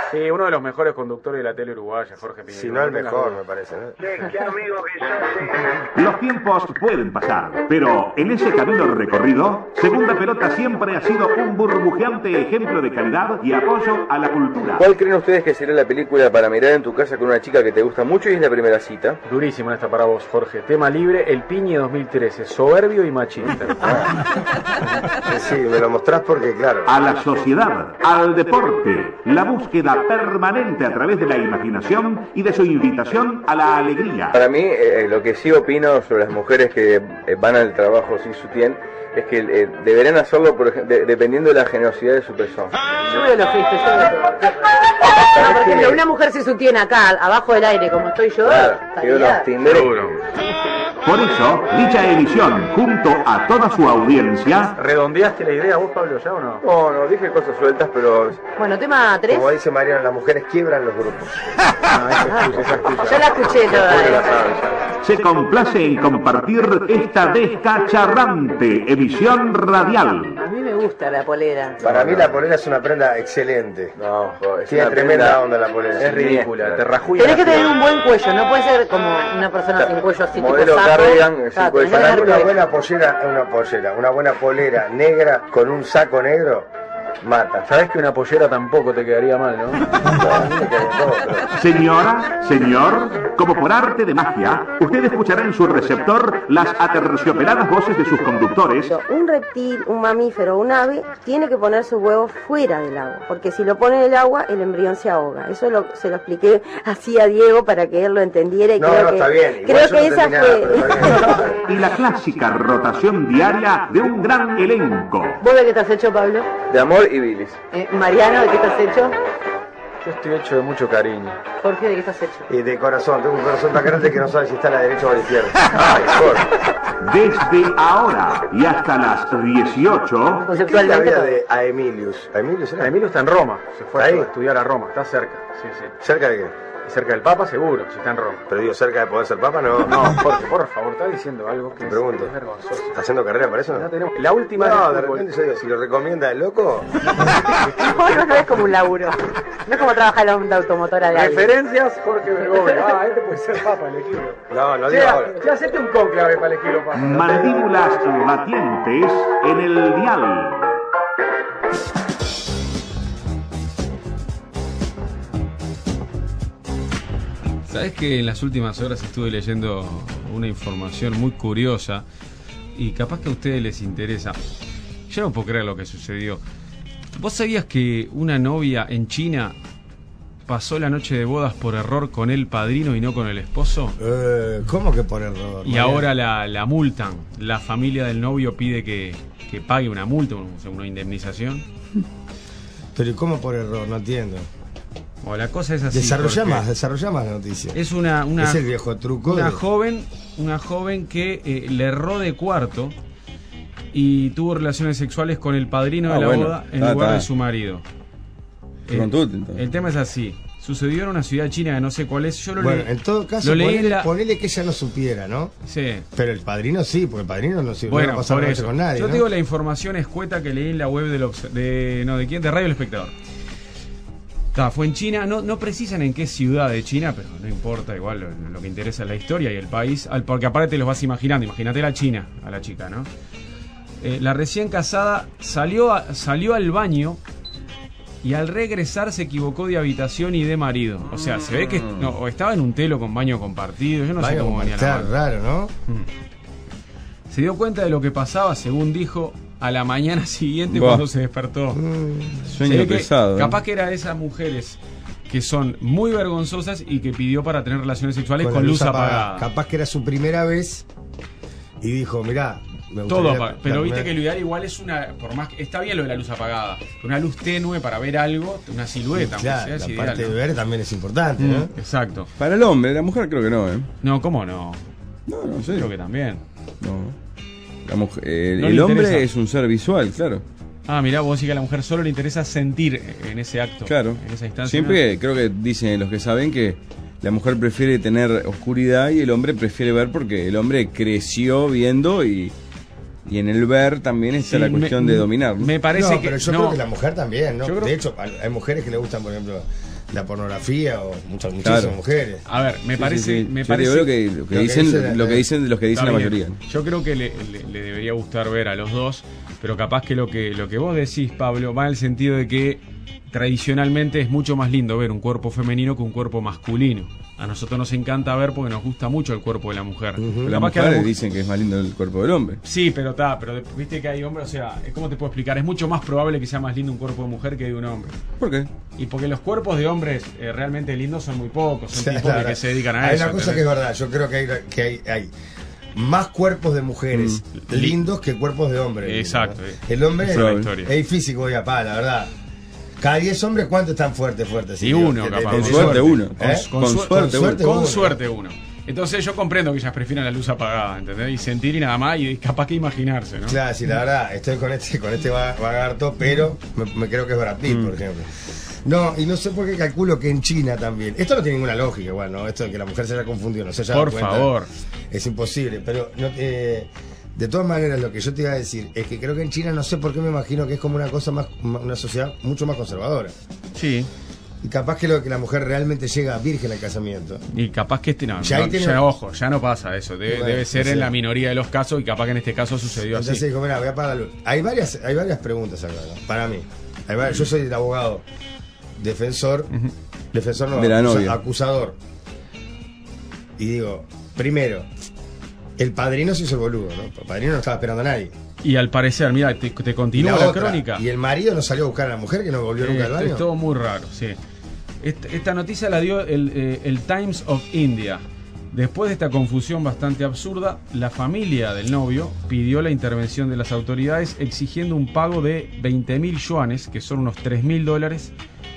Sí, uno de los mejores conductores de la tele uruguaya, Jorge Piñeiro. Si no el mejor, me parece, ¿no? Qué amigo que sos. Los tiempos pueden pasar, pero en ese camino recorrido, Segunda Pelota siempre ha sido un burbujeante ejemplo de calidad y apoyo a la cultura. ¿Cuál creen ustedes que será la película para mirar en tu casa con una chica que te gusta mucho y es la primera cita? Durísimo esta para vos, Jorge. Tema libre, El Piñe 2013. Soberbio y machista. Sí, me lo mostrás porque, claro. A la sociedad, al deporte, la búsqueda permanente a través de la imaginación y de su invitación a la alegría. Para mí, lo que sí opino sobre las mujeres que van al trabajo sin sutién es que deberían hacerlo dependiendo de la generosidad de su persona. Yo veo los gestos, por ejemplo, una mujer se sostiene acá, abajo del aire, como estoy yo. Claro, yo los Tinder. Por eso, dicha emisión, junto a toda su audiencia... ¿Redondeaste la idea vos, Pablo, ya o no? No, dije cosas sueltas, pero... Bueno, tema 3. Como dice Mariano, las mujeres quiebran los grupos. Yo la escuché toda. Se complace en compartir esta descacharrante emisión radial. A mí me gusta la polera. Para mí la polera es una prenda excelente. No, joder, Tiene tremenda onda la polera. Es ridícula, te rajulla. Tenés que tener un buen cuello, no puede ser como una persona sin cuello así tipo modelo sapo. cardigan, sin Claro, cuello. tenés que Para mí tener una cuello. una buena polera negra con un saco negro mata. Sabés que una pollera tampoco te quedaría mal, ¿no? Señora, señor, como por arte de magia, usted escuchará en su receptor las aterciopeladas voces de sus conductores. Un reptil, un mamífero, un ave, tiene que poner sus huevos fuera del agua, porque si lo pone en el agua, el embrión se ahoga. Eso se lo expliqué así a Diego para que él lo entendiera y creo que, está bien. creo que esa fue... Y la clásica rotación diaria de un gran elenco. ¿Vos de qué estás hecho, Pablo? De amor y bilis. Mariano, ¿de qué estás hecho? Yo estoy hecho de mucho cariño. Jorge, ¿de qué estás hecho? Y de corazón, tengo un corazón tan grande que no sabe si está a la derecha o a la izquierda. Desde ahora y hasta las 18... ¿Qué es la vida de Aemilius? ¿Aemilius era? Emilio está en Roma, se fue a ¿Ahí? estudiar a Roma, está cerca, sí. ¿Cerca de qué? Cerca del Papa seguro, si está en Roma. Pero digo, cerca de poder ser papa, no. No, Jorge, por favor, estás diciendo algo que Te pregunto. es vergonzoso. ¿Está haciendo carrera para eso? Ya tenemos la última No, del de fútbol. repente yo digo, si lo recomienda el loco. No es como un laburo. No es como trabajar en la automotora de alguien. Referencias, Jorge Bergoglio. Este puede ser Papa, el equipo. No digo ahora. Ya hacete un conclave para el estilo Papa. Mandíbulas batientes en el dial. Sabés que en las últimas horas estuve leyendo una información muy curiosa y capaz que a ustedes les interesa. Yo no puedo creer lo que sucedió. ¿Vos sabías que una novia en China pasó la noche de bodas por error con el padrino y no con el esposo? ¿Cómo que por error? Y ahora la multan. La familia del novio pide que pague una multa, una indemnización. Pero ¿y cómo por error? No entiendo. O la cosa es así. Desarrolla más la noticia. Es una es el viejo truco. Una joven que le erró de cuarto y tuvo relaciones sexuales con el padrino de la boda en lugar de su marido. El tema es así. Sucedió en una ciudad china que no sé cuál es. Yo lo leí. En todo caso, ponele que ella no supiera, ¿no? Sí. Pero el padrino sí, porque el padrino no bueno, no pasaba noche con nadie. Yo ¿no? digo la información escueta que leí en la web de Radio El Espectador. Fue en China, no precisan en qué ciudad de China, pero no importa, igual lo que interesa es la historia y el país, porque aparte te los vas imaginando, imagínate la China, a la chica, ¿no? La recién casada salió al baño y al regresar se equivocó de habitación y de marido. O sea, se ve que o estaba en un telo con baño compartido, yo no sé cómo venía la mano. Raro, ¿no? Se dio cuenta de lo que pasaba, según dijo, a la mañana siguiente cuando se despertó. Sueño pesado. Capaz que era de esas mujeres que son muy vergonzosas y que pidió para tener relaciones sexuales con luz apagada. Capaz que era su primera vez y dijo, mirá, me todo gustaría, apagado. Pero viste que lo ideal igual es por más que está bien lo de la luz apagada, una luz tenue para ver algo, una silueta. Claro, la ideal, parte ¿no? de ver también es importante, ¿no? Exacto. Para el hombre, la mujer creo que no, ¿eh? No, ¿cómo no? No sé. Creo que también. No. La mujer, no el hombre interesa. es un ser visual, claro. Ah, mirá, vos decís que a la mujer solo le interesa sentir en ese acto. Claro. En esa instancia. Siempre creo que dicen los que saben que la mujer prefiere tener oscuridad y el hombre prefiere ver porque el hombre creció viendo y en el ver también está la cuestión de dominar, ¿no? Me parece pero yo creo que la mujer también, ¿no? De hecho, hay mujeres que le gustan, por ejemplo, la pornografía o muchísimas Claro. mujeres. A ver, me parece... Me Yo parece digo lo que dicen los que dicen la Está mayoría. bien. Yo creo que le debería gustar ver a los dos, pero capaz que lo que vos decís, Pablo, va en el sentido de que tradicionalmente es mucho más lindo ver un cuerpo femenino que un cuerpo masculino. A nosotros nos encanta ver porque nos gusta mucho el cuerpo de la mujer. Las Capaz que a la mujeres mujer- dicen que es más lindo el cuerpo del hombre. Sí, pero viste que hay hombres, o sea, ¿cómo te puedo explicar? Es mucho más probable que sea más lindo un cuerpo de mujer que de un hombre. ¿Por qué? Y porque los cuerpos de hombres realmente lindos son muy pocos, son O sea, tipos la que se dedican a hay eso. una cosa que es verdad, yo creo que hay más cuerpos de mujeres lindos que cuerpos de hombres. Exacto. El hombre Es es probable. historia. físico y apá, la verdad. Cada 10 hombres, ¿cuántos están fuertes? Y uno, capaz. Con suerte uno. Con suerte uno. Entonces yo comprendo que ellas prefieren la luz apagada, ¿entendés? Y sentir y nada más, y capaz que imaginarse, ¿no? Claro, sí, la verdad, estoy con este lagarto, pero me creo que es Brad Pitt, por ejemplo. No, y no sé por qué calculo que en China también. Esto no tiene ninguna lógica, igual, ¿no? Esto de que la mujer se haya confundido, no se haya dado Por cuenta. favor. Es imposible, pero no, de todas maneras lo que yo te iba a decir es que creo que en China no sé por qué me imagino que es como una cosa más, una sociedad mucho más conservadora. Sí. Y capaz que la mujer realmente llega virgen al casamiento. Y capaz que ojo, ya no pasa eso. Debe ser sí. en la minoría de los casos y capaz que en este caso sucedió Entonces así. dijo, mira, voy a apagar la luz. Hay varias preguntas acá, ¿no? Para mí. Yo soy el abogado defensor no, de la novia. acusador. Y digo, primero, el padrino se hizo el boludo, ¿no? El padrino no estaba esperando a nadie. Y al parecer, mira, te Y continúa la otra, crónica. Y el marido no salió a buscar a la mujer que no volvió nunca al baño. Es todo muy raro, sí. Esta noticia la dio el Times of India. Después de esta confusión bastante absurda, la familia del novio pidió la intervención de las autoridades exigiendo un pago de 20.000 yuanes, que son unos $3.000,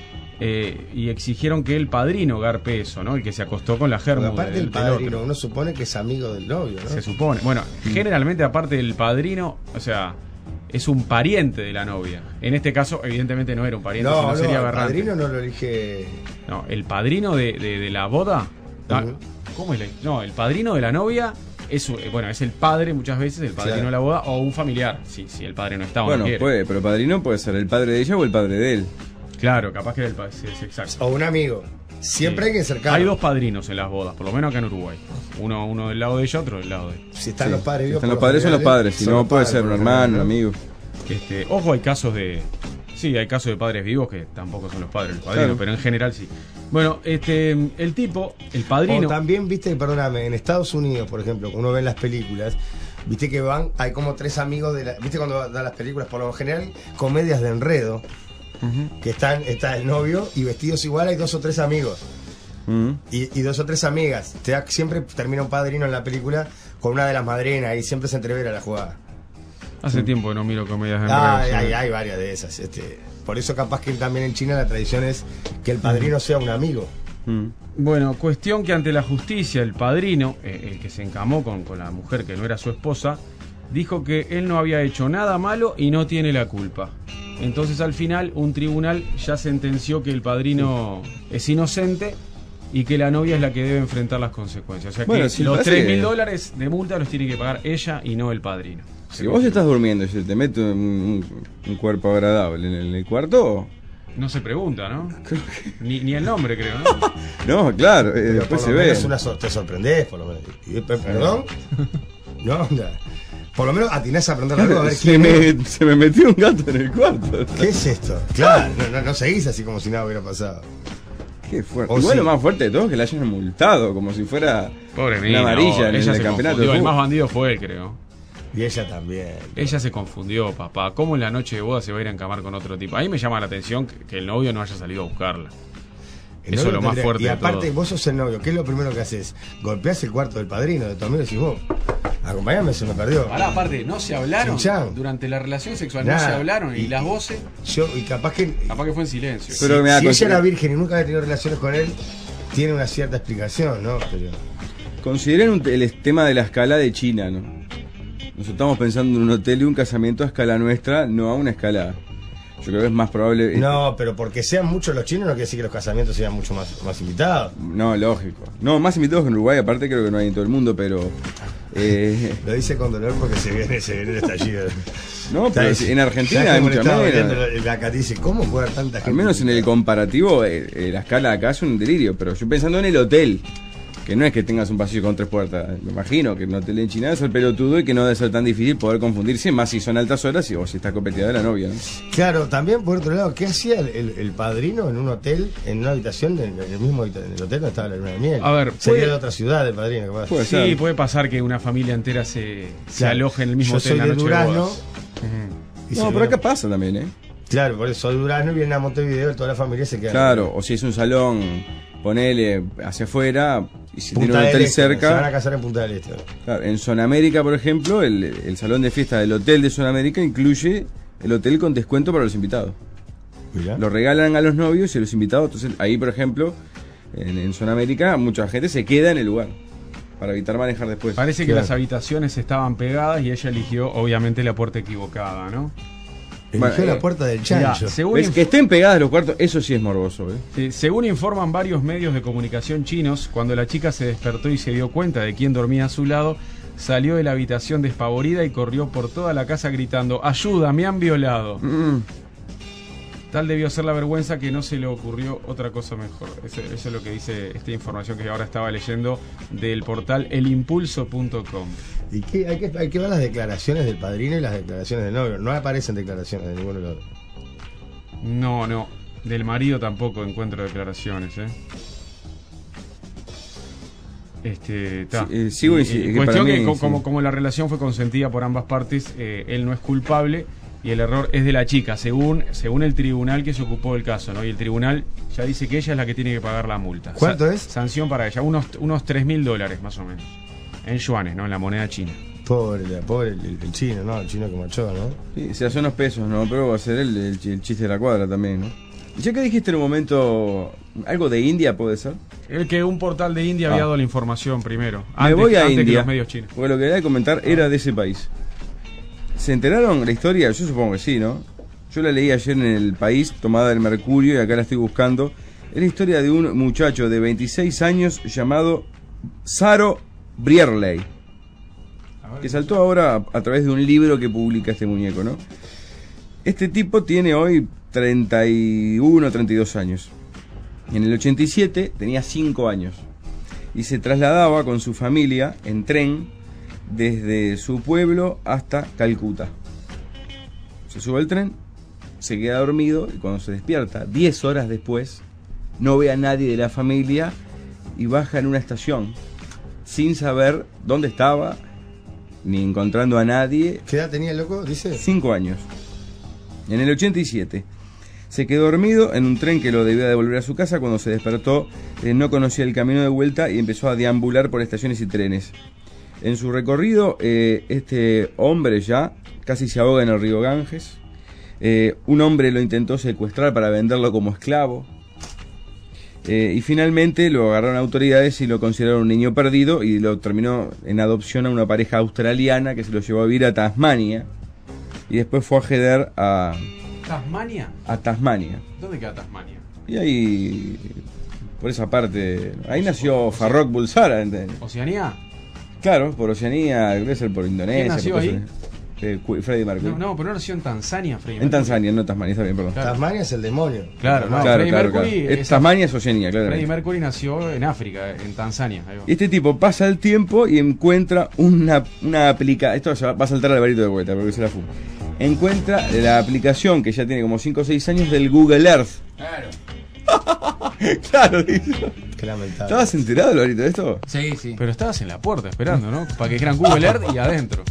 y exigieron que el padrino garpe eso, ¿no? El que se acostó con la Porque germu aparte del el padrino, otro. uno supone que es amigo del novio, ¿no? Se supone. Bueno, generalmente aparte del padrino, o sea, es un pariente de la novia. En este caso, evidentemente no era un pariente, sino sería el aberrante. padrino no lo elige. No, el padrino de la boda. ¿Cómo es No, el padrino de la novia es el padre muchas veces, el padrino Claro. de la boda, o un familiar, si el padre no está o Bueno, no quiere. puede, pero el padrino puede ser el padre de ella o el padre de él. Claro, capaz que era el padre, sí, exacto. O un amigo. Siempre Sí. hay que cercar. Hay dos padrinos en las bodas, por lo menos acá en Uruguay. Uno del lado de ella, otro del lado de él. Si están Sí. los padres Si vivos. están los por lo padres, son los general, padres. Si son no, los puede padres, ser un por lo hermano, un general, ¿no? amigo. Ojo, hay casos de... Sí, hay casos de padres vivos que tampoco son los padres del padrino, Claro. pero en general sí. Bueno, el tipo, el padrino... O también, viste, perdóname, en Estados Unidos, por ejemplo, uno ve en las películas, viste que hay como tres amigos viste cuando dan las películas, por lo general, comedias de enredo, que está el novio y vestidos igual hay dos o tres amigos. Y dos o tres amigas. Siempre termina un padrino en la película con una de las madrinas y siempre se entrevera la jugada. Hace tiempo que no miro comedias de enredo. Hay varias de esas. Por eso capaz que también en China la tradición es que el padrino sea un amigo. Bueno, cuestión que ante la justicia el padrino, el que se encamó con la mujer que no era su esposa, dijo que él no había hecho nada malo y no tiene la culpa. Entonces al final un tribunal ya sentenció que el padrino es inocente y que la novia es la que debe enfrentar las consecuencias. O sea Bueno, que si los parece $3.000 de multa los tiene que pagar ella y no el padrino. Si vos estás durmiendo y se te mete un cuerpo agradable en el cuarto... No se pregunta, ¿no? Ni el nombre, creo, ¿no? No, claro, Pero después por se lo ve. menos te sorprendés, por lo menos. ¿Perdón? No, onda. Por lo menos atinás a preguntarle algo a ver quién es. Se me metió un gato en el cuarto. ¿Qué es esto? Claro, no seguís así como si nada hubiera pasado. Qué fuerte. O Igual sí. lo más fuerte de todo es que la hayan multado, como si fuera Pobre una mina, amarilla en ella el se campeonato. confundió. de El más fútbol. bandido fue él, creo. Y ella también. Ella se confundió, papá. ¿Cómo en la noche de boda se va a ir a encamar con otro tipo? A mí me llama la atención que el novio no haya salido a buscarla. El Eso novio es lo más tendría- fuerte Y de aparte, todo. vos sos el novio. ¿Qué es lo primero que haces? Golpeás el cuarto del padrino, de tu amigo, y decís vos, acompáñame, se me perdió. Pará, aparte, no se hablaron. Chin-chan. Durante la relación sexual Nada. no se hablaron. Y las voces, Y capaz que. capaz que fue en silencio. Pero me da si ella cosa- era virgen y nunca había tenido relaciones con él, tiene una cierta explicación, ¿no? Pero. Consideren el tema de la escala de China, ¿no? Nosotros estamos pensando en un hotel y un casamiento a escala nuestra, no a una escala. Yo creo que es más probable. No, pero porque sean muchos los chinos no quiere decir que los casamientos sean mucho más invitados. No, lógico. No, más invitados que en Uruguay, aparte creo que no hay en todo el mundo, pero. Lo dice con dolor porque se viene el estallido. No, pero en Argentina ¿sabes hay cómo le mucha estaba menos. viendo acá? Dice, ¿cómo puede haber tanta gente? Al menos en el comparativo, la escala de acá es un delirio. Pero yo pensando en el hotel, que no es que tengas un pasillo con 3 puertas. Me imagino que en un hotel en China es el pelotudo y que no debe ser tan difícil poder confundirse, más si son altas horas o si está competida de la novia, ¿no? Claro, también por otro lado, ¿qué hacía el padrino en un hotel, en una habitación, en el mismo en el hotel donde estaba la luna de miel? A ver, sería de otra ciudad el padrino, capaz. Puede ser. Sí, puede pasar que una familia entera se Claro. aloje en el mismo Yo hotel soy la de noche de Durazno. bodas. y No, se pero acá viene- pasa también, ¿eh? Claro, por eso soy de Durazno y vienen a Montevideo y toda la familia se queda. Claro, o si es un salón, ponele hacia afuera, y si tiene Punta un del hotel Este, se van a cerca. casar en Punta del Este. Claro, en Zona América, por ejemplo, el salón de fiesta del hotel de Zona América incluye el hotel con descuento para los invitados. Mirá. Lo regalan a los novios y a los invitados. Entonces, ahí, por ejemplo, en Zona América, mucha gente se queda en el lugar para evitar manejar después. Parece que Claro. las habitaciones estaban pegadas y ella eligió, obviamente, la puerta equivocada, ¿no? Eligió Bueno, la puerta del chancho. Mirá, según ¿Ves? Que estén pegadas los cuartos, eso sí es morboso, ¿eh? Sí, según informan varios medios de comunicación chinos, cuando la chica se despertó y se dio cuenta de quién dormía a su lado, salió de la habitación despavorida y corrió por toda la casa gritando: ¡ayuda, me han violado! Tal debió ser la vergüenza que no se le ocurrió otra cosa mejor. Eso es lo que dice esta información que ahora estaba leyendo del portal elimpulso.com. ¿Y qué? Hay que ver las declaraciones del padrino y las declaraciones del novio. No aparecen declaraciones de ninguno de los dos. No, del marido tampoco encuentro declaraciones, ta. Sí, sigo Y que para cuestión mí, que sí. como la relación fue consentida por ambas partes, él no es culpable y el error es de la chica, según el tribunal que se ocupó del caso, ¿no? Y el tribunal ya dice que ella es la que tiene que pagar la multa. ¿Cuánto es? Sanción para ella, unos $3.000 más o menos, en yuanes, ¿no? En la moneda china. Pobre el chino, ¿no? El chino que marchó, ¿no? Sí, se hace unos pesos, ¿no? Pero va a ser el chiste de la cuadra también, ¿no? Ya que dijiste en un momento algo de India, ¿puede ser? El que un portal de India había dado la información primero. Me voy a antes que India, los medios chinos. porque lo que quería comentar era de ese país. ¿Se enteraron la historia? Yo supongo que sí, ¿no? Yo la leí ayer en El País, tomada del Mercurio, y acá la estoy buscando. Es la historia de un muchacho de 26 años llamado Saro Brierley, que saltó ahora a través de un libro que publica este muñeco, ¿no? Este tipo tiene hoy 31, 32 años. En el 87 tenía 5 años y se trasladaba con su familia en tren desde su pueblo hasta Calcuta. Se sube al tren, se queda dormido y cuando se despierta, 10 horas después, no ve a nadie de la familia y baja en una estación sin saber dónde estaba ni encontrando a nadie. ¿Qué edad tenía el loco? Dice. 5 años. En el 87 se quedó dormido en un tren que lo debía devolver a su casa. Cuando se despertó, no conocía el camino de vuelta y empezó a deambular por estaciones y trenes. En su recorrido, este hombre ya casi se ahoga en el río Ganges. Un hombre lo intentó secuestrar para venderlo como esclavo. Y finalmente lo agarraron autoridades y lo consideraron un niño perdido y lo terminó en adopción a una pareja australiana que se lo llevó a vivir a Tasmania. Y después fue a Heder ¿Tasmania? a Tasmania. ¿Dónde queda Tasmania? Y ahí, por esa parte, ahí nació Farrokh Bulsara. ¿Oceanía? Claro, por Oceanía, debe ser por Indonesia. ¿Quién nació por ahí? Freddie Mercury. No, pero no nació en Tanzania, Freddie En Mercury. Tanzania, no Tasmania, está bien, perdón. Claro. Tasmania es el demonio. Claro, no, Claro, Freddie claro, Mercury claro. es- Tasmania es Oceanía, claro. Freddie Mercury nació en África, en Tanzania. Ahí va. Este tipo pasa el tiempo y encuentra una aplicación. Esto va a saltar al varito de vuelta, porque se la fuma. Encuentra la aplicación que ya tiene como 5 o 6 años del Google Earth. Claro. Claro, dice. Qué lamentable. ¿Estabas enterado, Lorito, de esto? Sí, sí. Pero estabas en la puerta esperando, ¿no? Para que dijeran Google Earth y adentro.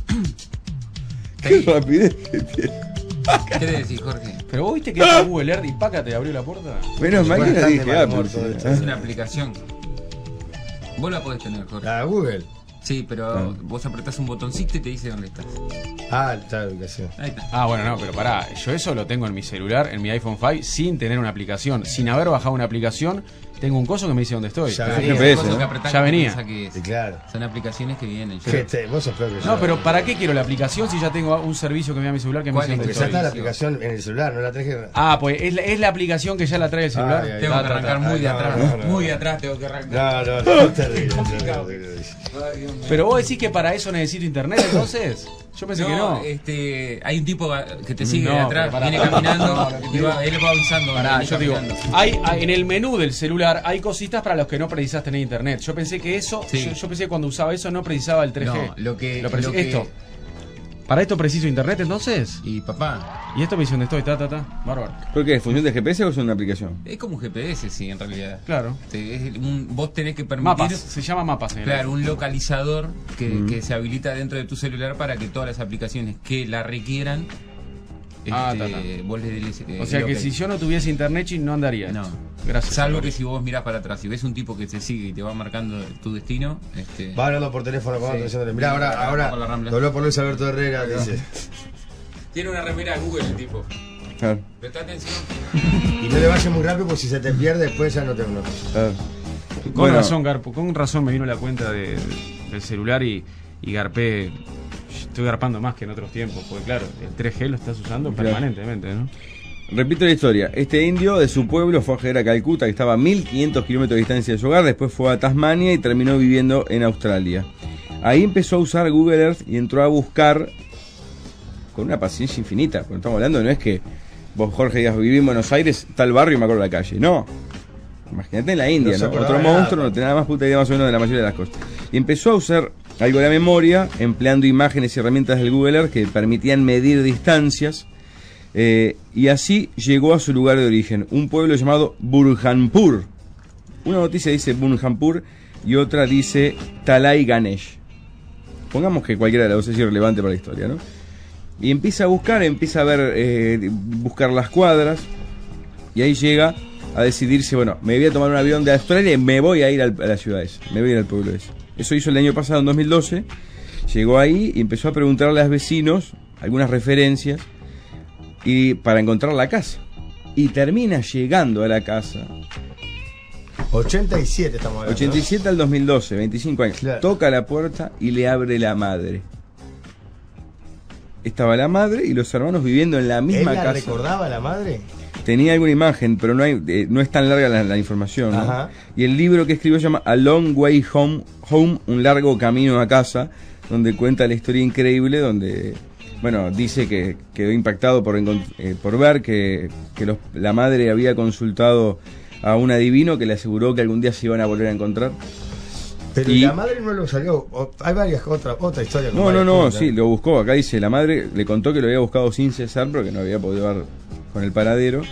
Qué rapidez que tiene. ¿Qué le decís, Jorge? Pero vos viste que era Google Earth y paca te abrió la puerta. Menos mal que la bastante dije mal humor Apple. todo sí. esto. Es una aplicación. Vos la podés tener, Jorge. La de Google. Sí, pero vos apretás un botoncito y te dice dónde estás. Ah, está la ubicación. Ahí está. Ah, bueno, no, pero pará, yo eso lo tengo en mi celular, en mi iPhone 5, sin tener una aplicación, sin haber bajado una aplicación, tengo un coso que me dice dónde estoy. Ya Sí, venía. ese GPS, coso ¿no? que apretás Ya que venía. piensa que es. Sí, claro. Son aplicaciones que vienen ya. Vos sos peor que yo. No, pero ¿para qué quiero la aplicación si ya tengo un servicio que me da mi celular que me ¿Cuál dice es? dónde Porque ya estoy? está la aplicación en el celular, no la tenés que. Ah, pues es la aplicación que ya la trae el celular. Ay, ay, Tengo que Ta, ta, ta. arrancar muy de no, atrás. no, no. Muy de atrás tengo que arrancar. No, es terrible. complicado. terrible. Ay, Dios mío. Pero vos decís que para eso necesito internet, entonces. Yo pensé que no. Hay un tipo que te sigue de No, atrás, pero pará, viene pará. caminando No, y él va avanzando. Pará, viene yo te digo, caminando. en el menú del celular hay cositas para los que no precisas tener internet. Yo pensé que eso, Sí. yo pensé que cuando usaba eso no precisaba el 3G. No, lo que esto. ¿Para esto preciso internet entonces? Y papá, ¿Y esto me dice dónde estoy? Bárbaro. ¿Por qué? ¿Es función de GPS o es una aplicación? es como un GPS, sí, en realidad. Claro. Vos tenés que permitir... Mapas, se llama mapas. Claro, un localizador que se habilita dentro de tu celular para que todas las aplicaciones que la requieran, vos le des O sea que ok. si yo no tuviese internet, no andaría. No. Gracias. Salvo que si vos mirás para atrás y ves un tipo que te sigue y te va marcando tu destino, Va hablando por teléfono con Sí. otro diciéndole, mirá, ahora Por la Rambla. dobló por Luis Alberto Herrera, dice. Tiene una remera de Google el tipo. Claro. Presta atención. Y no le vayas muy rápido porque si se te pierde después ya no te notas. Claro. Con Bueno. razón, Garpo. Con razón me vino la cuenta del celular y garpé. Estoy garpando más que en otros tiempos, porque claro, el 3G lo estás usando Claro. permanentemente, ¿no? Repito la historia. Este indio de su pueblo fue a acceder a Calcuta, que estaba a 1500 kilómetros de distancia de su hogar. Después fue a Tasmania y terminó viviendo en Australia. Ahí empezó a usar Google Earth y entró a buscar con una paciencia infinita. Porque estamos hablando, no es que vos, Jorge, digas, viví en Buenos Aires, tal barrio y me acuerdo la calle. No. Imagínate en la India, No se ¿no? acordaba Otro de nada. monstruo, no tenía nada más puta idea más o menos de la mayoría de las cosas. Y empezó a usar algo de la memoria, empleando imágenes y herramientas del Google Earth que permitían medir distancias. Y así llegó a su lugar de origen, un pueblo llamado Burhanpur. Una noticia dice Burhanpur y otra dice Talai Ganesh. Pongamos que cualquiera de las dos es irrelevante para la historia, ¿no? Y empieza a buscar, empieza a ver, buscar las cuadras, y ahí llega a decidirse, bueno, me voy a tomar un avión de Australia y me voy a ir a la ciudad esa, me voy a ir al pueblo ese. Eso hizo el año pasado, en 2012, llegó ahí y empezó a preguntarle a los vecinos algunas referencias y para encontrar la casa. Y termina llegando a la casa. 87 estamos hablando. 87 al 2012, 25 años. Claro. Toca la puerta y le abre la madre. Estaba la madre y los hermanos viviendo en la ¿Él misma la casa. recordaba la madre? Tenía alguna imagen, pero no es tan larga la información, ¿no? Ajá. Y el libro que escribió se llama A Long Way Home, un largo camino a casa, donde cuenta la historia increíble, donde, bueno, dice que quedó impactado por ver que la madre había consultado a un adivino que le aseguró que algún día se iban a volver a encontrar. Pero Y- la madre no lo salió. Hay varias otra historia. con No, varias no, cosas. sí, lo buscó. Acá dice, la madre le contó que lo había buscado sin cesar, pero que no había podido dar con el paradero.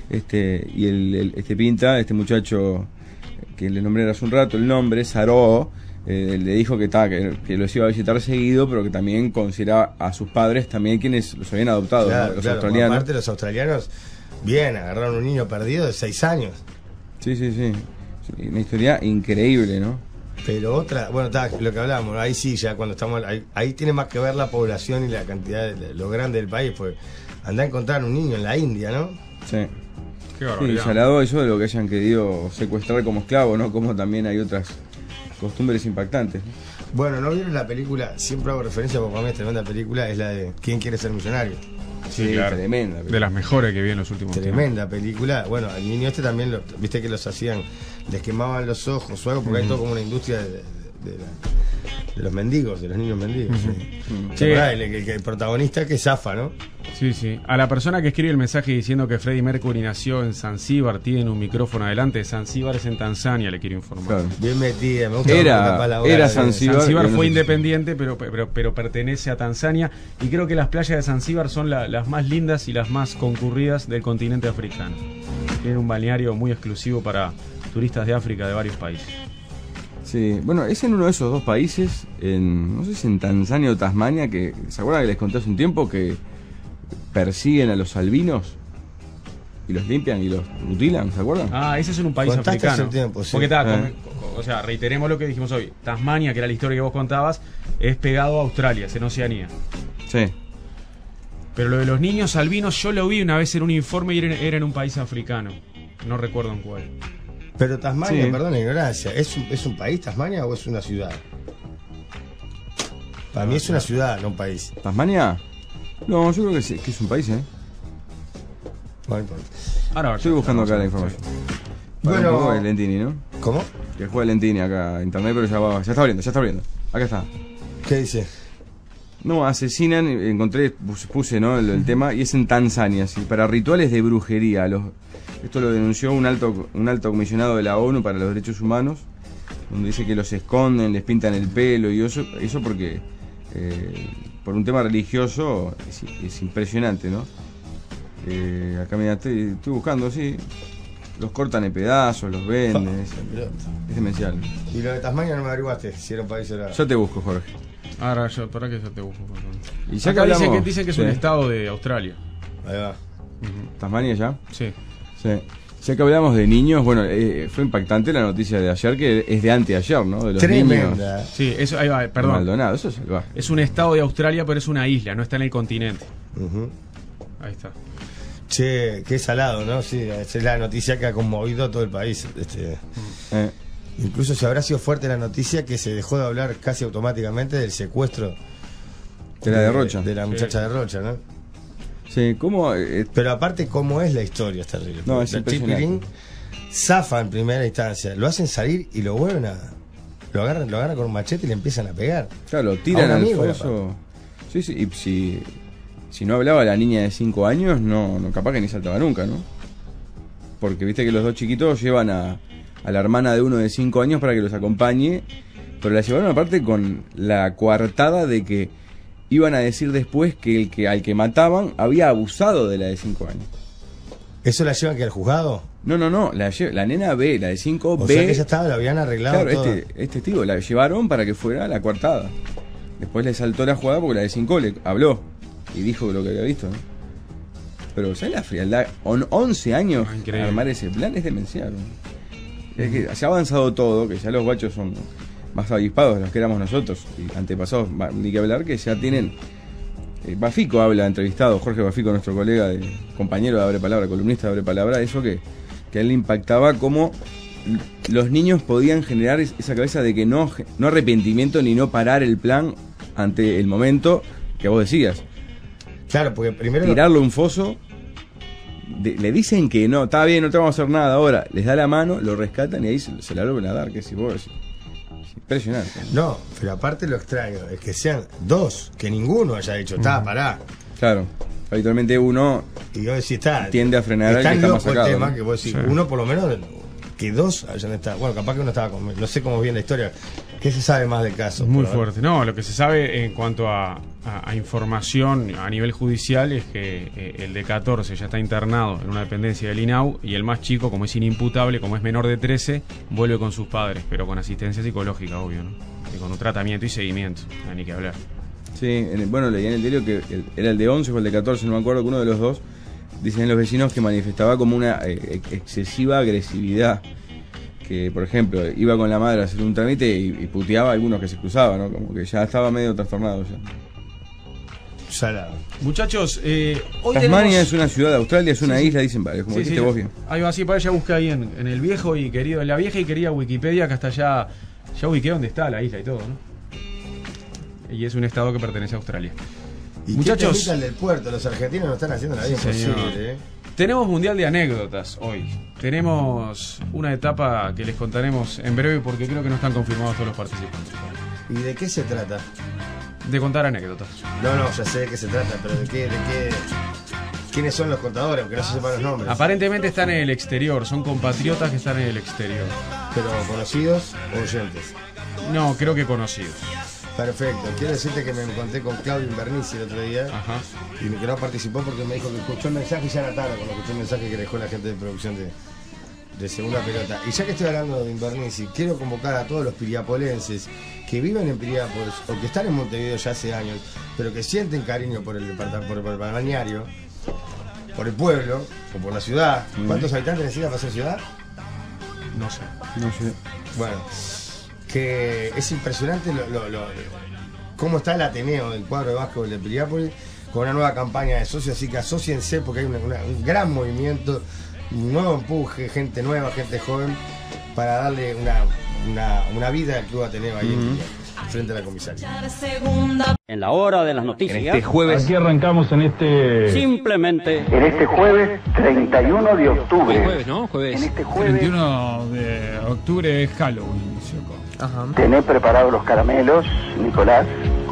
Y este pinta, este muchacho que le nombré hace un rato, el nombre, Saró, le dijo que los iba a visitar seguido, pero que también consideraba a sus padres también quienes los habían adoptado, Claro, ¿no? Los claro, australianos. aparte los australianos, bien, agarraron un niño perdido de 6 años. Sí. Una historia increíble, ¿no? Pero otra, bueno, lo que hablábamos, ahí sí, ya cuando estamos, ahí tiene más que ver la población y la cantidad, lo grande del país, pues andá a encontrar un niño en la India, ¿no? Sí. Qué Sí, barbaridad. salado eso de lo que hayan querido secuestrar como esclavo, ¿no? Como también hay otras costumbres impactantes, ¿no? Bueno, ¿no vieron la película? Siempre hago referencia porque para mí es tremenda película, es la de ¿Quién quiere ser millonario? Sí, claro. Tremenda. De las mejores que vi en los últimos tiempos. Tremenda película. Bueno, al niño este también, viste que los hacían, les quemaban los ojos o algo, porque hay todo como una industria de los mendigos, de los niños mendigos. Sí. Sí. El protagonista que zafa, ¿no? Sí. A la persona que escribe el mensaje diciendo que Freddie Mercury nació en Zanzíbar, tiene un micrófono adelante. Zanzíbar es en Tanzania, le quiero informar. Claro. Bien metida, me gusta la palabra. Era Zanzíbar. Zanzíbar pero no fue sé. independiente, pero pertenece a Tanzania. Y creo que las playas de Zanzíbar son las más lindas y las más concurridas del continente africano. Tiene un balneario muy exclusivo para turistas de África de varios países. Sí, bueno, es en uno de esos dos países, no sé si en Tanzania o Tasmania, que ¿se acuerdan que les conté hace un tiempo que persiguen a los albinos y los limpian y los mutilan? ¿Se acuerdan? Ah, ese es en un país Contaste africano. hace tiempo, sí. Porque está, Eh. o sea, reiteremos lo que dijimos hoy. Tasmania, que era la historia que vos contabas, es pegado a Australia, es en Oceanía. Sí. Pero lo de los niños albinos yo lo vi una vez en un informe y era en un país africano. No recuerdo en cuál. Pero Tasmania, Sí. perdón la ignorancia, ¿es un país Tasmania o es una ciudad? Para mí es una ciudad, no un país. ¿Tasmania? No, yo creo que es un país, ¿eh? Bueno, importa. Ahora, Estoy buscando acá la información. Bueno. Un poco de Lentini, ¿no? ¿Cómo? Que juega Lentini acá en internet, pero ya está abriendo. Acá está. ¿Qué dice? No, asesinan, encontré, puse ¿no? el tema, y es en Tanzania, sí, para rituales de brujería. Esto lo denunció un alto comisionado de la ONU para los Derechos Humanos, donde dice que los esconden, les pintan el pelo y eso porque por un tema religioso es impresionante, ¿no? Acá mira, estoy buscando, sí. Los cortan en pedazos, los venden, es demencial. Y lo de Tasmania no me averiguaste si era un país o era... Yo te busco, Jorge. Ahora para que yo te busco. Y ya acá que hablamos, dicen que es un estado de Australia. Ahí va. ¿Tasmania ya? Sí. Ya que hablamos de niños, bueno, fue impactante la noticia de ayer, que es de anteayer, ¿no? De los Tremenda. niños. Sí, eso, ahí va, perdón. Maldonado, eso es salvaje. Es un estado de Australia, pero es una isla, no está en el continente. Ahí está. Che, qué salado, ¿no? Sí, esa es la noticia que ha conmovido a todo el país. Incluso si habrá sido fuerte la noticia que se dejó de hablar casi automáticamente del secuestro de la de Rocha. De la muchacha de Rocha, ¿no? Sí, ¿cómo? Pero aparte, ¿cómo es la historia? Es terrible. No, es Chipilín zafa en primera instancia, lo hacen salir y lo vuelven a... Lo agarran con un machete y le empiezan a pegar. Claro, lo tiran al foso. Sí, y si no hablaba la niña de 5 años, no capaz que ni saltaba nunca, ¿no? Porque viste que los dos chiquitos llevan a la hermana de uno de 5 años para que los acompañe, pero la llevaron aparte con la coartada de que iban a decir después que al que mataban había abusado de la de 5 años. ¿Eso la llevan que al juzgado? No, la nena B, la de 5 B. O sea que ya estaba, lo habían arreglado. Claro, todo. este testigo la llevaron para que fuera la coartada. Después le saltó la jugada porque la de 5 le habló y dijo lo que había visto, ¿no? Pero ¿sabes la frialdad? 11 años para armar ese plan es demencial, ¿no? Es que se ha avanzado todo, que ya los guachos son más avispados de los que éramos nosotros y antepasados, ni que hablar, que ya tienen... Bafico habla, entrevistado, Jorge Bafico, nuestro colega, compañero de Abre Palabra, columnista de Abre Palabra, eso que a él le impactaba cómo los niños podían generar esa cabeza de que no arrepentimiento ni no parar el plan ante el momento que vos decías. Claro, porque primero... Tirarlo a un foso, le dicen que no, está bien, no te vamos a hacer nada ahora, les da la mano, lo rescatan y ahí se la vuelven a dar, que si vos... Es impresionante. No, pero aparte lo extraño es que sean dos, que ninguno haya dicho, pará. Claro, habitualmente uno y yo decís, tiende a frenar al que está más sacado, el tema, ¿no? que vos decís, uno por lo menos, que dos hayan estado. Bueno, capaz que uno estaba con... No sé cómo viene la historia. ¿Qué se sabe más del caso? Muy fuerte. No, lo que se sabe en cuanto a información a nivel judicial es que el de 14 ya está internado en una dependencia del INAU y el más chico, como es inimputable, como es menor de 13, vuelve con sus padres, pero con asistencia psicológica, obvio, ¿no? Y con un tratamiento y seguimiento, no hay ni que hablar. Sí, bueno, leí en el diario que era el de 11 o el de 14, no me acuerdo, que uno de los dos, dicen los vecinos que manifestaba como una excesiva agresividad. Que, por ejemplo, iba con la madre a hacer un trámite y puteaba a algunos que se cruzaban, ¿no? Como que ya estaba medio trastornado ya. Salado. Muchachos, hoy Tasmania es una ciudad de Australia, es una isla, dicen varios, como dijiste vos bien. Ahí va, sí, para allá busca ahí en el viejo y querido, en la vieja y querida Wikipedia, que hasta ya ubiqué dónde está la isla y todo, ¿no? Y es un estado que pertenece a Australia. ¿Y muchachos, qué del puerto? Los argentinos no están haciendo la vida imposible, Tenemos Mundial de Anécdotas hoy. Tenemos una etapa que les contaremos en breve porque creo que no están confirmados todos los participantes. ¿Y de qué se trata? De contar anécdotas. No, ya sé de qué se trata, pero de qué... ¿Quiénes son los contadores? Aunque no se sepan los nombres. Aparentemente están en el exterior, son compatriotas que están en el exterior. ¿Pero conocidos o oyentes? No, creo que conocidos. Perfecto. Quiero decirte que me encontré con Claudio Invernici el otro día. Ajá. Y que no participó porque me dijo que escuchó el mensaje ya era tarde cuando escuchó el mensaje que dejó la gente de producción de Segunda Pelota. Y ya que estoy hablando de Invernici, quiero convocar a todos los piriapolenses que viven en Piriápolis o que están en Montevideo ya hace años, pero que sienten cariño por el balneario, por el pueblo o por la ciudad. ¿Cuántos habitantes necesita para ser ciudad? No sé. Bueno, que es impresionante cómo está el Ateneo del cuadro de básquetbol de Piriápolis con una nueva campaña de socios, así que asóciense porque hay un gran movimiento, un nuevo empuje, gente nueva, gente joven, para darle una vida al Club Ateneo ahí frente a la comisaría. En la hora de las noticias. En este jueves. Aquí arrancamos simplemente. En este jueves 31 de octubre. El jueves, ¿no? Jueves. En este jueves 31 de octubre es Halloween, Choco. Tené preparados los caramelos, Nicolás.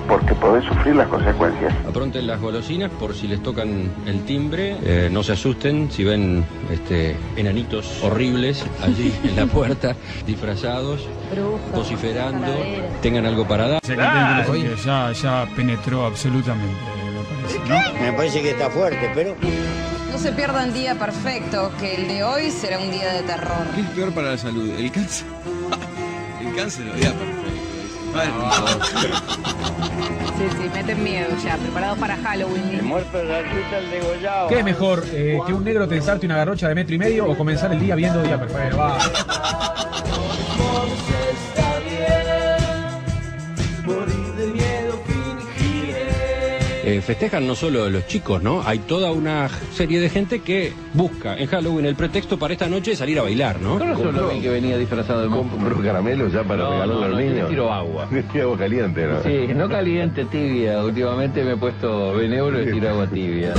porque podés sufrir las consecuencias. Apronten las golosinas por si les tocan el timbre. No se asusten si ven enanitos horribles allí en la puerta, disfrazados, vociferando. Tengan algo para dar. Ya penetró absolutamente, me parece, ¿no? Me parece que está fuerte, pero... No se pierdan Día Perfecto, que el de hoy será un día de terror. ¿Qué es peor para la salud? ¿El cáncer? El cáncer o Día Perfecto. Sí, meten miedo ya, preparados para Halloween. El muerto de la ruta, el degollado. ¿Qué es mejor? ¿Que un negro te ensarte una garrocha de 1,5 metros o comenzar el día viendo Día Perfecto? Va. Festejan no solo los chicos, ¿no? Hay toda una serie de gente que busca en Halloween el pretexto para esta noche salir a bailar, ¿no? No solo vi que venía disfrazado de monstruo. ¿Compró caramelos ya para regalarle a los niños? Yo tiro agua. Agua caliente, ¿no? Sí, no caliente, tibia. Últimamente me he puesto benévolo y tiro agua tibia.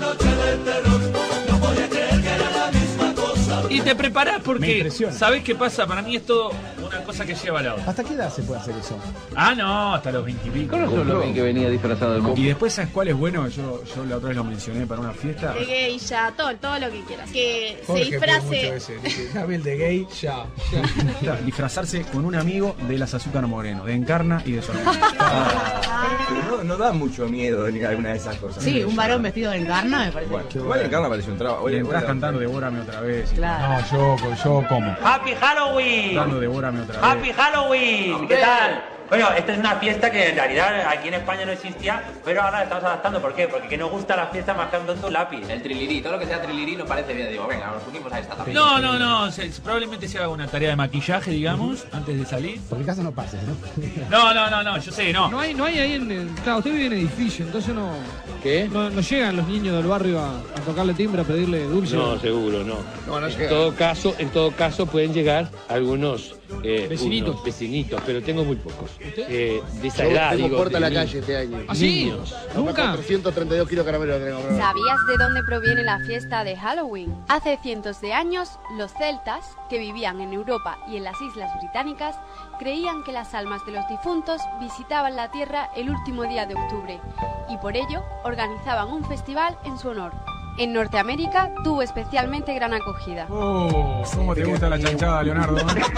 Y te preparás porque ¿sabés qué pasa? Para mí es todo una cosa que lleva a la otra. ¿Hasta qué edad se puede hacer eso? Ah, no, hasta los 20 y pico. No solo vi que venía disfrazado de monstruo. Y después, ¿sabes cuál es bueno? Yo la otra vez lo mencioné para una fiesta. De gay, ya, todo lo que quieras. Que Jorge se disfrace. Dame el de gay, ya. Disfrazarse con un amigo de las Azúcar Moreno, de Encarna y de su hermano. Pero no da mucho miedo ni alguna de esas cosas. Sí, un varón vestido de Encarna me parece. Bueno, igual Encarna parece un trabajo. Y entras cantando Devórame otra vez. Claro. No, yo como. ¡Happy Halloween! Cantando Devórame otra vez. ¡Happy Halloween! ¿Qué tal? Bueno, esta es una fiesta que en realidad aquí en España no existía, pero ahora la estamos adaptando. ¿Por qué? Porque que nos gusta la fiesta más que un tonto lápiz. El trilirí, todo lo que sea trilirí nos parece bien. Digo, venga, nos unimos a esta también. No, probablemente se haga una tarea de maquillaje, digamos, antes de salir. Por el caso no pases, ¿no? No, yo sé, no. No hay ahí en el... Claro, usted vive en edificio, entonces no... ¿Qué? No llegan los niños del barrio a tocarle timbre, a pedirle dulce. No, seguro, no. En todo caso pueden llegar algunos vecinitos, pero tengo muy pocos. De esa edad, tengo digo. puerta a la calle este año. ¿Ah, sí? Niños. ¿Nunca? 432 kilos de caramelo tengo. ¿Sabías de dónde proviene la fiesta de Halloween? Hace cientos de años, los celtas, que vivían en Europa y en las Islas Británicas, creían que las almas de los difuntos visitaban la tierra el último día de octubre y por ello organizaban un festival en su honor. En Norteamérica tuvo especialmente gran acogida. Oh, ¿cómo te gusta la chanchada, Leonardo?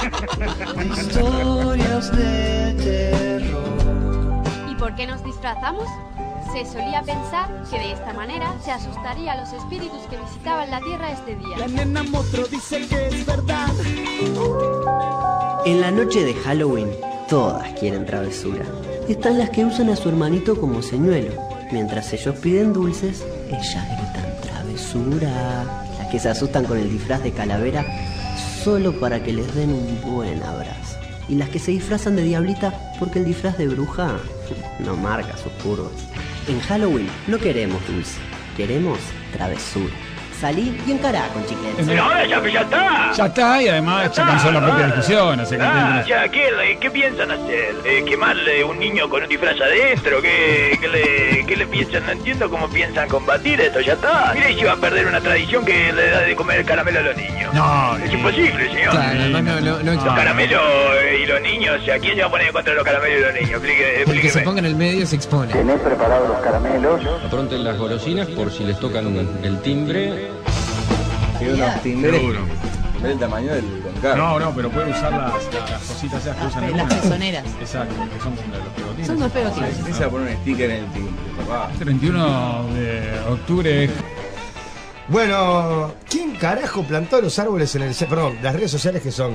Historias de terror. ¿Y por qué nos disfrazamos? Se solía pensar que de esta manera se asustaría a los espíritus que visitaban la tierra este día. La nena monstruo dice que es verdad. En la noche de Halloween, todas quieren travesura. Están las que usan a su hermanito como señuelo. Mientras ellos piden dulces, ellas gritan travesura. Las que se asustan con el disfraz de calavera solo para que les den un buen abrazo. Y las que se disfrazan de diablita porque el disfraz de bruja no marca sus curvas. En Halloween no queremos dulce, queremos travesura. Salí y encará con Chiclete. Pero ahora ya está. Ya está, y además ya cansó la propia discusión. O sea, Ya, ¿qué piensan hacer? ¿Quemarle un niño con un disfraz adentro? ¿Qué le piensan? No entiendo cómo piensan combatir esto, ya está. Mira, si va a perder una tradición que le da de comer caramelo a los niños. No, es imposible, señor. Claro, no. Los caramelos y los niños, ¿a quién se va a poner contra los caramelos y los niños? El que se ponga en el medio se expone. ¿Tenés preparados los caramelos? Apronten las golosinas por si les tocan el timbre. Tiene unos timbres del tamaño del Concar. No, pero pueden usar las cositas esas que usan en Las algunas. pezoneras. Exacto, que son como los pegotines. Son dos pegotines. Empieza a poner un sticker en el timbre, papá. Este 21 de octubre. Bueno, ¿quién carajo plantó los árboles en el... Perdón, las redes sociales que son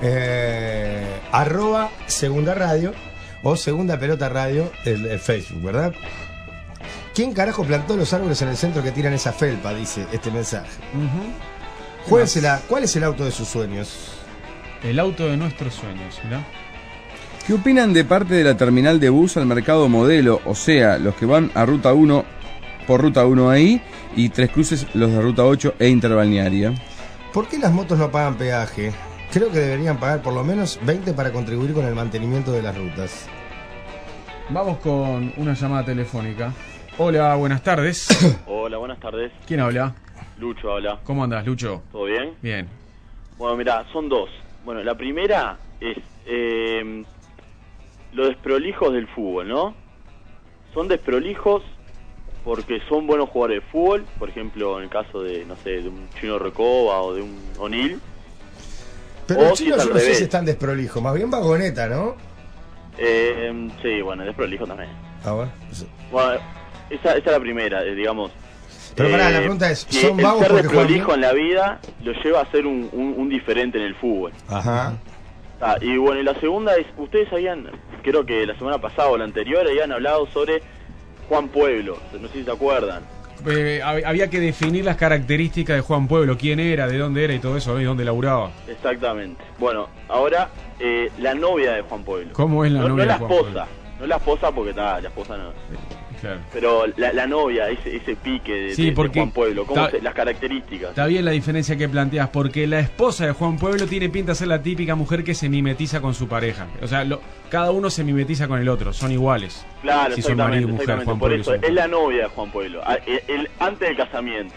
@Segunda Radio o Segunda Pelota Radio, el Facebook, ¿verdad? ¿Quién carajo plantó los árboles en el centro que tiran esa felpa? Dice este mensaje. Juéguensela, ¿cuál es el auto de sus sueños? El auto de nuestros sueños, ¿verdad? ¿Qué opinan de parte de la terminal de bus al mercado modelo? O sea, los que van a Ruta 1 por Ruta 1 ahí y Tres Cruces los de Ruta 8 e Interbalnearia. ¿Por qué las motos no pagan peaje? Creo que deberían pagar por lo menos 20 para contribuir con el mantenimiento de las rutas. Vamos con una llamada telefónica. Hola, buenas tardes. Hola, buenas tardes. ¿Quién habla? Lucho habla. ¿Cómo andás, Lucho? ¿Todo bien? Bien. Bueno, mira, son dos. Bueno, la primera es los desprolijos del fútbol, ¿no? son desprolijos porque son buenos jugadores de fútbol, por ejemplo, en el caso de, no sé, de un Chino Recoba o de un O'Neill. Pero el Chino yo no sé si es tan desprolijo, más bien vagoneta, ¿no? Sí, bueno, desprolijo también. Ah, bueno. Bueno, esa es la primera, digamos. Pero pará, la pregunta es, ¿son el vagos ser porque desprolijo juegan en la vida lo lleva a ser un diferente en el fútbol? Ajá. Y bueno, y la segunda es, ustedes habían, creo que la semana pasada o la anterior, habían hablado sobre Juan Pueblo, no sé si se acuerdan. Había que definir las características de Juan Pueblo, quién era, de dónde era y todo eso, ¿no? Y dónde laburaba. Exactamente. Bueno, ahora la novia de Juan Pueblo. ¿Cómo es la novia de Juan Pueblo? No la esposa porque la esposa no. Claro. Pero la novia, ese pique de Juan Pueblo, las características. Está bien la diferencia que planteas, porque la esposa de Juan Pueblo tiene pinta de ser la típica mujer que se mimetiza con su pareja. O sea, cada uno se mimetiza con el otro, son iguales. Claro, si exactamente, son marido y mujer, Juan por Pueblo eso es la novia de Juan Pueblo. Antes del casamiento.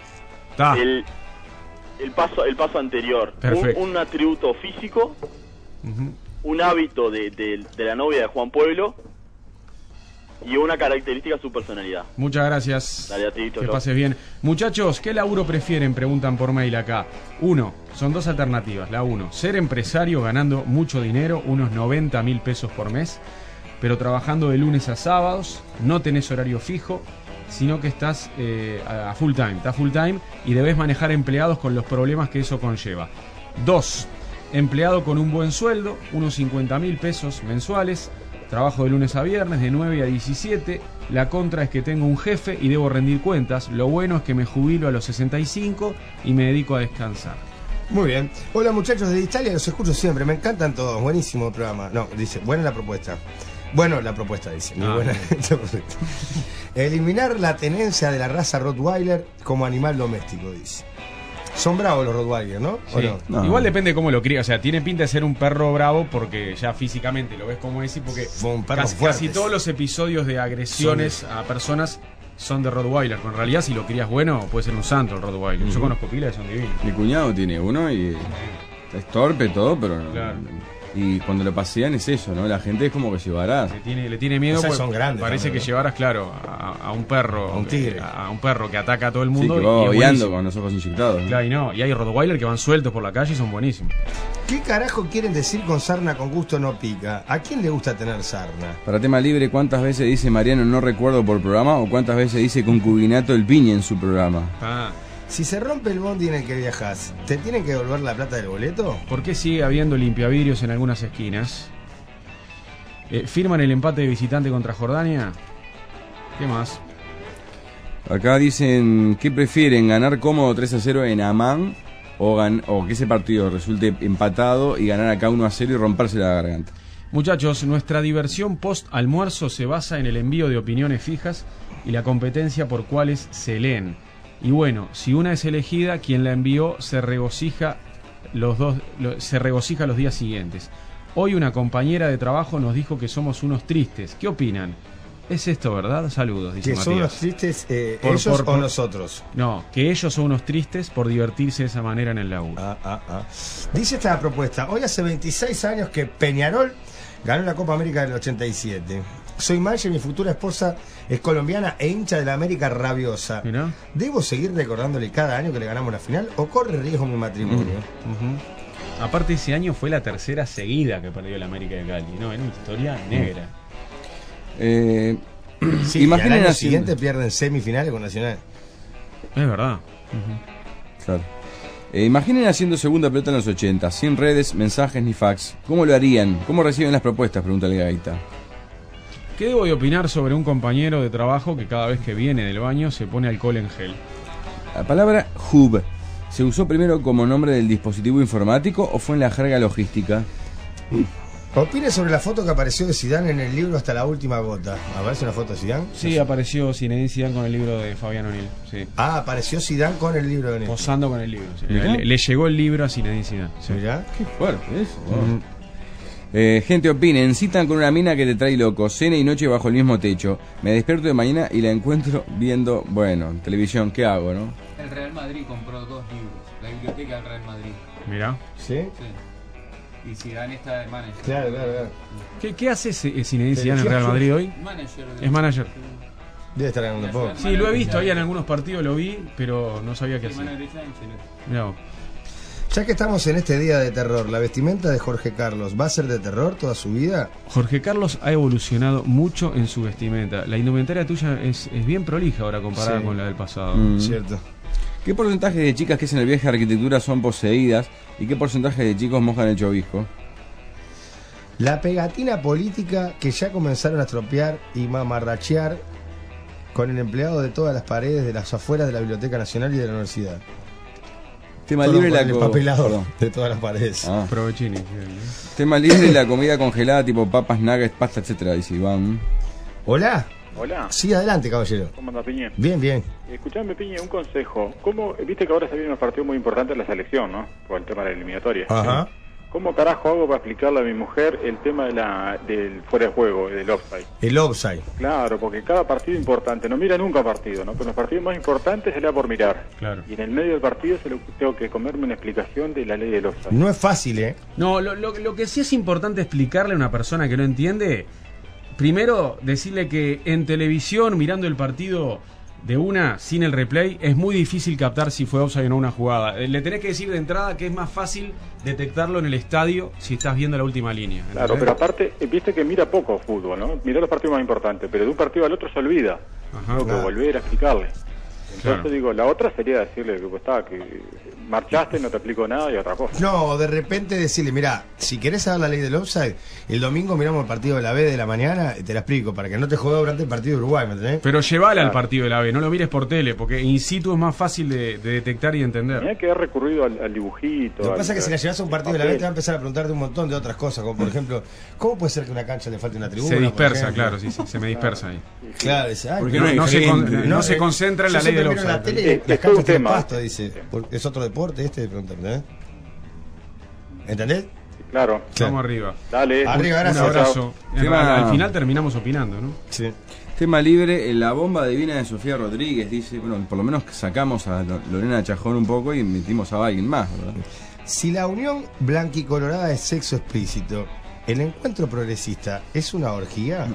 El paso anterior. Un atributo físico, un hábito de la novia de Juan Pueblo. Y una característica su personalidad. Muchas gracias. Dale a ti, que pases bien. Muchachos, ¿qué laburo prefieren? Preguntan por mail acá. Son dos alternativas. La 1, ser empresario ganando mucho dinero, unos 90.000 pesos por mes, pero trabajando de lunes a sábados, no tenés horario fijo, sino que estás a full time. Estás full time y debes manejar empleados con los problemas que eso conlleva. 2, empleado con un buen sueldo, unos 50.000 pesos mensuales. Trabajo de lunes a viernes, de 9 a 17. La contra es que tengo un jefe y debo rendir cuentas. Lo bueno es que me jubilo a los 65 y me dedico a descansar. Muy bien. Hola muchachos de Italia, los escucho siempre. Me encantan todos. Buenísimo el programa. No, dice, buena la propuesta. Bueno, la propuesta dice. Muy buena la propuesta. Eliminar la tenencia de la raza Rottweiler como animal doméstico, dice. Son bravos los Rottweiler, ¿no? Sí. No. Igual depende de cómo lo crías. O sea, tiene pinta de ser un perro bravo porque ya físicamente lo ves como es y porque casi todos los episodios de agresiones a personas son de Rottweiler. Pero en realidad, si lo crías bueno, puede ser un santo el Rottweiler. Yo conozco pilas que son divinos. Mi cuñado tiene uno y es torpe todo, pero no. Claro. Y cuando lo pasean es eso, ¿no? La gente es como que llevarás. Le tiene miedo porque son grandes. Parece que llevarás, claro, a un perro. A un tigre. A un perro que ataca a todo el mundo. Sí, que va babeando con los ojos inyectados. ¿No? Claro, y hay Rottweiler que van sueltos por la calle y son buenísimos. ¿Qué carajo quieren decir con sarna con gusto no pica? ¿A quién le gusta tener sarna? Para tema libre, ¿cuántas veces dice Mariano no recuerdo por programa? ¿O cuántas veces dice concubinato el piña en su programa? Si se rompe el bondi en el que viajas, ¿te tienen que devolver la plata del boleto? ¿Por qué sigue habiendo limpiavidrios en algunas esquinas? ¿Firman el empate de visitante contra Jordania? ¿Qué más? Acá dicen, ¿qué prefieren? ¿Ganar cómodo 3-0 en Amán? ¿O que ese partido resulte empatado y ganar acá 1-0 y romperse la garganta? Muchachos, nuestra diversión post-almuerzo se basa en el envío de opiniones fijas y la competencia por cuáles se leen. Y bueno, si una es elegida, quien la envió se regocija los días siguientes. Hoy una compañera de trabajo nos dijo que somos unos tristes. ¿Qué opinan? ¿Es esto verdad? Saludos, dice ¿Que Matías. son unos tristes ellos o nosotros? No, que ellos son unos tristes por divertirse de esa manera en el laburo. Dice esta propuesta, hoy hace 26 años que Peñarol ganó la Copa América del 87. Soy Maya y mi futura esposa es colombiana e hincha de la América rabiosa. ¿Mirá? ¿Debo seguir recordándole cada año que le ganamos la final o corre riesgo mi matrimonio? Aparte, ese año fue la tercera seguida que perdió la América de Cali. No, era una historia negra. Sí, imaginen al año siguiente pierden semifinales con Nacional. Es verdad. Claro. Imaginen haciendo segunda pelota en los 80, sin redes, mensajes ni fax. ¿Cómo lo harían? ¿Cómo reciben las propuestas? Pregunta el Gaita. ¿Qué debo de opinar sobre un compañero de trabajo que cada vez que viene del baño se pone alcohol en gel? La palabra hub, ¿se usó primero como nombre del dispositivo informático o fue en la jerga logística? Opine sobre la foto que apareció de Zidane en el libro Hasta la última gota. ¿Aparece una foto de Zidane? Sí, apareció Zinedine Zidane con el libro de Fabián O'Neill. Sí. Apareció Zidane con el libro de O'Neill. Posando con el libro. Sí. Le llegó el libro a Zinedine Zidane. Sí. Mirá, qué fuerte eso. Gente, opinen. Citan con una mina que te trae loco. Cena y noche bajo el mismo techo. Me despierto de mañana y la encuentro viendo, televisión. ¿Qué hago, no? El Real Madrid compró 2 libros. La biblioteca del Real Madrid. Mirá. ¿Sí? Sí. Y Zidane está de manager. Claro. ¿Qué hace Zinedine Zidane en Real Madrid hoy? Manager. Es manager. Debe estar ganando poco. Sí, lo he visto ahí en algunos partidos, lo vi, pero no sabía qué hacía. Mirá vos. Ya que estamos en este día de terror, ¿la vestimenta de Jorge Carlos va a ser de terror toda su vida? Jorge Carlos ha evolucionado mucho en su vestimenta. La indumentaria tuya es bien prolija ahora comparada con la del pasado. Cierto. ¿Qué porcentaje de chicas que hacen el viaje de arquitectura son poseídas y qué porcentaje de chicos mojan el chovisco? La pegatina política que ya comenzaron a estropear y mamarrachear con el empleado de todas las paredes de las afueras de la Biblioteca Nacional y de la Universidad. Tema libre el papelado de todas las paredes. Provechini. Tema libre la comida congelada tipo papas, nuggets, pasta, etcétera, dice Iván. Hola. Hola. Sí, adelante, caballero. ¿Cómo anda, Piñe? Bien. Escuchame, Piñe, un consejo. Viste que ahora se viene un partido muy importante en la selección, ¿no? Por el tema de la eliminatoria. Ajá. ¿Cómo carajo hago para explicarle a mi mujer el tema del fuera de juego, del offside? El offside. Claro, porque cada partido importante, no mira nunca partido, ¿no? Pero los partidos más importantes se le da por mirar. Claro. Y en el medio del partido tengo que comerme una explicación de la ley del offside. No es fácil, ¿eh? No, lo que sí es importante explicarle a una persona que no entiende, primero decirle que en televisión, mirando el partido de una, sin el replay, es muy difícil captar si fue offside o no una jugada. Le tenés que decir de entrada que es más fácil detectarlo en el estadio si estás viendo la última línea. ¿Entendés? Claro, pero aparte, viste que mira poco fútbol, ¿no? Mira los partidos más importantes, pero de un partido al otro se olvida. Tengo que volver a explicarle. Entonces digo, la otra sería decirle que marchaste, no te explico nada y otra cosa. No, de repente decirle, mira, si querés saber la ley del offside, el domingo miramos el partido de la B de la mañana y te la explico, para que no te jodas durante el partido de Uruguay, ¿me entendés? Pero llevala al partido de la B, no lo mires por tele, porque in situ es más fácil de detectar y entender. Tenía que haber recurrido al dibujito. Lo que pasa es que si la llevas a un partido de la B te va a empezar a preguntarte un montón de otras cosas, como por ejemplo, ¿cómo puede ser que a una cancha le falte una tribuna? Se dispersa, claro, sí, se me dispersa ahí. Claro, dice, porque no se concentra en la ley del offside. Las canchas tienen pasto, dice. Es otro deporte preguntarte, ¿eh? ¿Entendés? Claro. Vamos arriba. Dale. Arriba, gracias. Un abrazo. Al final terminamos opinando, ¿no? Sí. Tema libre, la bomba divina de Sofía Rodríguez, dice, bueno, por lo menos sacamos a Lorena Chajón un poco y metimos a alguien más, ¿verdad? Si la unión blanquicolorada es sexo explícito, ¿el encuentro progresista es una orgía?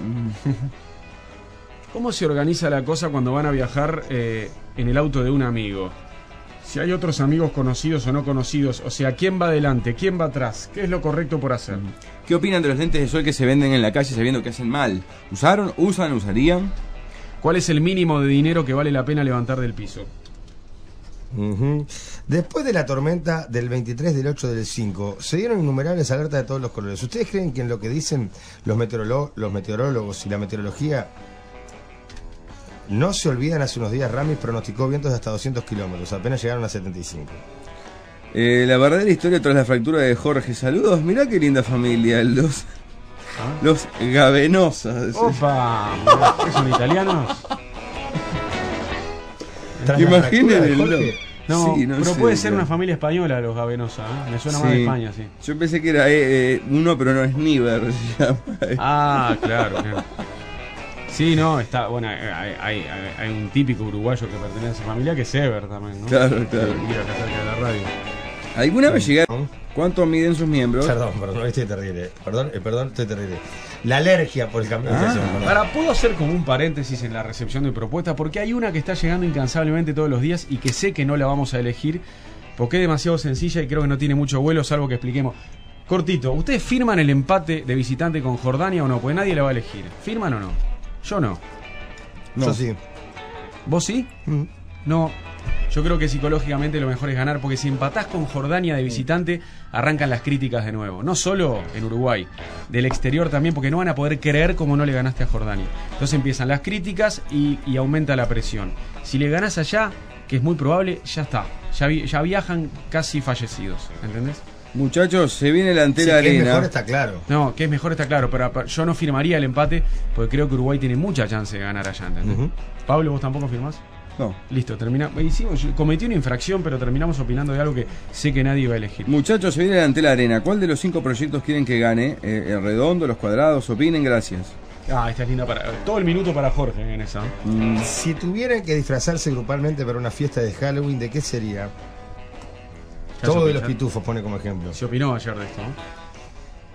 ¿Cómo se organiza la cosa cuando van a viajar en el auto de un amigo? Si hay otros amigos conocidos o no conocidos, o sea, ¿quién va adelante? ¿Quién va atrás? ¿Qué es lo correcto por hacer? ¿Qué opinan de los lentes de sol que se venden en la calle sabiendo que hacen mal? ¿Usaron? ¿Usan? ¿Usarían? ¿Cuál es el mínimo de dinero que vale la pena levantar del piso? Después de la tormenta del 23, del 8, del 5, se dieron innumerables alertas de todos los colores. ¿Ustedes creen que en lo que dicen los meteorólogos y la meteorología no se olvidan? Hace unos días Ramis pronosticó vientos de hasta 200 kilómetros, apenas llegaron a 75. La verdadera historia tras la fractura de Jorge. Saludos, mirá qué linda familia, los Gavenosas. ¡Opa! ¿Qué son italianos? Imaginen el nombre. No, sí, no pero sé, puede ser una familia española, los Gavenosa, ¿eh? Me suena más de España, sí. Yo pensé que era uno, pero no es Niver, se llama. Ah, claro. Sí, no, está, bueno, hay un típico uruguayo que pertenece a esa familia que es Ever también, ¿no? Claro. Mira, acá cerca de la radio. ¿Alguna vez llegaron? ¿Cuánto miden sus miembros? Perdón, estoy terrible. Perdón, estoy terrible. La alergia por el cambio de estación. Ahora, puedo hacer como un paréntesis en la recepción de propuestas, porque hay una que está llegando incansablemente todos los días y que sé que no la vamos a elegir porque es demasiado sencilla y creo que no tiene mucho vuelo, salvo que expliquemos. Cortito, ¿ustedes firman el empate de visitante con Jordania o no? Porque nadie la va a elegir. ¿Firman o no? Yo no. Yo sí. ¿Vos sí? No. Yo creo que psicológicamente lo mejor es ganar, porque si empatás con Jordania de visitante, arrancan las críticas de nuevo. No solo en Uruguay, del exterior también, porque no van a poder creer cómo no le ganaste a Jordania. Entonces empiezan las críticas y aumenta la presión. Si le ganás allá, que es muy probable, ya está. Ya viajan casi fallecidos, ¿entendés? Muchachos, se viene la Antela Arena. Que es mejor está claro. No, que es mejor está claro, pero yo no firmaría el empate porque creo que Uruguay tiene mucha chance de ganar allá, ¿entendés? Pablo, ¿vos tampoco firmás? No. Listo, cometí una infracción, pero terminamos opinando de algo que sé que nadie va a elegir. Muchachos, se viene la Antela Arena. ¿Cuál de los 5 proyectos quieren que gane? ¿El redondo, los cuadrados? Opinen, gracias. Esta es linda todo el minuto para Jorge en esa. Si tuvieran que disfrazarse grupalmente para una fiesta de Halloween, ¿de qué sería? Todo de los pitufos pone como ejemplo. Se opinó ayer de esto, ¿no?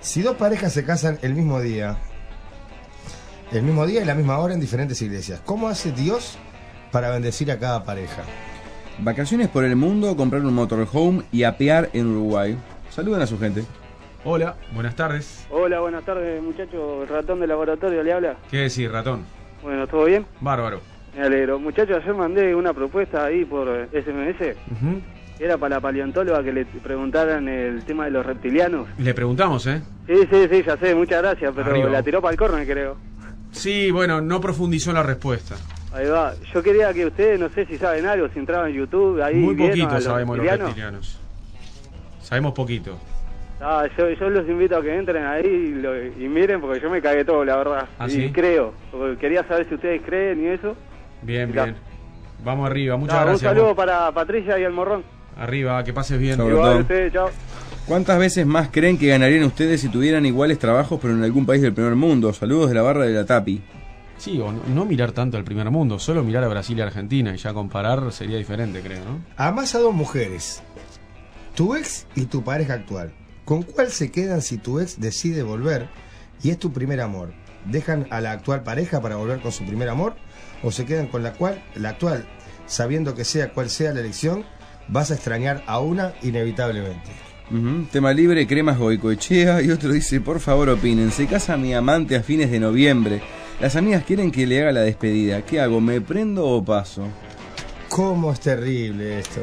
Si dos parejas se casan el mismo día y la misma hora en diferentes iglesias, ¿cómo hace Dios para bendecir a cada pareja? Vacaciones por el mundo, comprar un motorhome y apear en Uruguay. Saluden a su gente. Hola, buenas tardes. Hola, buenas tardes, muchachos. El ratón del laboratorio le habla. ¿Qué decís, ratón? Bueno, ¿todo bien? Bárbaro. Me alegro. Muchachos, ayer mandé una propuesta ahí por SMS. Era para la paleontóloga que le preguntaran el tema de los reptilianos. Le preguntamos, ¿eh? Sí, ya sé, muchas gracias, pero Arriba. la tiró para el córner, creo. Sí, bueno, no profundizó en la respuesta. Ahí va. Yo quería que ustedes, no sé si saben algo, si entraban en YouTube, ahí Muy vieron poquito a los sabemos los reptilianos. reptilianos. Sabemos poquito. Yo los invito a que entren ahí y miren, porque yo me cagué todo, la verdad. ¿Ah, y sí? creo, porque quería saber si ustedes creen y eso. Bien, Mirá. bien. Vamos arriba, muchas gracias. Un saludo vos. para Patricia y el morrón. Arriba, que pases bien. Sobre Igual todo. ustedes, chao. ¿Cuántas veces más creen que ganarían ustedes si tuvieran iguales trabajos pero en algún país del primer mundo? Saludos de la barra de la Tapi. Sí, o no mirar tanto al primer mundo, solo mirar a Brasil y Argentina y ya comparar sería diferente, creo, ¿no? Amás a dos mujeres, tu ex y tu pareja actual. ¿Con cuál se quedan si tu ex decide volver y es tu primer amor? ¿Dejan a la actual pareja para volver con su primer amor? ¿O se quedan con la actual, sabiendo que sea cual sea la elección, vas a extrañar a una inevitablemente? Tema libre, Cremas Goicoechea. Y otro dice, por favor opinen, se casa mi amante a fines de noviembre. Las amigas quieren que le haga la despedida. ¿Qué hago? ¿Me prendo o paso? ¿Cómo es terrible esto?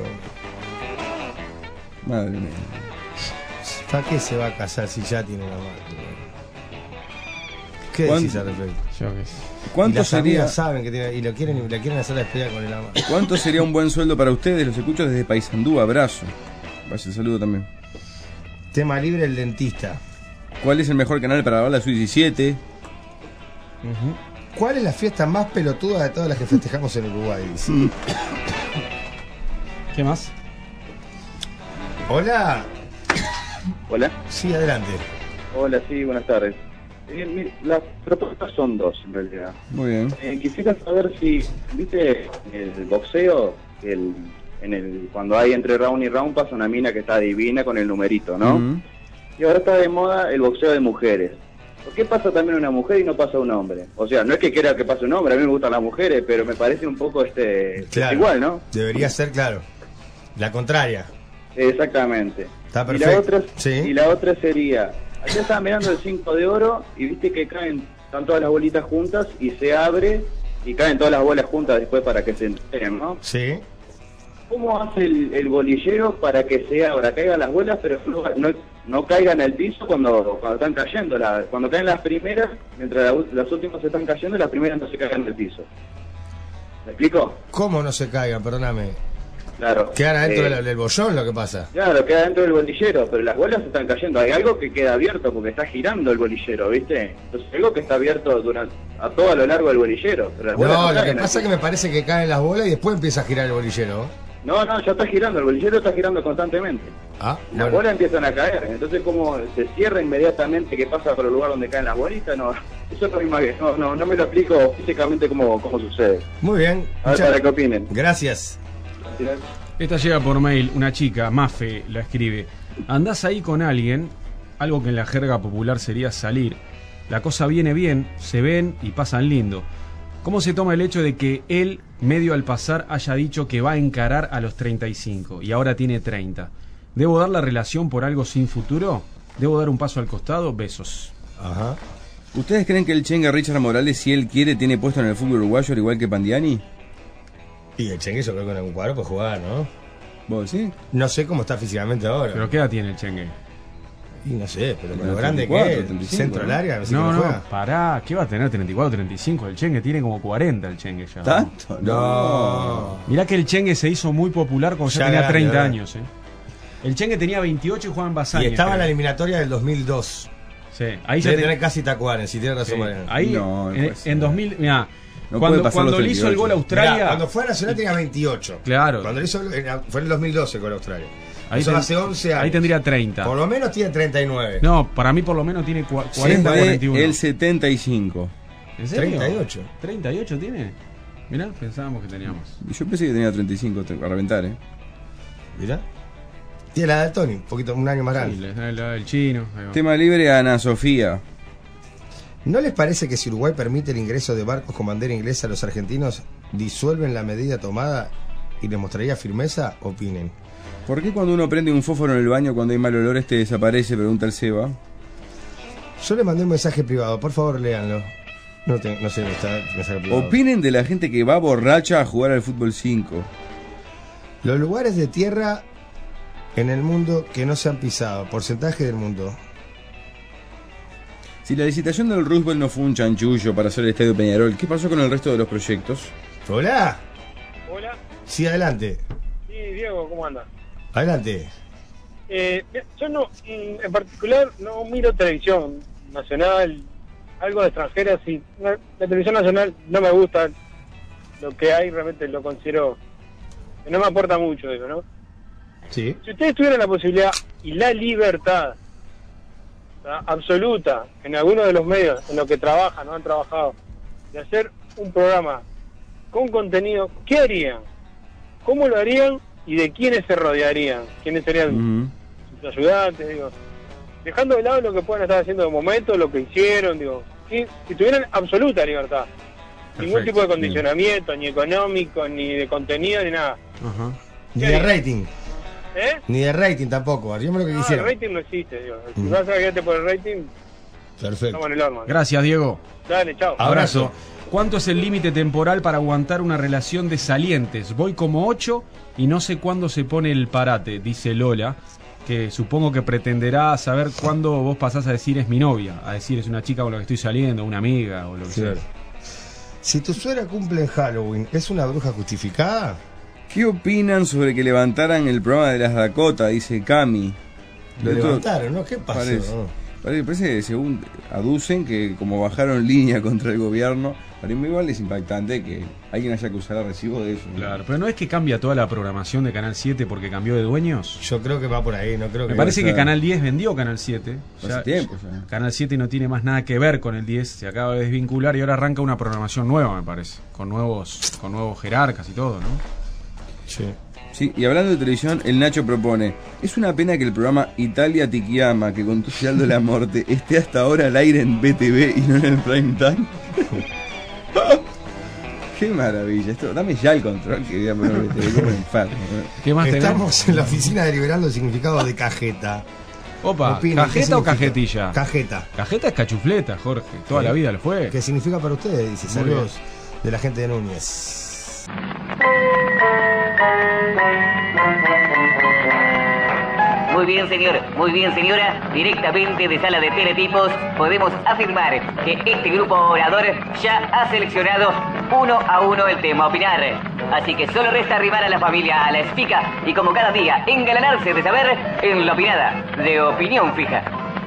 Madre mía. ¿Para qué se va a casar si ya tiene una amante? ¿Qué ¿Cuánto? decís al respecto? ¿Cuánto Y las sería? amigas saben que tiene, y le quieren hacer la despedida con el amante. ¿Cuánto sería un buen sueldo para ustedes? Los escucho desde Paysandú. Abrazo. Vaya el saludo también. Tema libre, el dentista. ¿Cuál es el mejor canal para ver la Sub-17? ¿Cuál es la fiesta más pelotuda de todas las que festejamos en Uruguay? Dice. ¿Qué más? Hola. Hola. Sí, adelante. Hola, sí, buenas tardes. Las propuestas son dos, en realidad. Muy bien. Quisiera saber si, viste, el boxeo, cuando hay entre round y round pasa una mina que está divina con el numerito, ¿no? Y ahora está de moda el boxeo de mujeres. ¿Por qué pasa también una mujer y no pasa un hombre? O sea, no es que quiera que pase un hombre, a mí me gustan las mujeres, pero me parece un poco Claro. igual, ¿no? Debería ser, claro, la contraria. Exactamente. Está perfecto. Y la otra sería, allá estaba mirando el 5 de oro y viste que están todas las bolitas juntas y se abre y caen todas las bolas juntas después para que se enteren, ¿no? Sí. ¿Cómo hace el bolillero para que se abra, caigan las bolas, pero no caigan al piso cuando están cayendo? Cuando caen las primeras, mientras las últimas se están cayendo, las primeras no se caigan del piso. ¿Me explico? ¿Cómo no se caigan? Perdóname. Claro. Quedan adentro del bollón lo que pasa. Claro, queda dentro del bolillero, pero las bolas se están cayendo. Hay algo que queda abierto porque está girando el bolillero, ¿viste? Entonces algo que está abierto a todo a lo largo del bolillero. Pero las bolas No, lo que caen pasa es así. que me parece que caen las bolas y después empieza a girar el bolillero. No, ya está girando, el bolillero está girando constantemente. Ah, Las bolas empiezan a caer, entonces como se cierra inmediatamente que pasa por el lugar donde caen las bolitas, no, eso es lo mismo que no me lo explico físicamente cómo sucede. Muy bien. A ver, para que opinen. Gracias. Esta llega por mail, una chica, Mafe, la escribe. Andás ahí con alguien, algo que en la jerga popular sería salir. La cosa viene bien, se ven y pasan lindo. ¿Cómo se toma el hecho de que él, medio al pasar, haya dicho que va a encarar a los 35 y ahora tiene 30? ¿Debo dar la relación por algo sin futuro? ¿Debo dar un paso al costado? Besos. Ajá. ¿Ustedes creen que el Chenga Richard Morales, si él quiere, tiene puesto en el fútbol uruguayo al igual que Pandiani? Y el Chengue yo creo que en algún cuadro puede jugar, ¿no? ¿Vos sí? No sé cómo está físicamente ahora. ¿Pero qué edad tiene el Chengue? Y no sé, pero con lo 34, grande que es, 35, centro ¿no? larga, No, pará, ¿qué va a tener 34, 35? El Chengue tiene como 40 el Chengue ya. ¿Tanto? No. Mirá que el Chengue se hizo muy popular cuando ya Ya tenía grande, 30 ¿verdad? años, El Chengue tenía 28 y jugaba en Y Basaña. estaba en la eliminatoria del 2002. Sí, ahí ya Debe tener casi Tacuanes, si tiene razón. Sí, Mariano. ahí No, en 2000, mirá, No puede pasar cuando los le hizo el 38. gol a Australia. Mirá, cuando fue a Nacional tenía 28. Claro. Cuando le hizo, fue en el 2012 con Australia. Ahí Eso ten- hace 11 años. Ahí tendría 30. Por lo menos tiene 39. No, para mí por lo menos tiene 40, Siempre 41. el 75. ¿En serio? 38. ¿38 tiene? Mirá, pensábamos que teníamos. Y yo pensé que tenía 35 para reventar, Mirá. Tiene la de Tony, un año más grande. Sí, la del chino. Tema libre a Ana Sofía. ¿No les parece que si Uruguay permite el ingreso de barcos con bandera inglesa a los argentinos, disuelven la medida tomada y les mostraría firmeza? Opinen. ¿Por qué cuando uno prende un fósforo en el baño cuando hay mal olor este desaparece? Pregunta el Seba. Yo le mandé un mensaje privado, por favor léanlo. No sé, mensaje privado. Opinen de la gente que va borracha a jugar al fútbol 5. Los lugares de tierra en el mundo que no se han pisado, porcentaje del mundo. Si la licitación del Roosevelt no fue un chanchullo para hacer el Estadio Peñarol, ¿qué pasó con el resto de los proyectos? Hola. Hola. Sí, adelante. Sí, Diego, ¿cómo anda? Adelante. Yo no, en particular, no miro televisión nacional, algo de extranjera, sí. La televisión nacional no me gusta. Lo que hay realmente lo considero que no me aporta mucho, digo, ¿no? Sí. Si ustedes tuvieran la posibilidad y la libertad absoluta en alguno de los medios en los que trabajan o han trabajado de hacer un programa con contenido, ¿qué harían? ¿Cómo lo harían? ¿Y de quiénes se rodearían? ¿Quiénes serían sus ayudantes? Digo, dejando de lado lo que puedan estar haciendo de momento, lo que hicieron, digo, si tuvieran absoluta libertad, ningún tipo de condicionamiento, ni económico, ni de contenido, ni nada. Ni de rating. ¿Eh? Ni de rating tampoco, haríamos lo que quisieran. El rating no existe, digo. Si vas a guiarte por el rating, perfecto. estamos en el horno. Gracias, Diego. Dale, chao. Abrazo. ¿Cuánto es el límite temporal para aguantar una relación de salientes? Voy como 8 y no sé cuándo se pone el parate, dice Lola, que supongo que pretenderá saber cuándo vos pasás a decir es mi novia, a decir es una chica con la que estoy saliendo, una amiga o lo que sea. Si tu suegra cumple en Halloween, ¿es una bruja justificada? ¿Qué opinan sobre que levantaran el programa de las Dakota? Dice Cami. Lo levantaron, ¿no? ¿Qué pasó? Parece que según aducen que como bajaron línea contra el gobierno, para mí igual es impactante que alguien haya que usar el recibo de eso. Claro, pero no es que cambia toda la programación de Canal 7 porque cambió de dueños. Yo creo que va por ahí, no creo que... Me parece que Canal 10 vendió Canal 7. Hace tiempo ya. Canal 7 no tiene más nada que ver con el 10, se acaba de desvincular y ahora arranca una programación nueva, me parece, con nuevos jerarcas y todo, ¿no? Sí, y hablando de televisión, el Nacho propone: es una pena que el programa Italia Ti Chiama, que conduce Aldo La Morte, esté hasta ahora al aire en BTV y no en el prime time. Qué maravilla, esto, dame ya el control que voy a poner BTV como enfermo. ¿Qué más Estamos en la oficina deliberando el significado de cajeta. Opa, ¿cajeta o cajetilla? Cajeta. Cajeta es cachufleta, Jorge, toda la vida lo fue. ¿Qué significa para ustedes? Dice, saludos de la gente de Núñez. Muy bien, señor. Muy bien, señora. Directamente de Sala de Teletipos podemos afirmar que este grupo orador ya ha seleccionado 1 a 1 el tema a opinar. Así que solo resta arribar a la familia a la espica y como cada día engalanarse de saber en la opinada de Opinión Fija.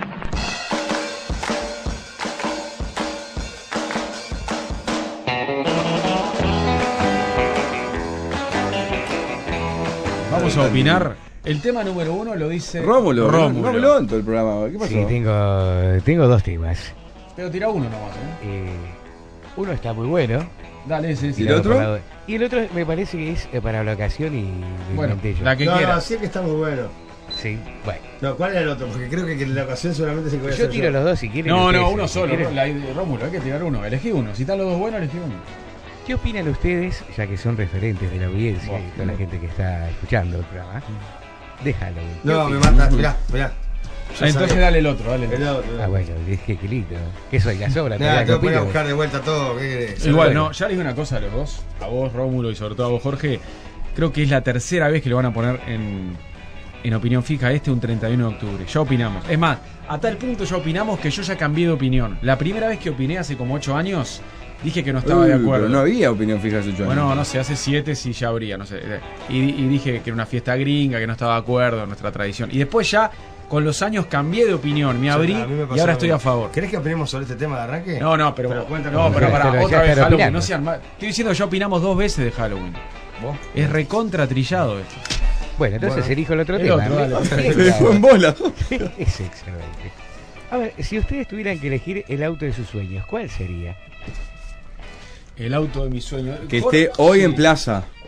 Vamos a opinar. El tema número 1 lo dice Rómulo. Rómulo en todo el programa. ¿Qué pasó? Sí, tengo 2 temas. Pero tira uno nomás, uno está muy bueno. Dale, sí. ¿Y el otro? Y el otro me parece que es para la ocasión y bueno, la que quiera. No, sí que está muy bueno. Sí, bueno. No, ¿cuál era el otro? Porque creo que la ocasión solamente se puede hacer. Yo tiro los dos si quieren. No, uno solo. Rómulo, hay que tirar uno. Elegí uno. Si están los dos buenos, elegí uno. ¿Qué opinan ustedes, ya que son referentes de la audiencia y toda la gente que está escuchando el programa, de Halloween? No, me mata. Mirá. Entonces dale el otro, Ah, bueno, es que qué lindo. ¿Qué soy? La sobra. Te voy a buscar de vuelta todo. ¿Qué querés? Igual, no, ya les digo una cosa a los dos. A vos, Rómulo, y sobre todo a vos, Jorge. Creo que es la tercera vez que lo van a poner en Opinión Fija un 31 de octubre. Ya opinamos. Es más, a tal punto ya opinamos que yo ya cambié de opinión. La primera vez que opiné hace como 8 años... Dije que no estaba de acuerdo. Pero no había Opinión Fija hace 8 años. Bueno, no sé, hace 7 sí ya habría, no sé. Y dije que era una fiesta gringa, que no estaba de acuerdo en nuestra tradición. Y después ya, con los años, cambié de opinión, me abrí y ahora estoy a favor. ¿Querés que opinemos sobre este tema de arranque? No, pero para otra vez Halloween. No sean mal. Estoy diciendo que ya opinamos 2 veces de Halloween. ¿Vos? Es recontra trillado esto. Bueno, entonces elijo el otro tema. Fue en bola. Es excelente. A ver, si ustedes tuvieran que elegir el auto de sus sueños, ¿cuál sería? El auto de mis sueños. Que esté hoy en plaza.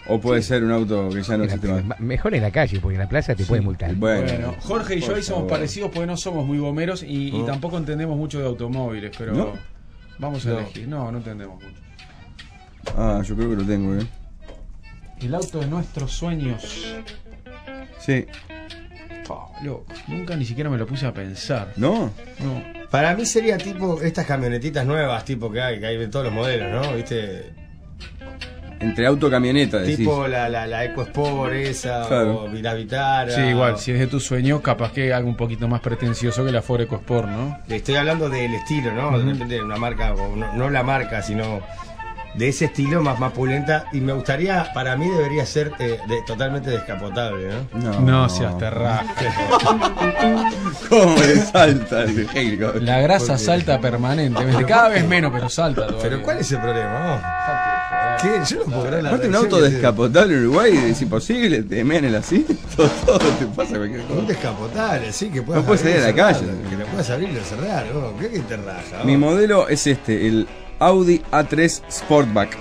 O puede ser un auto que ya no existe más. Mejor en la calle, porque en la plaza te pueden multar. Bueno, Jorge y yo ahí somos parecidos porque no somos muy gomeros y tampoco entendemos mucho de automóviles, pero vamos a elegir. No entendemos mucho. Yo creo que lo tengo, El auto de nuestros sueños. Sí. Loco, nunca ni siquiera me lo puse a pensar. ¿No? Para mí sería tipo estas camionetitas nuevas, tipo que hay de todos los modelos, ¿no? ¿Viste? Entre auto y camioneta, decís. Tipo la EcoSport esa, claro. o la Vitara. Sí, igual, si es de tu sueño, capaz que algo un poquito más pretencioso que la Ford EcoSport, ¿no? Estoy hablando del estilo, ¿no? De repente de una marca, o no la marca, sino de ese estilo más pulenta. Y me gustaría, para mí debería ser totalmente descapotable, ¿no? No seas terraje. ¿Cómo le salta el Heiko? La grasa salta permanentemente, cada vez menos, pero salta todavía. Pero ¿cuál es el problema? ¿Qué? Yo no puedo creer la aparte un auto descapotable en Uruguay es imposible, te mean el asiento, todo te pasa cualquier cosa. Un descapotable, sí, que puedas no puedes salir a la calle. Que lo puedas abrir y cerrar, ¿no? ¿Qué te raja? Mi modelo es el Audi A3 Sportback.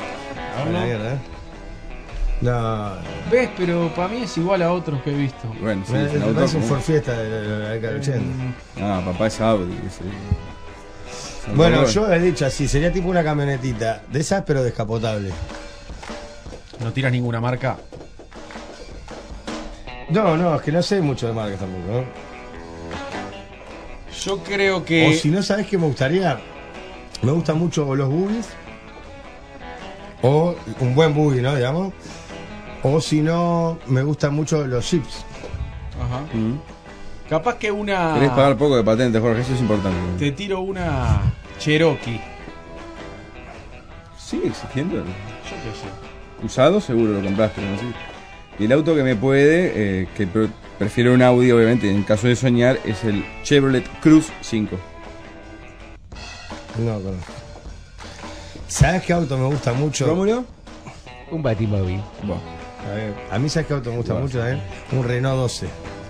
No. ¿Ves? Pero para mí es igual a otros que he visto. Bueno, sí, es un Ford Fiesta de la década del 80. Papá es Audi. Bueno, yo he dicho así, sería tipo una camionetita de esas, pero descapotable. ¿No tiras ninguna marca? No, es que no sé mucho de marcas tampoco, ¿no? Yo creo que... O si no, ¿sabes qué me gustaría? Me gustan mucho los buggies. O un buen buggy, ¿no? Digamos. O si no, me gustan mucho los jeeps. Ajá. Capaz que una... Querés pagar poco de patente, Jorge, eso es importante. Te tiro una Cherokee. ¿Sigue existiendo? Yo qué sé. Usado seguro lo compraste, ¿no? Sí. Y el auto que me puede, que prefiero un Audi, obviamente, en caso de soñar, es el Chevrolet Cruze 5. No conozco. ¿Sabes qué auto me gusta mucho? ¿Rómulo? Un Batimóvil. Bueno, a mí, ¿sabes qué auto me gusta mucho también? Un Renault 12.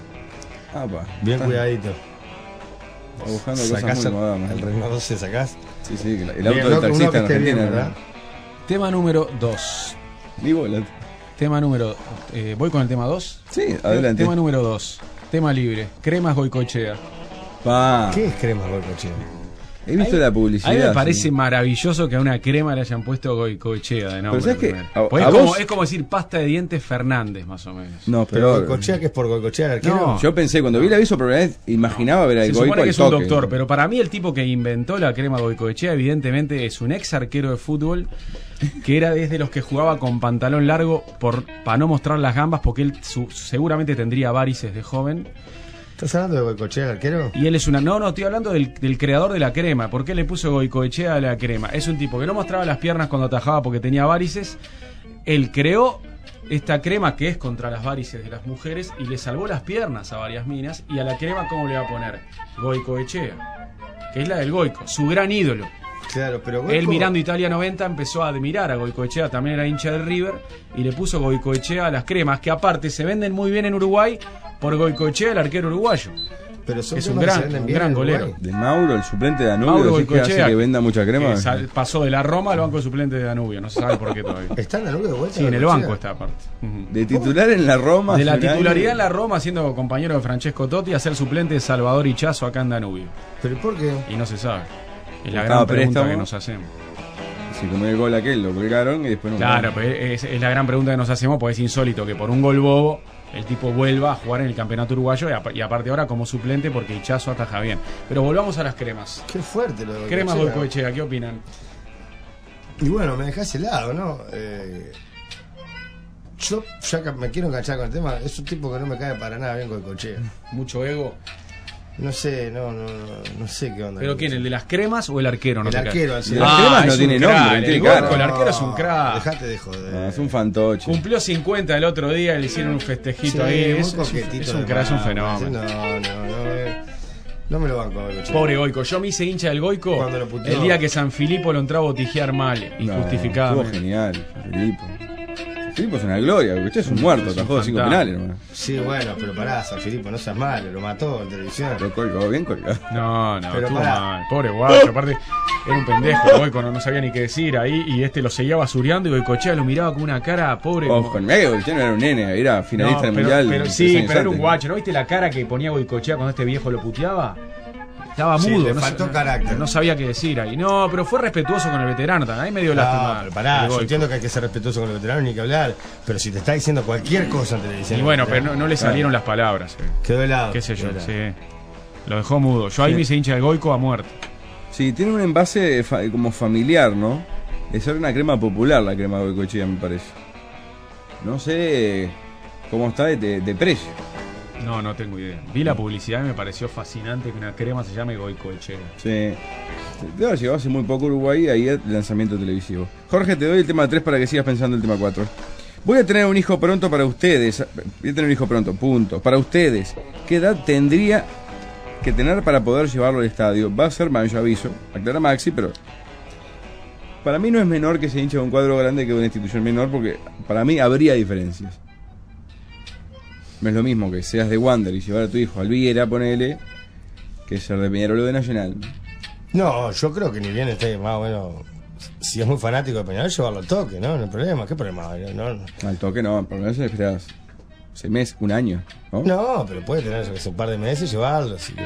Bien cuidadito. Buscando cosas muy modernas. El Renault 12 sacás. Sí, el auto del taxista en Argentina, ¿verdad? Tema número 2. Tema número... ¿voy con el tema 2? Sí, adelante. Tema número 2. Tema libre. Cremas Goicoechea. ¿Qué es Cremas Goicoechea? He visto la publicidad. A mí me parece maravilloso que a una crema le hayan puesto Goicoechea de nombre. Pero ¿sabes qué? Es como decir pasta de dientes Fernández, más o menos. No, pero Goicoechea, que es por Goicoechea el arquero. No. Yo pensé, cuando vi el aviso por primera vez, imaginaba ver al Goico. Se supone que es un doctor, pero para mí el tipo que inventó la crema Goicoechea evidentemente es un ex arquero de fútbol que era desde los que jugaba con pantalón largo para no mostrar las gambas, porque él seguramente tendría varices de joven. ¿Estás hablando de Goicoechea, el arquero? Y él es una... No, estoy hablando del creador de la crema. ¿Por qué le puso Goicoechea a la crema? Es un tipo que no mostraba las piernas cuando atajaba porque tenía varices. Él creó esta crema que es contra las varices de las mujeres y le salvó las piernas a varias minas. Y a la crema, ¿cómo le va a poner? Goicoechea, que es la del Goico, su gran ídolo. Claro, pero Goico... Él, mirando Italia 90, empezó a admirar a Goicoechea, también era hincha del River, y le puso Goicoechea a las cremas, que aparte se venden muy bien en Uruguay por Goicoechea, el arquero uruguayo. Pero son es un gran golero. De Mauro, el suplente de Danubio, que hace que venda mucha crema. Pasó de la Roma al banco de suplente de Danubio, no se sabe por qué todavía. ¿Está en Danubio de vuelta? Sí, en el banco está aparte. De titular en la Roma. De la titularidad en la Roma, siendo compañero de Francesco Totti, a ser suplente de Salvador Hichazo acá en Danubio. ¿Pero por qué? Y no se sabe. Es la gran pregunta que nos hacemos. Si comió el gol aquel, lo colgaron y después no. Claro, pero es la gran pregunta que nos hacemos, porque es insólito que por un gol bobo el tipo vuelva a jugar en el campeonato uruguayo y aparte ahora como suplente porque Hichazo ataja bien. Pero volvamos a las cremas. Qué fuerte lo de Cremas Goicoechea, ¿qué opinan? Y bueno, me dejás helado, ¿no? Yo ya me quiero enganchar con el tema. Es un tipo que no me cae para nada bien Goicoechea. Mucho ego. No sé, no sé qué onda. ¿Pero quién? ¿El de las cremas o el arquero? El arquero, el de las cremas no tiene nombre, el arquero es un crack. Dejate de joder. Es un fantoche. Cumplió 50 el otro día, le hicieron un festejito ahí. Es un crack, es un fenómeno. No me lo banco, Goico. Pobre Goico. Yo me hice hincha del Goico el día que San Filipo lo entró a botijear mal, injustificadamente. Estuvo genial, Filipo. Filipo es una gloria, porque usted es un muerto, atajó 5 penales, hermano. Sí, bueno, pero pará, San Filipo, no seas malo, lo mató en televisión. Lo colgó, bien colgado. No, estuvo mal. Pobre guacho, aparte. Era un pendejo, Goico, no sabía ni qué decir ahí, y lo seguía basureando y Goicoechea lo miraba con una cara pobre. Ojo, en medio Goicoechea no era un nene, era finalista del mundial. Pero sí, pero era un guacho, ¿no viste la cara que ponía Goicoechea cuando este viejo lo puteaba? Estaba mudo, le faltó carácter. No sabía qué decir ahí. No, pero fue respetuoso con el veterano también. Ahí me dio lástima. Pero pará, yo entiendo que hay que ser respetuoso con el veterano, ni que hablar. Pero si te está diciendo cualquier cosa en televisión. Y bueno, pero no le salieron las palabras. Quedó helado. Qué sé yo, sí. Lo dejó mudo. Yo ahí me hice hincha del Goico a muerte. Sí, tiene un envase como familiar, ¿no? Es una crema popular la crema de Goicoechea, me parece. No sé cómo está de precio. No tengo idea. Vi la publicidad y me pareció fascinante que una crema se llame Goicoechea. Sí. Debe haber llegado hace muy poco a Uruguay, ahí el lanzamiento televisivo. Jorge, te doy el tema 3 para que sigas pensando el tema 4. Voy a tener un hijo pronto para ustedes. Voy a tener un hijo pronto, punto. Para ustedes, ¿qué edad tendría que tener para poder llevarlo al estadio? Va a ser más, yo aviso. Aclara Maxi, pero para mí no es menor que se hinche de un cuadro grande que de una institución menor, porque para mí habría diferencias. No es lo mismo que seas de Wander y llevar a tu hijo al Viera, ponele, que ser de Peñarol o de Nacional. No, yo creo que ni bien esté más bueno. Si es muy fanático de Peñarol, llevarlo al toque, ¿no? No hay problema. ¿Qué problema? No. Al toque no, por lo menos esperas 6 meses, un año, ¿no? No, pero puede tener un par de meses y llevarlo. Si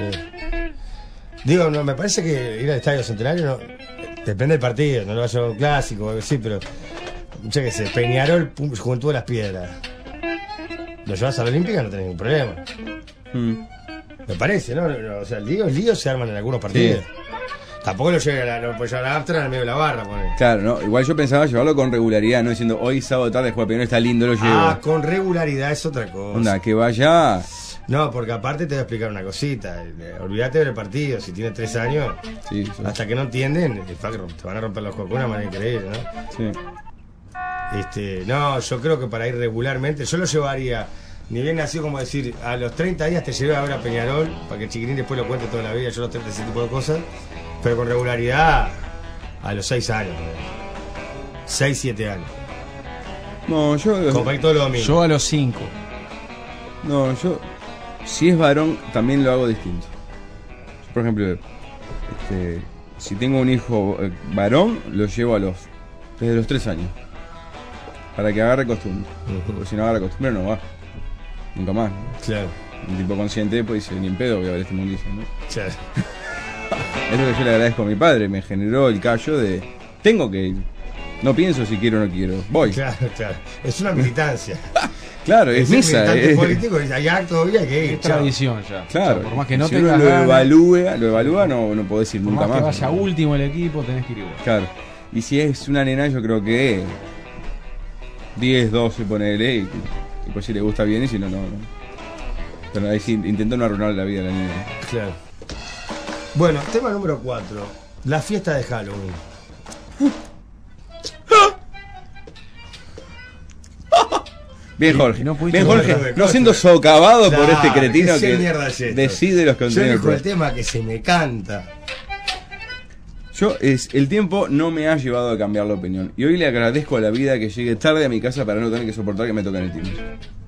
digo, no, me parece que ir al Estadio Centenario no, depende del partido, no lo va a llevar un clásico o algo así, pero yo qué sé, Peñarol, Juventud de las Piedras. Lo llevas a la Olímpica, no tenés ningún problema. Me parece, ¿no? O sea, el lío se arman en algunos partidos. Sí. Tampoco lo puede llevar a Amsterdam en medio de la barra. Ponele. Claro, no, igual yo pensaba llevarlo con regularidad, no diciendo hoy sábado tarde juega Peñarol, está lindo, lo llevo. Con regularidad es otra cosa. Onda, que vaya. No, porque aparte te voy a explicar una cosita. Olvídate del partido, si tienes 3 años, hasta que no entienden, te van a romper los juegos de una manera increíble, ¿no? Sí. No, yo creo que para ir regularmente, yo lo llevaría, ni bien así como decir, a los 30 días te llevé a ver a Peñarol, para que el chiquirín después lo cuente toda la vida, yo los 30, ese tipo de cosas, pero con regularidad a los 6 años, 6, 7 años. No, yo... Como para ir todos los domingos. Yo a los 5. No, yo... Si es varón, también lo hago distinto. Yo, por ejemplo, si tengo un hijo varón, lo llevo desde los 3 años. Para que agarre costumbre. Porque si no agarra costumbre no va. Nunca más, ¿no? Claro. Un tipo consciente pues dice, ni en pedo voy a ver este mundillo, ¿no? Claro. Es lo que yo le agradezco a mi padre. Me generó el callo de tengo que ir. No pienso si quiero o no quiero. Voy. Claro. Es una militancia. Claro, es misa. Es político, hay acto, hay que ir. Es tradición ya. Claro. O sea, por más que no si tengas uno lo ganas, evalúa, no podés ir nunca más. Por más que vaya último el equipo, tenés que ir igual. Claro. Y si es una nena, yo creo que 10, 12 ponele y pues si le gusta bien y si no. Pero ahí sí intento no arruinar la vida a la niña. Claro. Bueno, tema número 4. La fiesta de Halloween. Bien, Jorge. Bien, Jorge. No siendo socavado por este cretino que decide los contenidos. Yo elijo el tema que se me canta. El tiempo no me ha llevado a cambiar la opinión. Y hoy le agradezco a la vida que llegue tarde a mi casa para no tener que soportar que me toquen el timbre.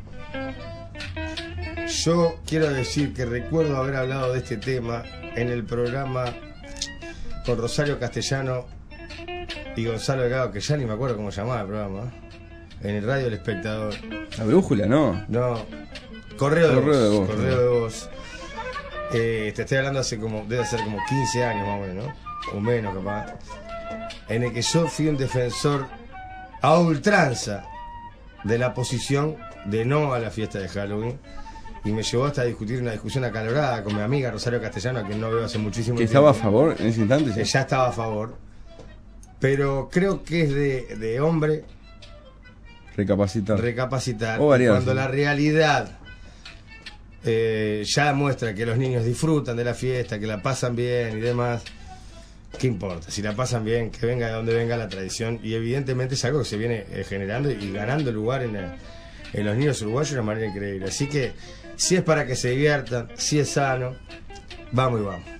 Yo quiero decir que recuerdo haber hablado de este tema en el programa con Rosario Castellano y Gonzalo Delgado, que ya ni me acuerdo cómo llamaba el programa, en el Radio El Espectador. La brújula, ¿no? No. Correo de voz. Te estoy hablando debe ser como 15 años más o menos, ¿no? O menos capaz. En el que yo fui un defensor a ultranza de la posición de no a la fiesta de Halloween. Y me llevó hasta discutir una discusión acalorada con mi amiga Rosario Castellano, a quien no veo hace muchísimo tiempo. ¿Que estaba a favor en ese instante? Que ya estaba a favor. Pero creo que es de hombre recapacitar. Cuando la realidad ya muestra que los niños disfrutan de la fiesta, que la pasan bien y demás, ¿qué importa? Si la pasan bien, que venga de donde venga la tradición. Y evidentemente es algo que se viene generando y ganando lugar en los niños uruguayos de una manera increíble. Así que si es para que se diviertan, si es sano, vamos y vamos.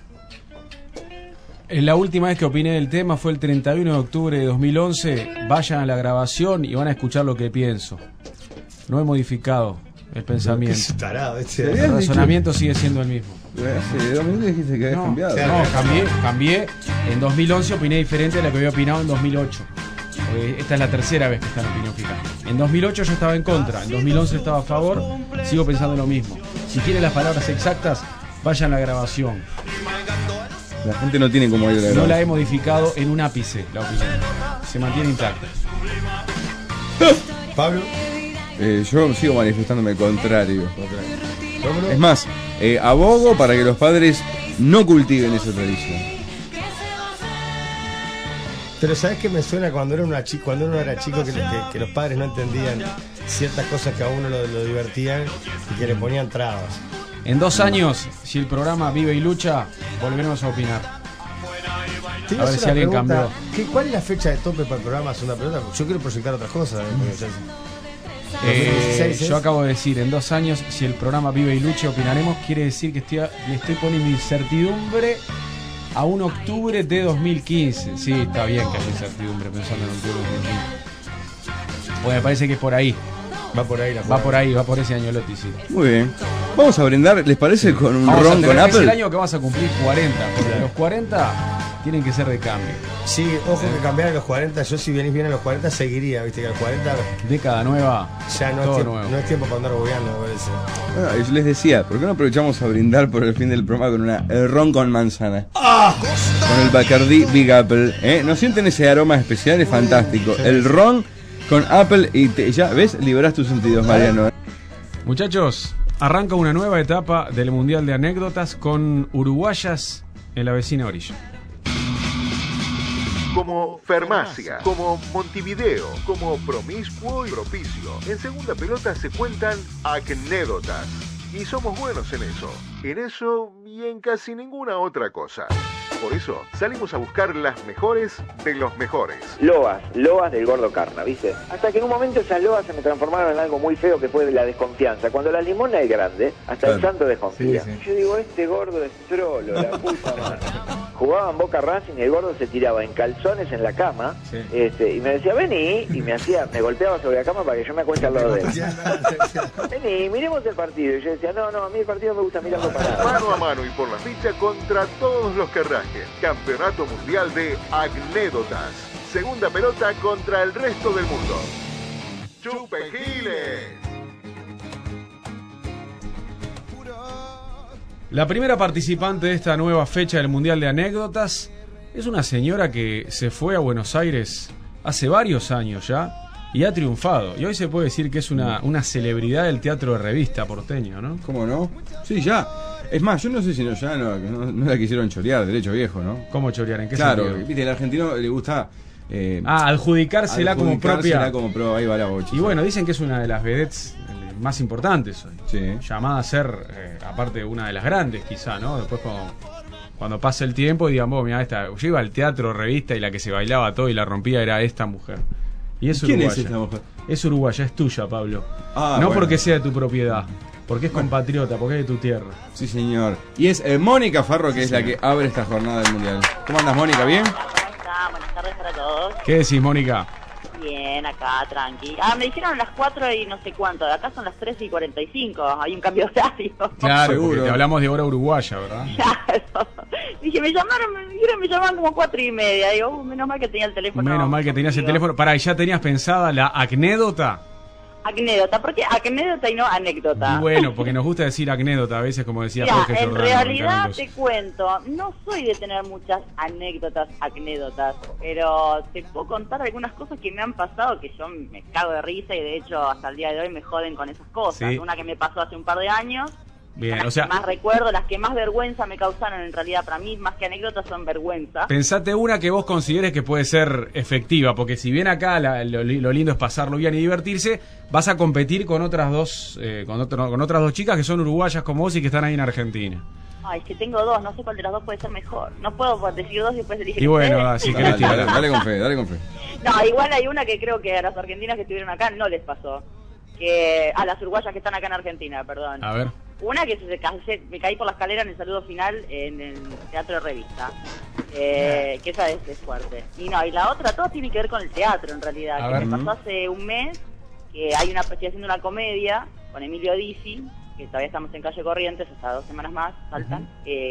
La última vez que opiné del tema fue el 31 de octubre de 2011. Vayan a la grabación y van a escuchar lo que pienso. No he modificado el pensamiento. Qué tarado, El razonamiento sigue siendo el mismo. Hace 2 minutos dijiste que habías cambiado. No, cambié. En 2011 opiné diferente de lo que había opinado en 2008. Porque esta es la tercera vez que está en opinión fija. En 2008 yo estaba en contra, en 2011 estaba a favor, sigo pensando lo mismo. Si quieren las palabras exactas, vayan a la grabación. La gente no tiene como ir a la No grabación. la he modificado en un ápice, la opinión. Se mantiene intacta. Pablo. Yo sigo manifestándome contrario. Es más, abogo para que los padres no cultiven esa tradición. Pero ¿sabes qué me suena cuando uno era chico que los padres no entendían ciertas cosas que a uno lo divertían y que le ponían trabas? En 2 años, si el programa Vive y Lucha, volveremos a opinar. A ver si alguien cambió. ¿Cuál es la fecha de tope para el programa? Es una pregunta. Yo quiero proyectar otras cosas. Yo acabo de decir, en 2 años, si el programa Vive y Lucha opinaremos, quiere decir que le estoy poniendo incertidumbre a un octubre de 2015. Sí, está bien que haya incertidumbre pensando en octubre de 2015. Pues me parece que es por ahí. Va por ahí, va por ese año Lotti, sí. Muy bien. Vamos a brindar, ¿les parece? Con un Vamos ron con Es Apple. el año que vas a cumplir 40, porque los 40 tienen que ser de cambio. Sí, ojo que cambiar a los 40, yo si venís bien a los 40 seguiría, viste que a los 40... Década nueva, ya no, no es tiempo para andar bobeando, me parece. Bueno, yo les decía, ¿por qué no aprovechamos a brindar por el fin del programa con el ron con manzana? Con el Bacardí Big Apple, ¿No sienten ese aroma especial? Es fantástico. El ron con Apple y ya, ¿ves? Liberás tus sentidos, Mariano. Muchachos, arranca una nueva etapa del Mundial de Anécdotas con uruguayas en la vecina orilla. Como Farmacia, como Montevideo, como Promiscuo y Propicio. En segunda pelota se cuentan anécdotas. Y somos buenos en eso. En eso y en casi ninguna otra cosa. Por eso salimos a buscar las mejores de los mejores. Loas del gordo Carna, ¿viste? Hasta que en un momento esas loas se me transformaron en algo muy feo que fue la desconfianza. Cuando la limona es grande, hasta el santo desconfía. Sí. Yo digo, este gordo es trolo, la puta madre. Jugaban Boca Racing y el gordo se tiraba en calzones en la cama, y me decía, vení, y me golpeaba sobre la cama para que yo me acueste al lado de él. Vení, miremos el partido. Y yo decía, no, a mí el partido me gusta mirarlo parado. Mano a mano y por la ficha contra todos los que rajen. Campeonato Mundial de Anécdotas. Segunda pelota contra el resto del mundo. ¡Chupe Giles! La primera participante de esta nueva fecha del Mundial de Anécdotas es una señora que se fue a Buenos Aires hace varios años ya y ha triunfado. Y hoy se puede decir que es una celebridad del teatro de revista porteño, ¿no? ¿Cómo no? Sí, ya. Es más, yo no sé si ya no la quisieron chorear, derecho viejo, ¿no? ¿Cómo chorear? ¿En qué sentido? Claro, viste, el argentino le gusta... adjudicársela como propia. Ahí va la bocha. Y bueno, dicen que es una de las vedettes más importantes hoy. Sí. Llamada a ser, aparte, una de las grandes, quizá, ¿no? Después cuando pase el tiempo, digamos, mira, yo iba al teatro, revista, y la que se bailaba todo y la rompía era esta mujer. Y es ¿Quién uruguaya. es esta mujer? Es uruguaya, es tuya, Pablo. No bueno. Porque sea de tu propiedad, porque es compatriota, porque es de tu tierra. Sí, señor. Y es Mónica Farro, que es la que abre esta jornada del Mundial. ¿Cómo andas, Mónica? ¿Bien? Buenas tardes para todos. ¿Qué decís, Mónica? Bien, acá, tranqui. Me dijeron las 4 y no sé cuánto. De acá son las 3 y 45. Hay un cambio de horario. Claro, porque te hablamos de hora uruguaya, ¿verdad? Claro. Dije, me llamaban como 4 y media. Digo, menos mal que tenía el teléfono. Menos mal que tenías el teléfono. Pará, ¿ya tenías pensada la anécdota? Anécdota, ¿por qué anécdota y no anécdota? Bueno, porque nos gusta decir anécdota a veces, como decía ya, Jorge en Giordano. Realidad te cuento, no soy de tener muchas anécdotas, pero te puedo contar algunas cosas que me han pasado que yo me cago de risa y de hecho hasta el día de hoy me joden con esas cosas. Sí. Una que me pasó hace un par de años. Bien, las o sea, que más recuerdo, las que más vergüenza me causaron en realidad para mí, más que anécdotas, son vergüenza. Pensate una que vos consideres que puede ser efectiva, porque si bien acá lo lindo es pasarlo bien y divertirse, vas a competir con otras dos con otras dos chicas que son uruguayas como vos y que están ahí en Argentina. Ay, es que tengo dos, no sé cuál de las dos puede ser mejor. No puedo decir dos y después elegir. Y bueno, si querés tirar. Dale con fe. No, igual hay una que creo que a las argentinas que estuvieron acá no les pasó. Que a las uruguayas que están acá en Argentina, perdón. A ver. Una que me caí por la escalera en el saludo final en el teatro de revista. Que esa es fuerte. Y la otra, todo tiene que ver con el teatro en realidad. Me pasó hace un mes que estoy haciendo una comedia con Emilio Dizzi, que todavía estamos en Calle Corrientes, hasta 2 semanas más, faltan,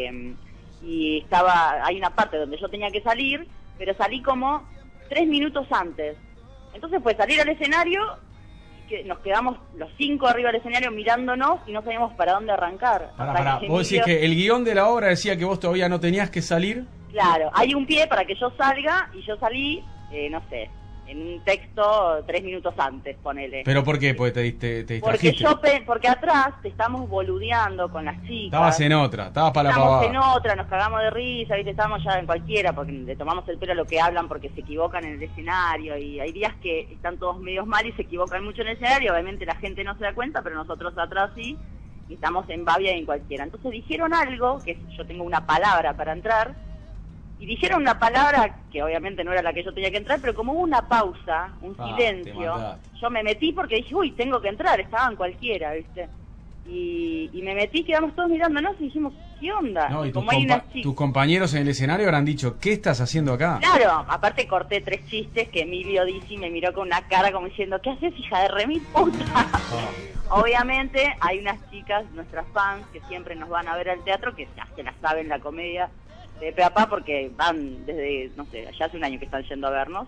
y hay una parte donde yo tenía que salir, pero salí como 3 minutos antes. Entonces fue salir al escenario, que nos quedamos los 5 arriba del escenario mirándonos y no sabíamos para dónde arrancar. Pará. Vos decís que el guión de la obra decía que vos todavía no tenías que salir. Claro, hay un pie para que yo salga y yo salí, no sé, en un texto 3 minutos antes, ponele. ¿Pero por qué? Porque te distrajiste. Porque atrás te estamos boludeando con las chicas. Estabas en otra, estabas para la Estábamos pavada. en otra, nos cagamos de risa, ¿viste? Estábamos ya en cualquiera, porque le tomamos el pelo a lo que hablan porque se equivocan en el escenario, y hay días que están todos medios mal y se equivocan mucho en el escenario, obviamente la gente no se da cuenta, pero nosotros atrás sí, y estamos en Babia y en cualquiera. Entonces dijeron algo, que yo tengo una palabra para entrar, y dijeron una palabra que obviamente no era la que yo tenía que entrar, pero como hubo una pausa, un silencio, yo me metí porque dije, uy, tengo que entrar, estaban cualquiera, ¿viste? Y me metí, quedamos todos mirándonos y dijimos, ¿qué onda? No, y como hay unas chicas... tus compañeros en el escenario habrán dicho, ¿qué estás haciendo acá? Claro, aparte corté 3 chistes que Emilio Dizzi me miró con una cara como diciendo, ¿qué haces, hija de remil puta? Obviamente hay unas chicas, nuestras fans, que siempre nos van a ver al teatro, que ya se la saben la comedia de pe a pa, porque van desde, no sé, ya hace un año que están yendo a vernos,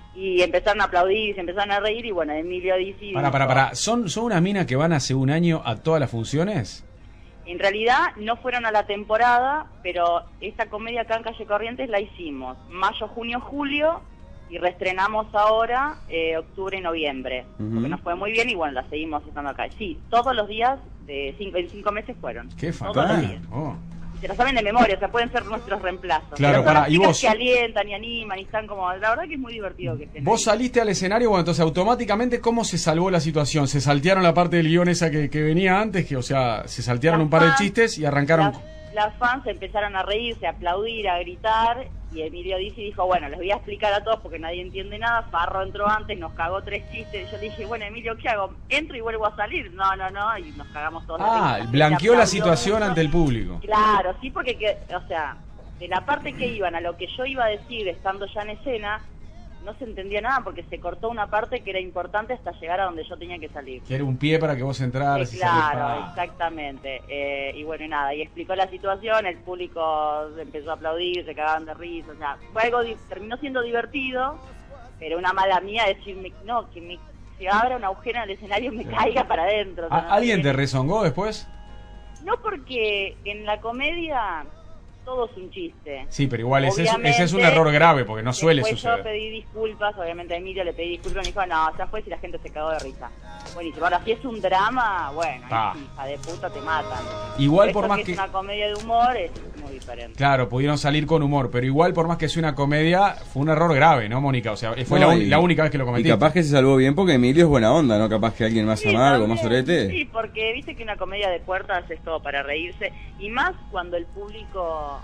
y empezaron a aplaudir, se empezaron a reír, y bueno, Emilio Dizzi... Para. ¿Son una mina que van hace un año a todas las funciones? En realidad no fueron a la temporada, pero esta comedia acá en Calle Corrientes la hicimos mayo, junio, julio, y reestrenamos ahora octubre y noviembre, porque nos fue muy bien y bueno, la seguimos estando acá. Sí, todos los días en 5 meses fueron. ¡Qué fantástico! Se la saben de memoria, o sea, pueden ser nuestros reemplazos. Claro, pero y vos... que alientan y animan y están como... La verdad que es muy divertido que estén Vos saliste al escenario, bueno, entonces automáticamente, ¿cómo se salvó la situación? ¿Se saltearon la parte del guión esa que venía antes? O sea, se saltearon un par de chistes y arrancaron... Las fans empezaron a reírse, a aplaudir, a gritar, y Emilio Dizzi dijo, bueno, les voy a explicar a todos porque nadie entiende nada. Farro entró antes, nos cagó 3 chistes, yo le dije, bueno, Emilio, ¿qué hago? ¿Entro y vuelvo a salir? No, y nos cagamos todos. Blanqueó la situación ante el público. Claro, sí, porque, o sea, de la parte que iban a lo que yo iba a decir estando ya en escena, no se entendía nada porque se cortó una parte que era importante hasta llegar a donde yo tenía que salir. Que era un pie para que vos entraras. Claro, exactamente. Y bueno, y nada, y explicó la situación, el público empezó a aplaudir, se cagaban de risa, o sea, fue algo, terminó siendo divertido, pero una mala mía decirme, no, que se abra un agujero en el escenario y me caiga para adentro. O sea, ¿Alguien te rezongó después? No, porque en la comedia... todo es un chiste. Sí, pero igual ese es un error grave porque no suele suceder. Yo pedí disculpas, obviamente a Emilio le pedí disculpas, me dijo, no, ya fue si la gente se cagó de risa. Buenísimo, ahora si es un drama, bueno, hija de puta te matan. Igual por más que es una comedia de humor es muy diferente. Claro, pudieron salir con humor, pero igual por más que sea una comedia, fue un error grave, ¿no, Mónica? O sea, fue la única vez que lo cometiste. Y capaz que se salvó bien porque Emilio es buena onda, ¿no? Capaz que alguien más amargo, más sorete. Sí, porque viste que una comedia de puertas es todo para reírse, y más cuando el público...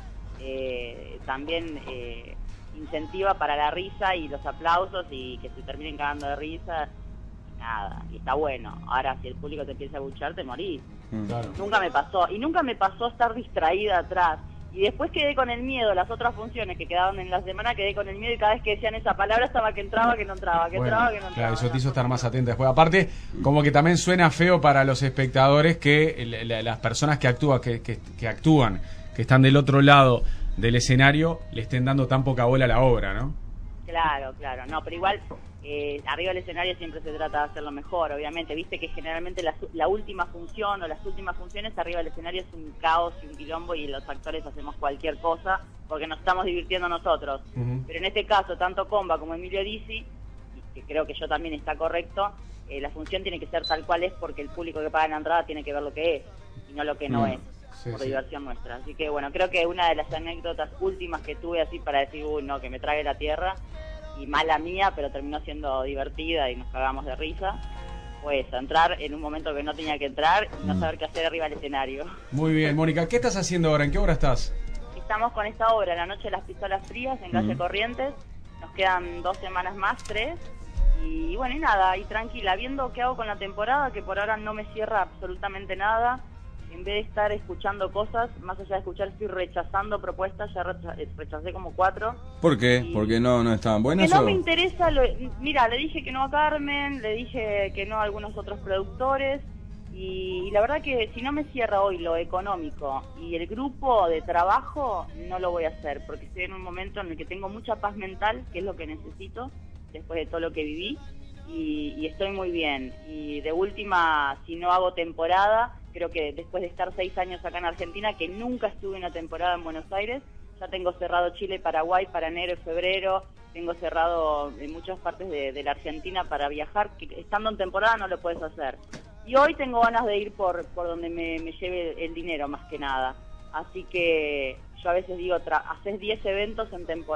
también incentiva para la risa y los aplausos y que se terminen cagando de risa, nada, y está bueno. Ahora si el público te empieza a buchar te morís. Claro. Nunca me pasó estar distraída atrás, y después quedé con el miedo. Las otras funciones que quedaban en la semana quedé con el miedo, y cada vez que decían esa palabra estaba que entraba, que no entraba, que entraba, que no entraba. Claro, eso te hizo estar más atenta después. Aparte, como que también suena feo para los espectadores que las personas que actúan, que están del otro lado del escenario, le estén dando tan poca bola a la obra, ¿no? Claro, no, pero igual arriba del escenario siempre se trata de hacerlo mejor, obviamente. Viste que generalmente la última función o las últimas funciones arriba del escenario es un caos y un quilombo, y los actores hacemos cualquier cosa porque nos estamos divirtiendo nosotros. Pero en este caso, tanto Comba como Emilio Dizzi, y que creo que yo también está correcto, la función tiene que ser tal cual es, porque el público que paga la entrada tiene que ver lo que es y no lo que no es. Por diversión nuestra. Así que bueno, creo que una de las anécdotas últimas que tuve así para decir, uy, no, que me trague la tierra, y mala mía, pero terminó siendo divertida y nos cagamos de risa, pues entrar en un momento que no tenía que entrar y no saber qué hacer arriba del escenario. Muy bien, Mónica, ¿qué estás haciendo ahora? ¿En qué obra estás? Estamos con esta obra, La Noche de las Pistolas Frías, en Calle Corrientes. Nos quedan 2 semanas más, 3. Y bueno, y nada, y tranquila, viendo qué hago con la temporada, que por ahora no me cierra absolutamente nada. En vez de estar escuchando cosas, más allá de escuchar, estoy rechazando propuestas. Ya rechacé como 4. ¿Por qué? ¿Porque no estaban buenas? Que no me interesa. Mira, le dije que no a Carmen, le dije que no a algunos otros productores, Y la verdad que si no me cierra hoy lo económico y el grupo de trabajo, no lo voy a hacer, porque estoy en un momento en el que tengo mucha paz mental, que es lo que necesito después de todo lo que viví, y estoy muy bien. Y de última, si no hago temporada, creo que después de estar 6 años acá en Argentina, que nunca estuve una temporada en Buenos Aires, ya tengo cerrado Chile y Paraguay para enero y febrero, tengo cerrado en muchas partes de la Argentina para viajar, que estando en temporada no lo puedes hacer. Y hoy tengo ganas de ir por donde me lleve el dinero, más que nada. Así que yo a veces digo, haces 10 eventos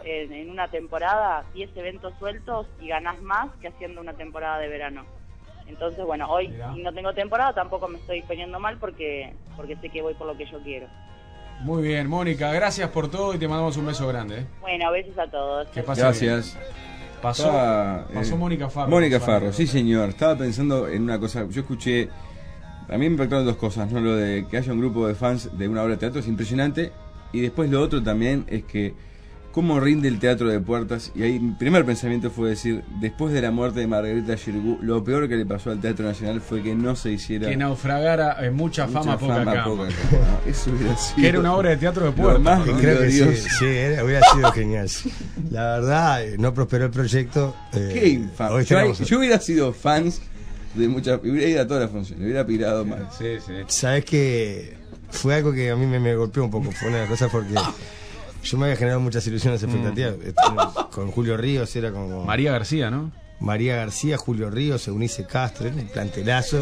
en una temporada, 10 eventos sueltos y ganás más que haciendo una temporada de verano. Entonces, bueno, hoy si no tengo temporada tampoco me estoy poniendo mal porque sé que voy por lo que yo quiero. Muy bien, Mónica, gracias por todo y te mandamos un beso grande. Bueno, besos a todos. Que pase Gracias. bien. Pasó Mónica Farro. Mónica Farro, sí señor. Estaba pensando en una cosa. Yo escuché, a mí me impactaron dos cosas, ¿no? Lo de que haya un grupo de fans de una obra de teatro es impresionante. Y después lo otro también es que cómo rinde el teatro de puertas. Y ahí mi primer pensamiento fue decir, después de la muerte de Margarita Xirgu, lo peor que le pasó al Teatro Nacional fue que no se hiciera... Que naufragara en mucha fama, poca cama. Eso hubiera sido... Que era una obra de teatro de puertas. Más creo que sí, hubiera sido genial. La verdad, no prosperó el proyecto. Qué infame. Yo hubiera sido fans de muchas... Hubiera ido a todas las funciones, hubiera pirado más. Sí. Sabes que fue algo que a mí me golpeó un poco. Fue una de las cosas porque... Yo me había generado muchas ilusiones, expectativas. Con Julio Ríos era como... María García, ¿no? María García, Julio Ríos, Eunice Castro, era un plantelazo.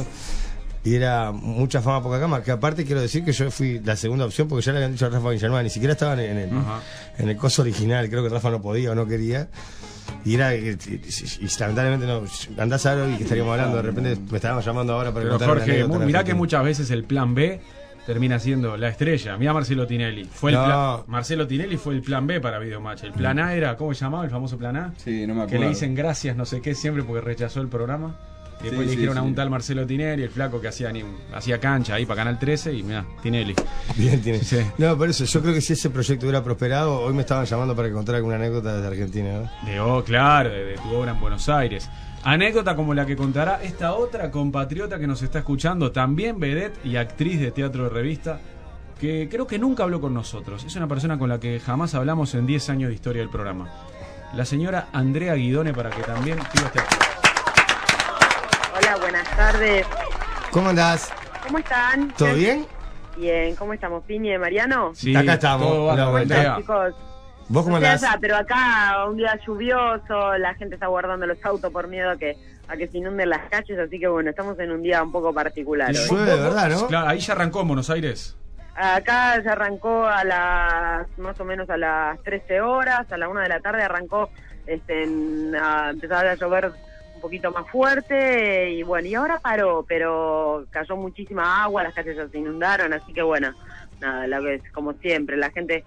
Y era mucha fama, poca cama. Que aparte quiero decir que yo fui la segunda opción porque ya le habían dicho a Rafa Guillermo, ni siquiera estaban en el coso original. Creo que Rafa no podía o no quería. Y era y lamentablemente no. Andás a ver y que estaríamos hablando. De repente me estábamos llamando ahora para contar una Jorge, anécdota. mirá que muchas veces el plan B termina siendo la estrella. Mira Marcelo Tinelli. Marcelo Tinelli fue el plan B para Videomatch. El plan A era, ¿cómo se llamaba el famoso plan A? Sí, no me acuerdo. Que le dicen gracias, no sé qué, siempre porque rechazó el programa. Y después le dijeron a un tal Marcelo Tinelli, el flaco que hacía cancha ahí para Canal 13 y mirá, Tinelli. Bien, Tinelli. Sí. No, por eso, yo creo que si ese proyecto hubiera prosperado, hoy me estaban llamando para que contara alguna anécdota desde Argentina, ¿no? Claro, de tu obra en Buenos Aires. Anécdota como la que contará esta otra compatriota que nos está escuchando, también vedette y actriz de teatro de revista, que creo que nunca habló con nosotros. Es una persona con la que jamás hablamos en 10 años de historia del programa. La señora Andrea Guidone, para que también pida este aplauso. Hola, buenas tardes. ¿Cómo andás? ¿Cómo están? ¿Todo bien? Bien, ¿cómo estamos? ¿Piñi de Mariano? Sí, acá estamos. ¿Cómo están, chicos? ¿Vos cómo andás? Pero acá un día lluvioso, la gente está guardando los autos por miedo a que se inunden las calles, así que bueno, estamos en un día un poco particular. Y llueve de verdad, ¿no? Claro, ahí ya arrancó en Buenos Aires. Acá se arrancó más o menos a las 13 horas, a la 1 de la tarde arrancó, empezaba a llover un poquito más fuerte y bueno, y ahora paró, pero cayó muchísima agua, las calles ya se inundaron, así que bueno, nada, como siempre, la gente...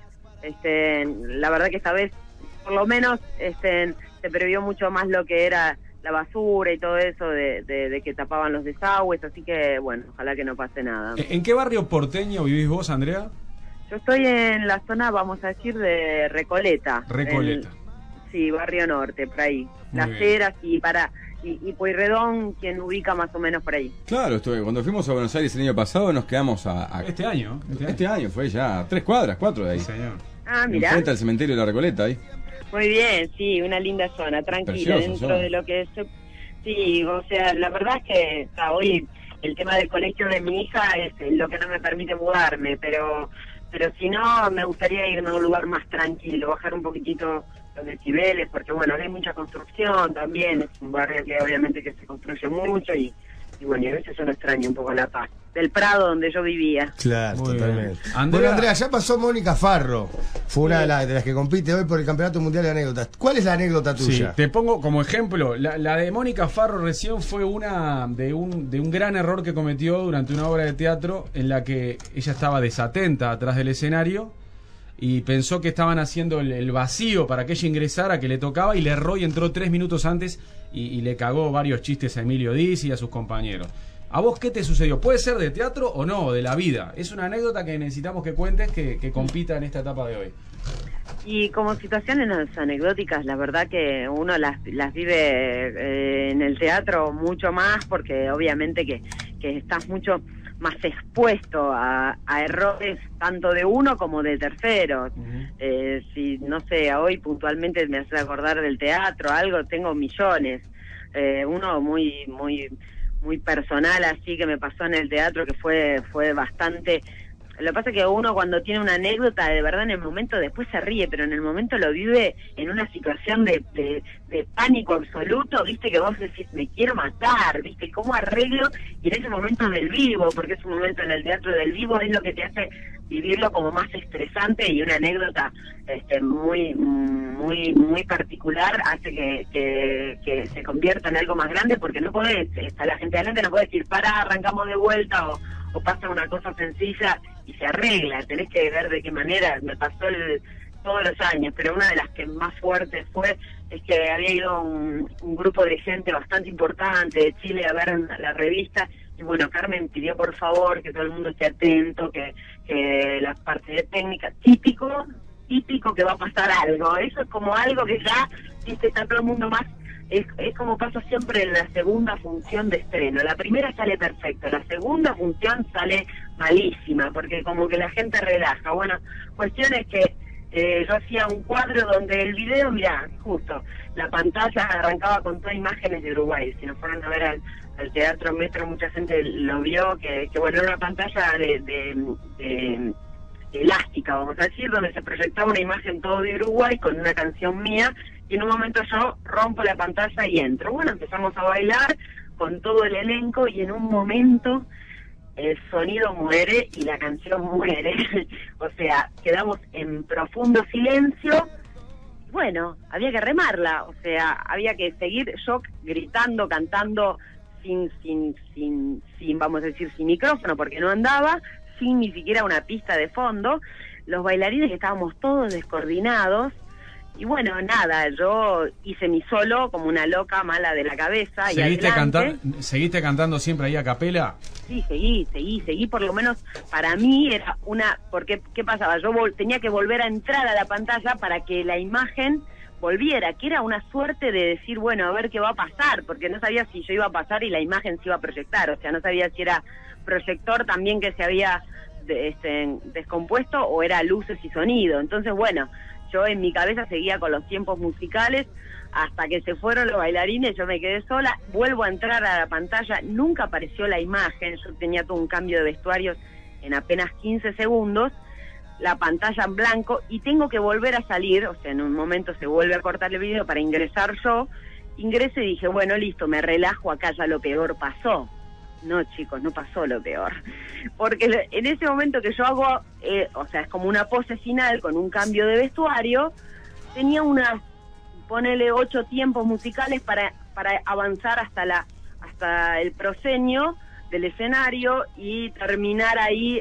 la verdad que esta vez por lo menos se previó mucho más lo que era la basura y todo eso de que tapaban los desagües, así que bueno, ojalá que no pase nada. ¿En qué barrio porteño vivís vos, Andrea? Yo estoy en la zona, vamos a decir, de Recoleta. Sí, barrio norte, por ahí. Muy Las Heras y Pueyrredón, quien ubica más o menos por ahí. Claro, cuando fuimos a Buenos Aires el año pasado nos quedamos Este año fue ya 3 cuadras, 4 de ahí. Sí, señor. Ah, mirá. Enfrente al cementerio de la Recoleta ahí. Muy bien, sí, una linda zona, tranquila, dentro de lo que es... Sí, o sea, la verdad es que hoy el tema del colegio de mi hija es lo que no me permite mudarme, pero si no, me gustaría irme a un lugar más tranquilo, bajar un poquitito los decibeles, porque bueno, hay mucha construcción también, es un barrio que obviamente que se construye mucho y bueno, y a veces uno extraña un poco la paz del Prado donde yo vivía. Claro, muy totalmente. Bueno, Andrea, ya pasó Mónica Farro, fue una de las que compite hoy por el Campeonato Mundial de Anécdotas. ¿Cuál es la anécdota tuya? Sí, te pongo como ejemplo, la de Mónica Farro recién fue una de un gran error que cometió durante una obra de teatro en la que ella estaba desatenta atrás del escenario y pensó que estaban haciendo el vacío para que ella ingresara, que le tocaba, y le erró y entró 3 minutos antes y le cagó varios chistes a Emilio Dizzi y a sus compañeros. ¿A vos qué te sucedió? ¿Puede ser de teatro o no, de la vida? Es una anécdota que necesitamos que cuentes que compita en esta etapa de hoy. Y como situaciones anecdóticas, la verdad que uno las vive en el teatro mucho más, porque obviamente que estás mucho más expuesto a errores tanto de uno como de terceros. Si, no sé, hoy puntualmente me hace acordar del teatro, algo, tengo millones. Uno muy personal, así, que me pasó en el teatro, que fue bastante... Lo que pasa es que uno, cuando tiene una anécdota, de verdad en el momento después se ríe, pero en el momento lo vive en una situación de pánico absoluto, viste, que vos decís, me quiero matar, viste, ¿cómo arreglo? Y en ese momento del vivo, porque es un momento en el teatro del vivo, es lo que te hace vivirlo como más estresante, y una anécdota muy particular hace que se convierta en algo más grande, porque no podés, está la gente adelante, no podés decir, para, arrancamos de vuelta, o pasa una cosa sencilla y se arregla. Tenés que ver de qué manera. Me pasó todos los años, pero una de las que más fuertes es que había ido un grupo de gente bastante importante de Chile a ver la revista, y bueno, Carmen pidió por favor que todo el mundo esté atento, que la parte de técnica, típico que va a pasar algo. Eso es como algo que ya, viste, está todo el mundo más... Es como pasa siempre en la segunda función de estreno. La primera sale perfecto, la segunda función sale malísima, porque como que la gente relaja. Bueno, cuestión es que yo hacía un cuadro donde el video, mirá, justo, la pantalla arrancaba con todas imágenes de Uruguay. Si nos fueron a ver al Teatro Metro, mucha gente lo vio, que bueno, era una pantalla de elástica, vamos a decir, donde se proyectaba una imagen todo de Uruguay con una canción mía, y en un momento yo rompo la pantalla y entro. Bueno, empezamos a bailar con todo el elenco, y en un momento el sonido muere y la canción muere. O sea, quedamos en profundo silencio. Bueno, había que remarla, o sea, había que seguir yo gritando, cantando sin vamos a decir, sin micrófono, porque no andaba, sin ni siquiera una pista de fondo. Los bailarines estábamos todos descoordinados. Y bueno, nada, yo hice mi solo como una loca mala de la cabeza. ¿Seguiste cantando siempre ahí a capela? Sí, seguí, por lo menos para mí era porque ¿qué pasaba? Yo tenía que volver a entrar a la pantalla para que la imagen volviera, que era una suerte de decir, bueno, a ver qué va a pasar, porque no sabía si yo iba a pasar y la imagen se iba a proyectar, o sea, no sabía si era proyector también que se había descompuesto, o era luces y sonido. Entonces, bueno, yo en mi cabeza seguía con los tiempos musicales hasta que se fueron los bailarines, yo me quedé sola, vuelvo a entrar a la pantalla, nunca apareció la imagen, yo tenía todo un cambio de vestuarios en apenas 15 segundos, la pantalla en blanco, y tengo que volver a salir, o sea, en un momento se vuelve a cortar el video para ingresar yo, ingresé y dije, bueno, listo, me relajo, acá ya lo peor pasó. No, chicos, no pasó lo peor, porque en ese momento que yo hago, o sea, es como una pose final con un cambio de vestuario, tenía ponele 8 tiempos musicales para avanzar hasta el proscenio del escenario y terminar ahí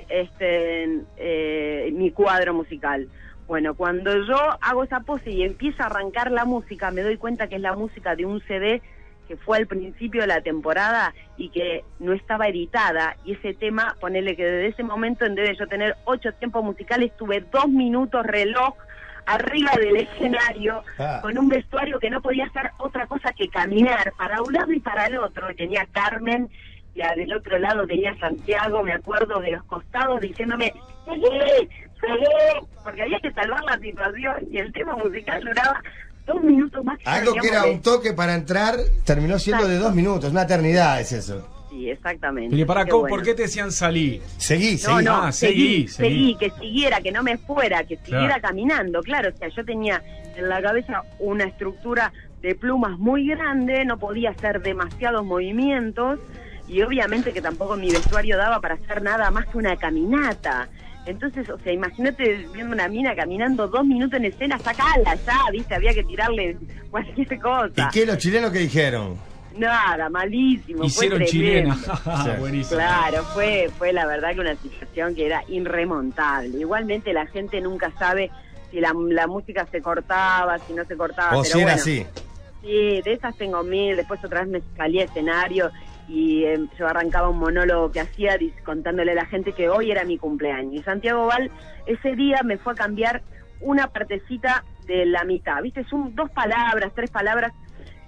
mi cuadro musical. Bueno, cuando yo hago esa pose y empieza a arrancar la música, me doy cuenta que es la música de un CD que fue al principio de la temporada y que no estaba editada, y ese tema, ponele que desde ese momento, en vez de yo tener 8 tiempos musicales, tuve 2 minutos reloj arriba del escenario, con un vestuario que no podía hacer otra cosa que caminar para un lado y para el otro. Tenía Carmen, y del otro lado tenía Santiago, me acuerdo, de los costados diciéndome, seguí, porque había que salvar la situación, y el tema musical duraba 2 minutos más. Algo que era un toque para entrar, terminó siendo de 2 minutos, una eternidad es eso. Sí, exactamente. Y ¿por qué te decían salí? Seguí. Seguí, que siguiera, que no me fuera, que siguiera caminando, claro, o sea, yo tenía en la cabeza una estructura de plumas muy grande, no podía hacer demasiados movimientos, y obviamente que tampoco mi vestuario daba para hacer nada más que una caminata. Entonces, o sea, imagínate viendo una mina caminando 2 minutos en escena, sacala ya, viste, había que tirarle cualquier cosa. ¿Y qué los chilenos que dijeron? Nada, malísimo. Hicieron chilena. Buenísimo. Claro, fue la verdad que una situación que era irremontable. Igualmente la gente nunca sabe si la música se cortaba, si no se cortaba. O pero si era bueno, así. Sí, de esas tengo 1000, después otra vez me salí a escenario y yo arrancaba un monólogo que hacía contándole a la gente que hoy era mi cumpleaños. Y Santiago Val ese día me fue a cambiar una partecita de la mitad, ¿viste? Son 2 palabras, 3 palabras.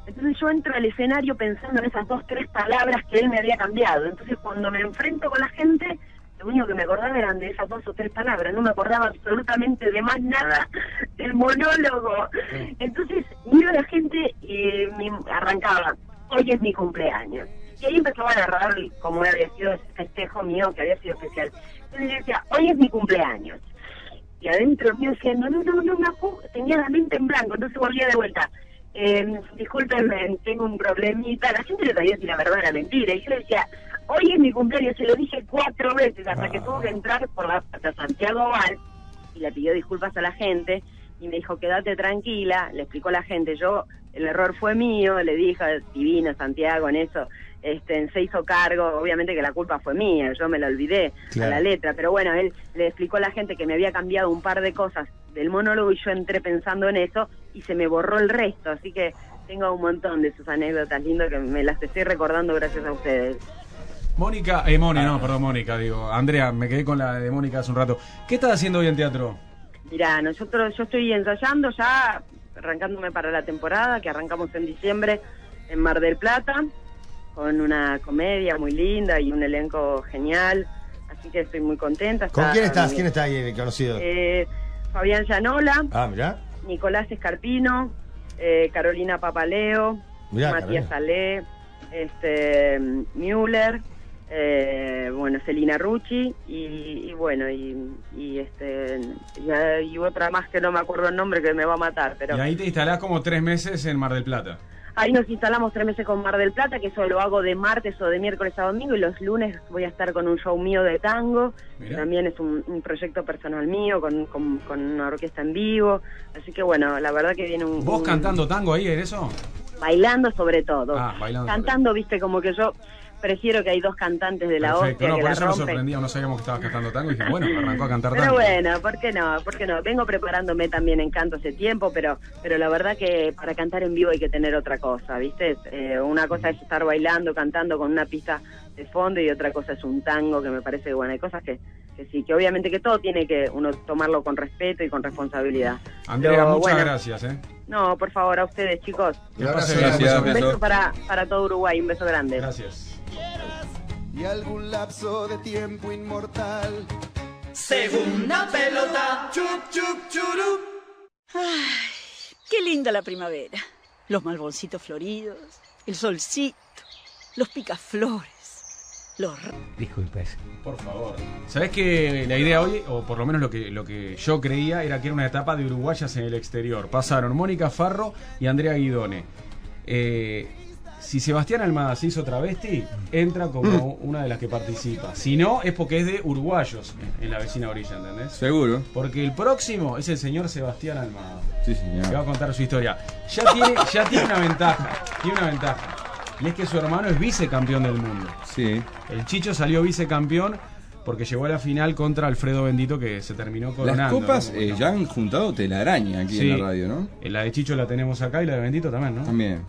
Entonces yo entro al escenario pensando en esas 2, 3 palabras que él me había cambiado. Entonces cuando me enfrento con la gente, lo único que me acordaba eran de esas 2 o 3 palabras, no me acordaba absolutamente de más nada del monólogo. Entonces miro a la gente y me arrancaba, hoy es mi cumpleaños. Y ahí empezaba a narrar cómo había sido ese festejo mío, que había sido especial. Entonces yo decía, hoy es mi cumpleaños. Y adentro mío decía, no me acuerdo, tenía la mente en blanco, entonces volvía de vuelta. Discúlpenme, tengo un problemita. La gente le sabía si la verdad era mentira. Y yo decía, hoy es mi cumpleaños, se lo dije 4 veces, hasta que tuvo que entrar por la hasta Santiago Val y le pidió disculpas a la gente y me dijo, quédate tranquila, le explicó a la gente, el error fue mío, le dije, divino Santiago en eso, se hizo cargo, obviamente que la culpa fue mía, yo me la olvidé a la letra, pero bueno, él le explicó a la gente que me había cambiado un par de cosas del monólogo y yo entré pensando en eso y se me borró el resto, así que tengo un montón de sus anécdotas lindas que me las estoy recordando gracias a ustedes. Mónica, digo, Andrea, me quedé con la de Mónica hace un rato. ¿Qué estás haciendo hoy en teatro? Mirá, yo estoy ensayando ya, arrancándome para la temporada, que arrancamos en diciembre en Mar del Plata, con una comedia muy linda y un elenco genial, así que estoy muy contenta. ¿Con quién estás? ¿Quién está ahí en el conocido? Fabián Llanola, mirá. Nicolás Escarpino, Carolina Papaleo, Mirá, Matías Salé, Müller, Celina Rucci y otra más que no me acuerdo el nombre, que me va a matar, pero y ahí te instalás como 3 meses en Mar del Plata. Ahí nos instalamos 3 meses con Mar del Plata, que eso lo hago de martes o de miércoles a domingo, y los lunes voy a estar con un show mío de tango. Mirá. También es un proyecto personal mío con una orquesta en vivo, así que bueno, la verdad que viene ¿Vos cantando tango ahí en eso? Bailando sobre todo. Bailando cantando, viste, como que yo prefiero que hay 2 cantantes de la hostia. No, que por la eso rompen. me sorprendía, no sabíamos que estabas cantando tango y dije, bueno, arrancó a cantar tango. Pero bueno, ¿por qué no? Vengo preparándome también en canto hace tiempo, pero la verdad que para cantar en vivo hay que tener otra cosa, ¿viste? Una cosa es estar bailando, cantando con una pista de fondo, y otra cosa es un tango, que me parece que bueno, hay cosas que sí, que obviamente que todo tiene que uno tomarlo con respeto y con responsabilidad. Andrea, pero, muchas gracias, No, por favor, a ustedes, chicos. Gracias. Un beso para todo Uruguay, un beso grande. Gracias. Y algún lapso de tiempo inmortal. Segunda pelota. Chup, chup, churup. Ay, qué linda la primavera. Los malboncitos floridos, el solcito, los picaflores, Disculpas. Por favor. ¿Sabés que la idea hoy, o por lo menos lo que yo creía, era que era una etapa de uruguayas en el exterior? Pasaron Mónica Farro y Andrea Guidone. Si Sebastián Almada se hizo travesti, entra como una de las que participa. Si no, es porque es de uruguayos en la vecina orilla, ¿entendés? Seguro. Porque el próximo es el señor Sebastián Almada. Sí, señor. Que va a contar su historia. Ya tiene una ventaja. Y es que su hermano es vicecampeón del mundo. Sí. El Chicho salió vicecampeón porque llegó a la final contra Alfredo Bendito, que se terminó coronando. Las copas ya han juntado telaraña aquí en la radio, ¿no? La de Chicho la tenemos acá y la de Bendito también, ¿no? También.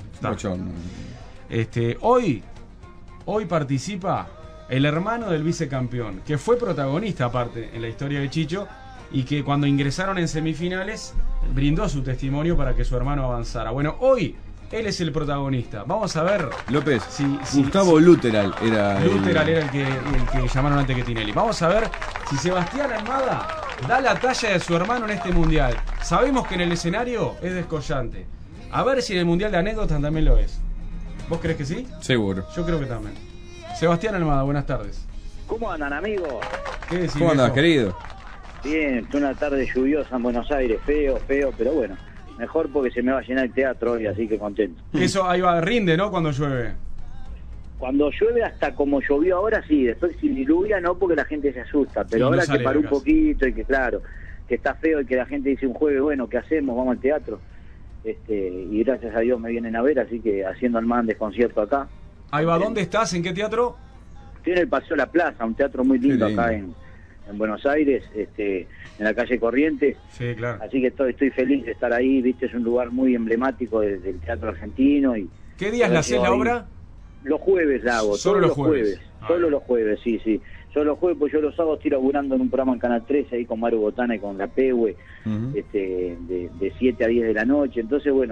Hoy participa el hermano del vicecampeón, que fue protagonista aparte en la historia de Chicho, y que cuando ingresaron en semifinales brindó su testimonio para que su hermano avanzara. Bueno, hoy él es el protagonista. Vamos a ver. López, Gustavo Luteral era el que llamaron antes que Tinelli. Vamos a ver si Sebastián Almada da la talla de su hermano en este mundial. Sabemos que en el escenario es descollante. A ver si en el mundial de anécdotas también lo es. ¿Vos crees que sí? Seguro. Yo creo que también. Sebastián Almada, buenas tardes. ¿Cómo andan, amigos? ¿Qué decís, ¿Cómo andás, querido? Bien, una tarde lluviosa en Buenos Aires, feo, pero bueno. Mejor porque se me va a llenar el teatro hoy, así que contento. Eso ahí va, rinde, ¿no? Cuando llueve. Cuando llueve, hasta como llovió ahora, sí. Después si diluvia, no, porque la gente se asusta. Pero ahora que paró un poquito y que claro, que está feo y que la gente dice un jueves, bueno, ¿qué hacemos? Vamos al teatro. Y gracias a Dios me vienen a ver, así que haciendo el más concierto acá. Ahí va, ¿dónde estás? ¿En qué teatro? Estoy en el Paseo La Plaza, un teatro muy lindo acá en Buenos Aires, en la calle Corrientes. Sí, claro. Así que estoy feliz de estar ahí, viste, es un lugar muy emblemático del teatro argentino. ¿Qué días la haces la obra? Los jueves la hago. Solo los jueves. Solo los jueves, sí. Solo los jueves, pues yo los sábados estoy laburando en un programa en Canal 13 ahí con Maru Botana y con la Pegue, de 7 a 10 de la noche. Entonces, bueno,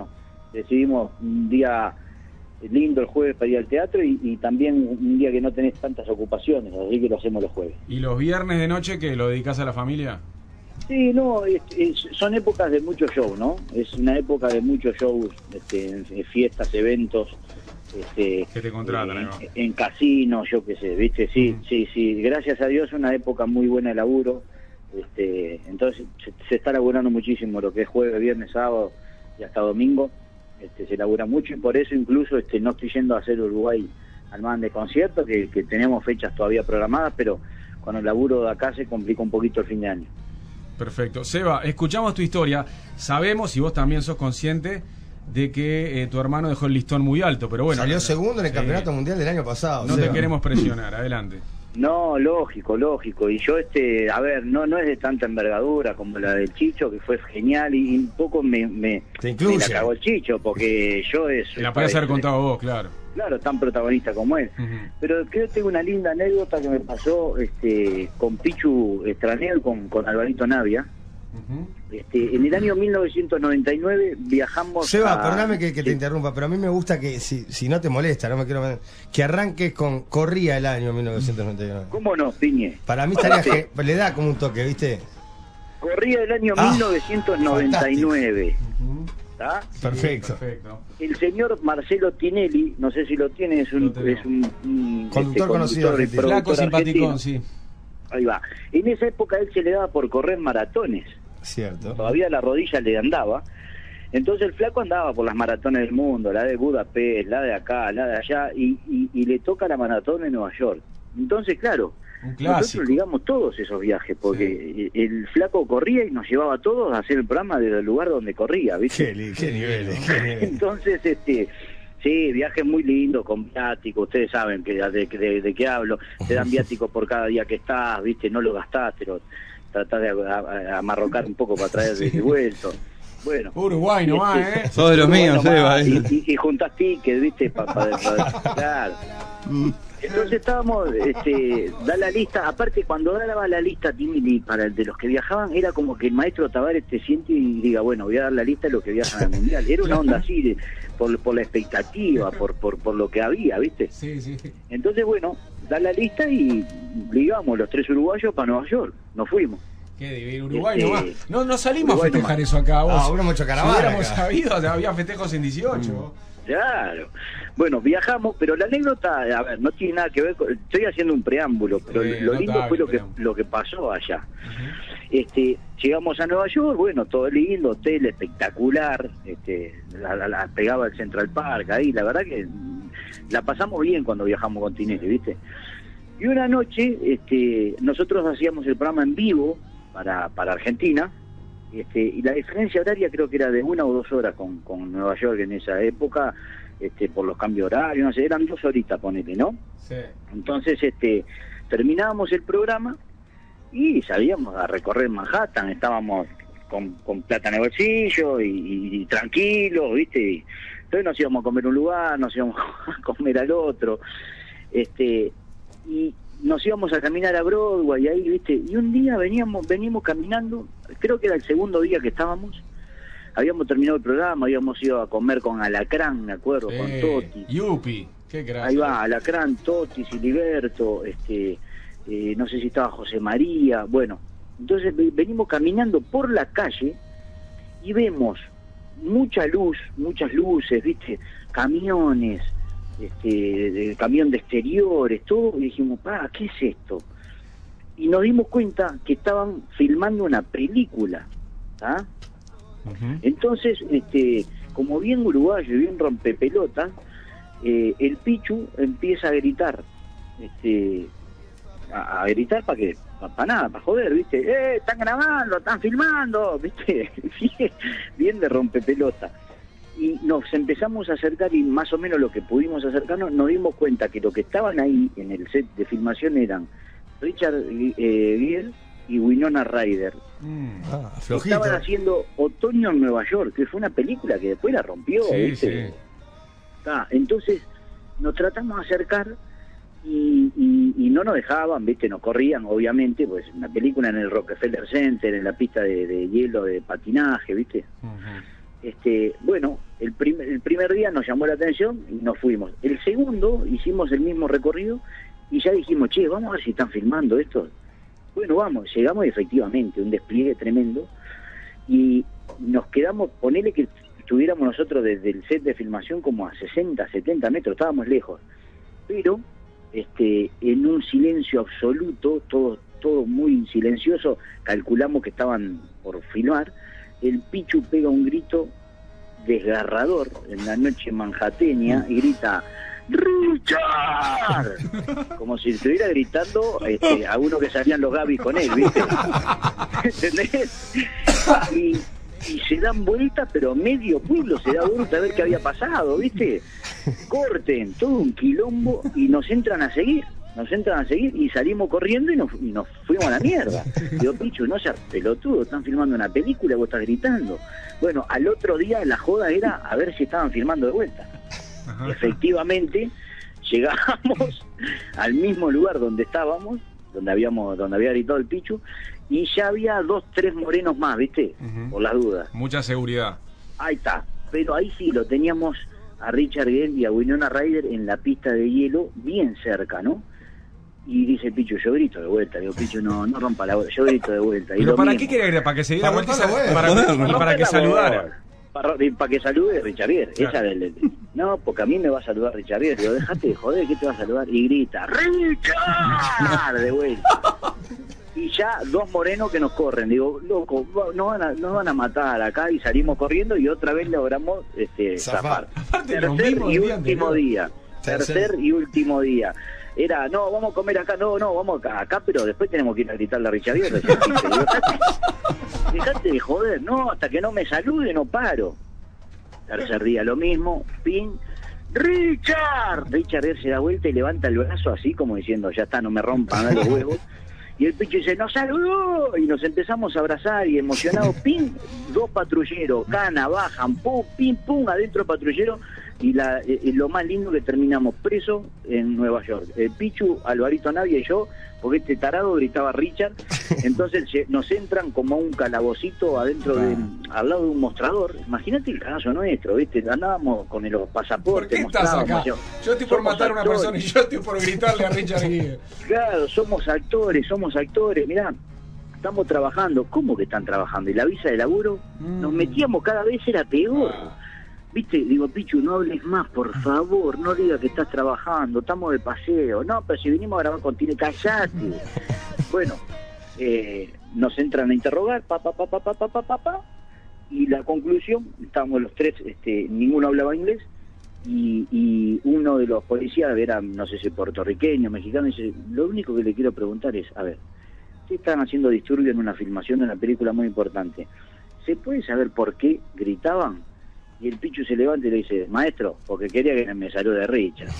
decidimos un día lindo el jueves para ir al teatro y también un día que no tenés tantas ocupaciones, así que lo hacemos los jueves. ¿Y los viernes de noche que lo dedicás a la familia? Sí, no, son épocas de muchos shows, ¿no? Es una época de muchos shows, fiestas, eventos, que te contratan, en casinos, yo qué sé, ¿viste? Sí, gracias a Dios una época muy buena de laburo, entonces se está laburando muchísimo lo que es jueves, viernes, sábado y hasta domingo, se labura mucho y por eso incluso no estoy yendo a hacer Uruguay al man de concierto, que tenemos fechas todavía programadas, pero con el laburo de acá se complica un poquito el fin de año. Perfecto. Seba, escuchamos tu historia, sabemos y vos también sos consciente de que tu hermano dejó el listón muy alto, pero bueno. Salió segundo en el campeonato mundial del año pasado. No te queremos presionar, adelante. No, lógico. Y yo, a ver, no es de tanta envergadura como la del Chicho, que fue genial y un poco me la cagó el Chicho, porque yo la podías haber contado vos, claro. Claro, tan protagonista como él. Pero creo que tengo una linda anécdota que me pasó con Pichu Estranel, con Alvarito Navia. En el año 1999 viajamos. Seba, perdóname que te interrumpa, pero a mí me gusta que, si no te molesta, no me quiero que arranques con corría el año 1999. ¿Cómo no, Piñe? Para mí estaría que le da como un toque, ¿viste? Corría el año 1999. ¿Está? Perfecto. El señor Marcelo Tinelli, no sé si lo tiene, es un conductor conocido, flaco, simpaticón, sí. Ahí va. En esa época él se le daba por correr maratones. Cierto. Todavía la rodilla le andaba. Entonces el flaco andaba por las maratones del mundo, la de Budapest, la de acá, la de allá, y le toca la maratón de Nueva York. Entonces, claro, nosotros ligamos todos esos viajes, porque el flaco corría y nos llevaba a todos a hacer el programa desde el lugar donde corría, ¿viste? Qué nivel. Entonces, sí, viajes muy lindos, con viático, ustedes saben de qué hablo, te dan viático por cada día que estás, ¿viste? No lo gastás, pero tratás de amarrocar un poco para traer de vuelta. Bueno, Uruguay nomás, ¿eh? Sos de los míos, Seba. Y juntás tickets, ¿viste? Claro. Entonces estábamos, da la lista, aparte cuando daba la lista Timili para de los que viajaban, era como que el maestro Tavares te siente y diga, bueno, voy a dar la lista de los que viajan al mundial. Era una onda así, por la expectativa, por lo que había, ¿viste? Sí. Entonces, bueno, da la lista y ligamos los 3 uruguayos para Nueva York, nos fuimos. Qué divino, Uruguay nomás. No salimos Uruguay a festejar nomás. Eso acá, vos. Uno mucho carnaval. Si hubiéramos sabido, había festejos en 18. Claro. Bueno, viajamos, pero la anécdota, a ver, no tiene nada que ver con... Estoy haciendo un preámbulo, pero lo lindo fue lo que pasó allá. Llegamos a Nueva York, bueno, todo lindo, hotel espectacular, la pegaba el Central Park ahí, la verdad que la pasamos bien cuando viajamos con Tinelli, ¿viste? Y una noche, nosotros hacíamos el programa en vivo para Argentina, y la diferencia horaria creo que era de 1 o 2 horas con Nueva York en esa época, por los cambios horarios, no sé, eran 2 horitas, ponele, ¿no? Sí. Entonces, terminábamos el programa y salíamos a recorrer Manhattan, estábamos con plata en el bolsillo y tranquilos, ¿viste? Entonces nos íbamos a comer un lugar, nos íbamos a comer al otro, y nos íbamos a caminar a Broadway ahí, ¿viste? Y un día venimos caminando, creo que era el segundo día que estábamos, habíamos terminado el programa, habíamos ido a comer con Alacrán, me acuerdo, con Toti. Yupi, qué gracia. Ahí va, Alacrán, Toti, Siliberto, no sé si estaba José María, bueno. Entonces venimos caminando por la calle y vemos muchas luces, ¿viste? Camiones, camión de exteriores, todo, y dijimos, ¿qué es esto? Y nos dimos cuenta que estaban filmando una película, ¿ah? Entonces, como bien uruguayo y bien rompepelotas, el Pichu empieza a gritar, a gritar para qué, para nada, para joder, ¿viste? Están grabando, están filmando, ¿viste? Bien de rompepelota. Y nos empezamos a acercar y más o menos lo que pudimos acercarnos, nos dimos cuenta que lo que estaban ahí en el set de filmación eran Richard Gere y Winona Ryder. Estaban haciendo Otoño en Nueva York, que fue una película que después la rompió, ¿viste? Entonces nos tratamos de acercar y no nos dejaban, ¿viste? Nos corrían, obviamente, pues una película en el Rockefeller Center, en la pista de hielo de patinaje, ¿viste? bueno, el primer día nos llamó la atención y nos fuimos. El segundo hicimos el mismo recorrido y ya dijimos, che, vamos a ver si están filmando esto. Bueno, vamos, llegamos y efectivamente, un despliegue tremendo. Y nos quedamos, ponele que estuviéramos nosotros desde el set de filmación como a 60, 70 metros, estábamos lejos. Pero en un silencio absoluto, todo muy silencioso, calculamos que estaban por filmar. El Pichu pega un grito desgarrador en la noche manhatteña y grita ¡Richard! Como si estuviera gritando a uno que salían los Gabis con él, ¿viste? ¿Entendés? Y se dan vueltas, pero medio pueblo se da vuelta a ver qué había pasado, ¿viste? Corten, todo un quilombo y nos entran a seguir y salimos corriendo y nos fuimos a la mierda. Digo, Pichu, no seas pelotudo, están filmando una película y vos estás gritando. Bueno, al otro día la joda era a ver si estaban filmando de vuelta. Ajá. Efectivamente, llegamos al mismo lugar donde estábamos, donde había gritado el Pichu, y ya había 2, 3 morenos más, ¿viste? Por las dudas. Mucha seguridad. Ahí está. Pero ahí sí lo teníamos a Richard Gere y a Winona Ryder en la pista de hielo, bien cerca, ¿no? Y dice Pichu, yo grito de vuelta. Digo, Pichu, no rompa la vuelta, yo grito de vuelta. ¿Pero para qué quería gritar? ¿Para que se diera vuelta y para que saludara? Para que salude Richard Gere. Esa no, porque a mí me va a saludar Richard Gere. Digo, déjate de joder, ¿qué te va a saludar? Y grita, ¡Richard! De vuelta. Y ya 2 morenos que nos corren. Digo, loco, nos van a matar acá, y salimos corriendo y otra vez logramos zafar. Tercer y último día. Era, no, vamos a comer acá, no, vamos acá, pero después tenemos que ir a gritarle a Richard Gere. Dejate de joder, no, hasta que no me salude no paro. Tercer día lo mismo, pin, Richard Gere se da vuelta y levanta el brazo así como diciendo, ya está, no me rompan los huevos. Y el Pichu dice, ¡nos saludó! Y nos empezamos a abrazar y emocionados, ¡pim! 2 patrulleros, cana, bajan, ¡pum! ¡Pim! ¡Pum! Adentro patrulleros. Y lo más lindo que terminamos presos en Nueva York. El Pichu, Alvarito Navia y yo, porque este tarado gritaba Richard. Entonces nos entran como a un calabocito adentro al lado de un mostrador. Imagínate el cagazo nuestro, ¿viste? Andábamos con los pasaportes. ¿Por qué estás acá? Yo estoy por matar a una persona y yo estoy por gritarle a Richard Gere. Claro, somos actores. Mirá, estamos trabajando. ¿Cómo que están trabajando? Y la visa de laburo, nos metíamos cada vez, era peor. ¿Viste? Digo, Pichu, no hables más, por favor, no digas que estás trabajando, estamos de paseo. No, pero si vinimos a grabar contigo, callate. Bueno, nos entran a interrogar, y la conclusión, estábamos los 3, ninguno hablaba inglés, y uno de los policías era, no sé si puertorriqueño, mexicano, y dice, lo único que le quiero preguntar es, a ver, ustedes están haciendo disturbio en una filmación de una película muy importante, ¿se puede saber por qué gritaban? Y el Pichu se levanta y le dice, maestro, porque quería que me salude Richard.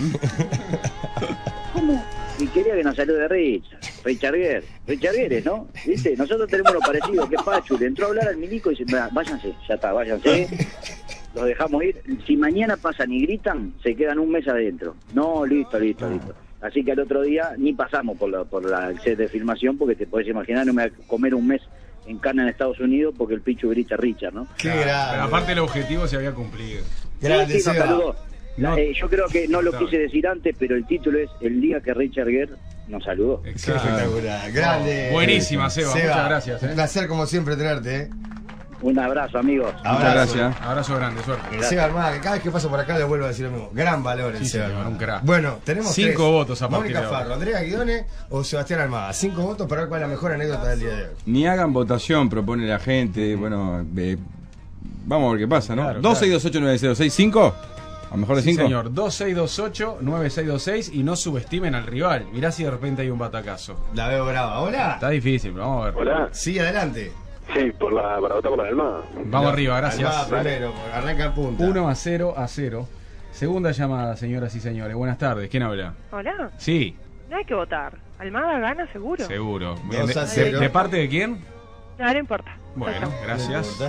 ¿Cómo? Y quería que nos salude Richard Gere, ¿no? ¿Viste? Nosotros tenemos lo parecido, que Pachu le entró a hablar al milico y dice, váyanse, ya está, váyanse, los dejamos ir. Si mañana pasan y gritan, se quedan un mes adentro. No, listo. Así que al otro día ni pasamos por el set de filmación, porque te podés imaginar, no me voy a comer un mes en Cana en Estados Unidos porque el Pichu grita Richard, ¿no? Qué grande. Pero aparte el objetivo se había cumplido. Grande, sí, nos saludó. Yo creo que no lo quise decir antes, pero el título es El día que Richard Gere nos saludó. Espectacular, grande. Buenísima, Seba, muchas gracias. Un placer como siempre tenerte. Un abrazo, amigos. Muchas gracias. Abrazo grande, suerte. Seba Armada, que cada vez que paso por acá le vuelvo a decir lo mismo. Gran valor el Seba Armada. Un crack. Bueno, tenemos 5 votos a partir de Mónica Farro, Andrea Guidone o Sebastián Armada. 5 votos para ver cuál es la mejor anécdota del día de hoy. Ni hagan votación, propone la gente. Bueno, vamos a ver qué pasa, ¿no? Claro, 2628-9665. A lo mejor de 5. Sí, señor. 2628-9626 y no subestimen al rival. Mirá si de repente hay un batacazo. La veo brava. Hola. Está difícil, pero vamos a ver. Hola. Sí, adelante. Sí, para votar por la Almada. Vamos arriba, gracias. Almada primero, arranca en punta. 1-0. Segunda llamada, señoras y señores. Buenas tardes. ¿Quién habla? Hola. Sí. No hay que votar. Almada gana seguro. Seguro. ¿De parte de quién? No importa. Bueno, gracias.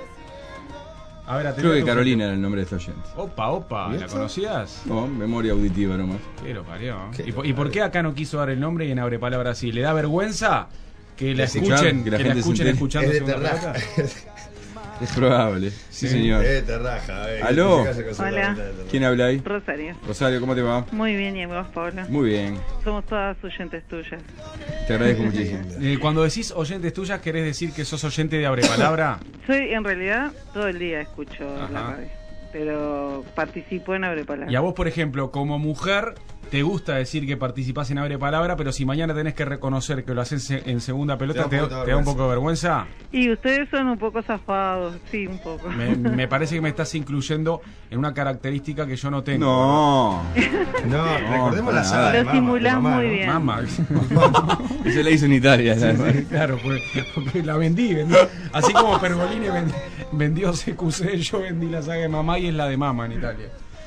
A ver, creo que Carolina era el nombre de este oyente. Opa, ¿la conocías? No, memoria auditiva nomás. ¿Qué lo parió? ¿Y por qué acá no quiso dar el nombre y en Abre Palabra sí? ¿Le da vergüenza que la escuchen, que la escuchen escuchando Segunda Pelota? Es probable. Sí, señor. Te raja. ¿Aló? Hola. ¿Quién habla ahí? Rosario. Rosario, ¿cómo te va? Muy bien, ¿y vos, Paula? Muy bien. Somos todas oyentes tuyas. Te agradezco muchísimo. Cuando decís oyentes tuyas, ¿querés decir que sos oyente de Abre Palabra? Soy, en realidad, todo el día escucho la radio, pero participo en Abre Palabra. Y a vos, por ejemplo, como mujer, te gusta decir que participás en Abre Palabra, pero si mañana tenés que reconocer que lo haces en segunda pelota, ¿te da un poco de vergüenza? Y ustedes son un poco zafados, sí, un poco. Me parece que me estás incluyendo en una característica que yo no tengo. No, recordemos la saga de Lo simulás muy bien. Mamá. Eso la hizo en Italia. Sí, claro, porque la vendí. Así como Pergolini vendió CQC, yo vendí la saga de Mamá y es la de Mamá en Italia.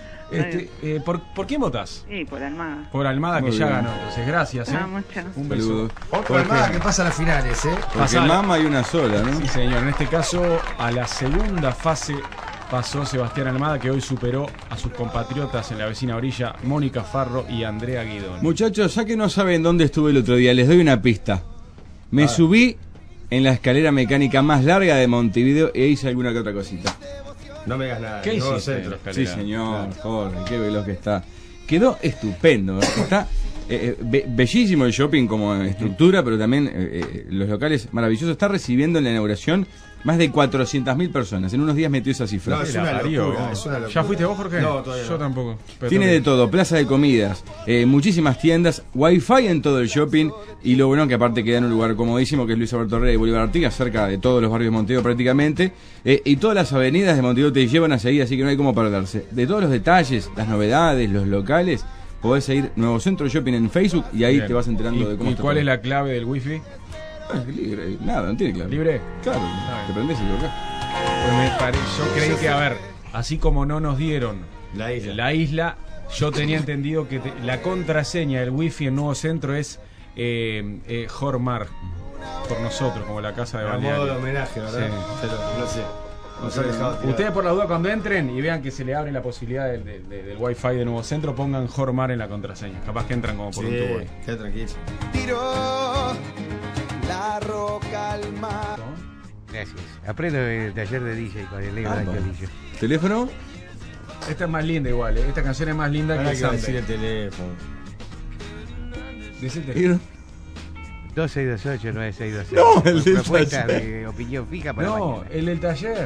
¿Por quién votás? Sí, por Almada. Por Almada, Muy que ya bien. ganó. Entonces, gracias. Muchas. Un beso. Saludos. Otro Almada que pasa a las finales, Porque Mama hay una sola, ¿no? Sí, señor. En este caso, a la segunda fase pasó Sebastián Almada, que hoy superó a sus compatriotas en la vecina orilla, Mónica Farro y Andrea Guidón. Muchachos, ya que no saben dónde estuve el otro día, les doy una pista. Me subí en la escalera mecánica más larga de Montevideo e hice alguna que otra cosita. No me digas nada. ¿Qué Nuevo hiciste? Centro. Sí, señor, Jorge, qué veloz que está. Quedó estupendo, está bellísimo el shopping como estructura, pero también los locales maravillosos. Está recibiendo en la inauguración más de 400.000 personas. En unos días metió esa cifra. No, es una locura. ¿Ya fuiste vos, Jorge? No, todavía Yo no. tampoco. Pero Tiene de todo, plaza de comidas, muchísimas tiendas, wifi en todo el shopping y lo bueno que aparte queda en un lugar comodísimo que es Luis Alberto Rey y Bolívar Artigas, cerca de todos los barrios de Montevideo prácticamente, y todas las avenidas de Montevideo te llevan hacia ahí, así que no hay como perderse. De todos los detalles, las novedades, los locales, podés seguir Nuevo Centro Shopping en Facebook y ahí Bien. te vas enterando de cómo ¿Y está cuál todo. es la clave del wifi? Libre, nada, no tiene clave. ¿Libre? Claro, te prendés y lo acá. Pues yo creí que, a ver, así como no nos dieron la isla, yo tenía entendido que la contraseña del wifi en Nuevo Centro es Jormar, por nosotros, como la casa de A balneario. modo de homenaje, ¿verdad? Sí. Pero no sé. Nos han dejado tirado. Ustedes por la duda cuando entren y vean que se le abre la posibilidad del wifi de Nuevo Centro, pongan Jormar en la contraseña. Capaz que entran como por un tubo ahí. Queda tranquilo. Tiró la roca al mar. Gracias. Aprendo el taller de DJ con el negro Angelillo. ¿Teléfono? Esta es más linda igual, ¿eh? Esta canción es más linda Ahora que hay que decir Sunday. el teléfono. Decí el teléfono. 2628-9626. No, el del Propuesta taller. de opinión fija para No, mañana. el del taller.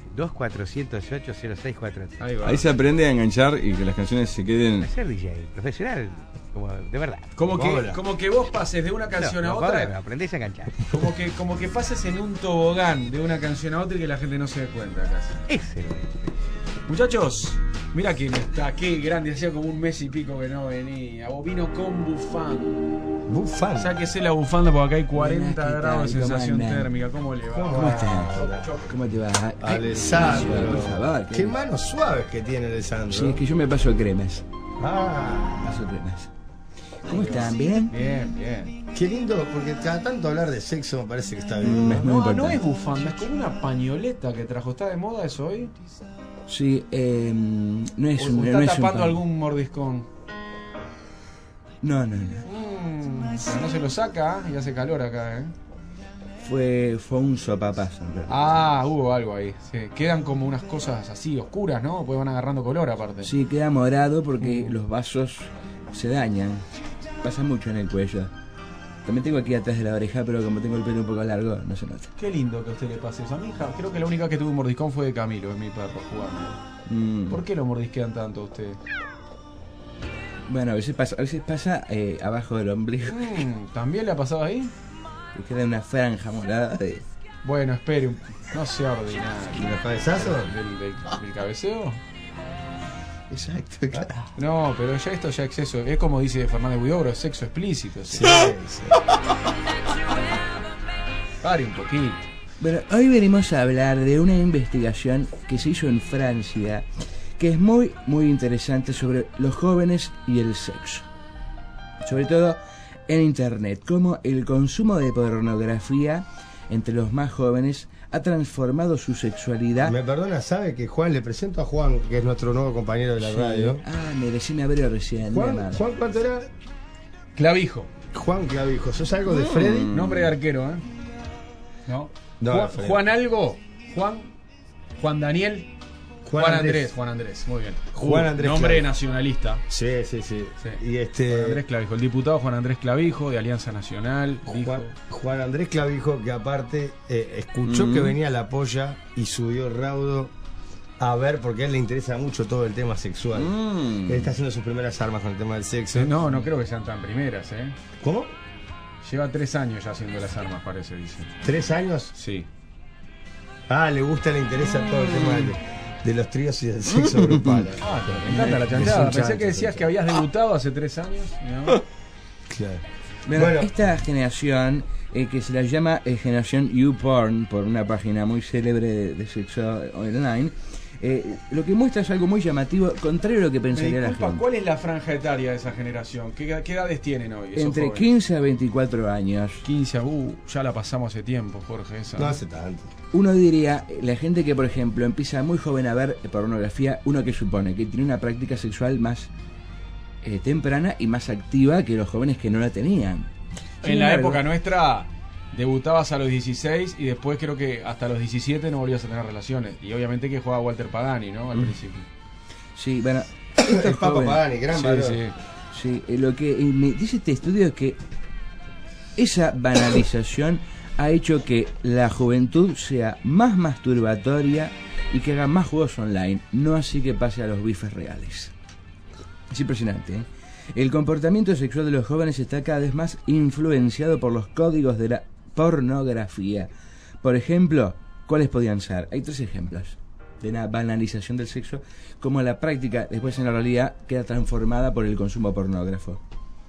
2408-0643. Ahí va. Ahí se aprende a enganchar y que las canciones se queden. Ser DJ, profesional, como de verdad. Como que vos pases de una canción a otra. Bueno, aprendés a enganchar. Como que pases en un tobogán de una canción a otra y que la gente no se dé cuenta casi. Excelente. Muchachos, mira quién está, qué grande, hacía como un mes y pico que no venía. Vos vino con bufanda. Bufanda. Sáquese la bufanda porque acá hay 40 ¿qué grados de tal? sensación ¿Cómo andan? térmica. ¿Cómo le va? ¿Cómo estás? ¿Cómo te va? Alessandro. Por favor, Qué manos suaves que tiene Alessandro. Sí, es que yo me paso cremas. Ah. Paso cremas. ¿Cómo están? ¿Bien? Bien, bien. Qué lindo, porque cada tanto hablar de sexo me parece que está bien. Es muy No, importante. no es bufanda, es como una pañoleta que trajo. ¿Está de moda eso hoy? Sí, no es ¿O un. está No es tapando un algún mordiscón? No. Pero no se lo saca y hace calor acá, ¿eh? Fue un sopapazo. en realidad. Ah, hubo algo ahí. Sí. Quedan como unas cosas así oscuras, ¿no? Pues van agarrando color aparte. Sí, queda morado porque los vasos se dañan. Pasa mucho en el cuello. También tengo aquí atrás de la oreja, pero como tengo el pelo un poco largo, no se nota. Qué lindo que a usted le pase eso. A mi hija, creo que la única que tuvo un mordiscón fue de Camilo, es mi perro, jugando. ¿Por qué lo mordisquean tanto a usted? Bueno, a veces pasa abajo del ombligo. ¿También le ha pasado ahí? Que queda una franja morada de... Bueno, espere, no sea ordinario. ¿El cabezazo? ¿Del cabeceo? Exacto, claro. No, pero ya esto ya exceso. Es como dice Fernández Huidobro, es sexo explícito. Sí. Pare un poquito. Bueno, hoy venimos a hablar de una investigación que se hizo en Francia, que es muy, muy interesante sobre los jóvenes y el sexo. Sobre todo en internet, cómo el consumo de pornografía entre los más jóvenes ha transformado su sexualidad. Me perdona, ¿sabe que Juan, le presento a Juan, que es nuestro nuevo compañero de la radio? Ah, me recién abrió recién. Juan, mi amado. Juan, ¿cuánto era? Clavijo. Juan Clavijo. ¿Sos algo de Freddy? Nombre de arquero, ¿eh? No. No, Juan, Freddy. Juan algo. Juan Juan Daniel. Juan Andrés, muy bien. Juan Andrés nombre Clavijo. Nacionalista. Sí. Y Juan Andrés Clavijo, el diputado Juan Andrés Clavijo de Alianza Nacional. Juan Andrés Clavijo, que aparte escuchó que venía la polla y subió el raudo a ver, porque a él le interesa mucho todo el tema sexual. Él está haciendo sus primeras armas con el tema del sexo. No creo que sean tan primeras, ¿eh? ¿Cómo? Lleva 3 años ya haciendo las armas, parece, dice. ¿3 años? Sí. Le interesa todo el tema de los tríos y del sexo grupal. Pero me encanta la chanchada. Pensé que decías que habías debutado hace 3 años. ¿No? Claro. Bueno, esta generación, que se la llama generación YouPorn, por una página muy célebre de sexo online, lo que muestra es algo muy llamativo, contrario a lo que pensaría la gente. ¿Cuál es la franja etaria de esa generación? ¿Qué edades tienen hoy? Entre jóvenes? 15 a 24 años. 15 ya la pasamos hace tiempo, Jorge. Esa. No hace tanto. Uno diría, la gente que por ejemplo empieza muy joven a ver pornografía, uno que supone que tiene una práctica sexual más temprana y más activa que los jóvenes que no la tenían. En la época nuestra debutabas a los 16 y después creo que hasta los 17 no volvías a tener relaciones. Y obviamente que jugaba Walter Pagani, ¿no? Al principio. Sí, bueno. El Papa Pagani, gran valor. Sí, lo que me dice este estudio es que esa banalización ha hecho que la juventud sea más masturbatoria y que haga más juegos online, no así que pase a los bifes reales. Es impresionante, ¿eh? El comportamiento sexual de los jóvenes está cada vez más influenciado por los códigos de la pornografía. Por ejemplo, ¿cuáles podían ser? Hay 3 ejemplos de una banalización del sexo, como la práctica después en la realidad queda transformada por el consumo pornógrafo.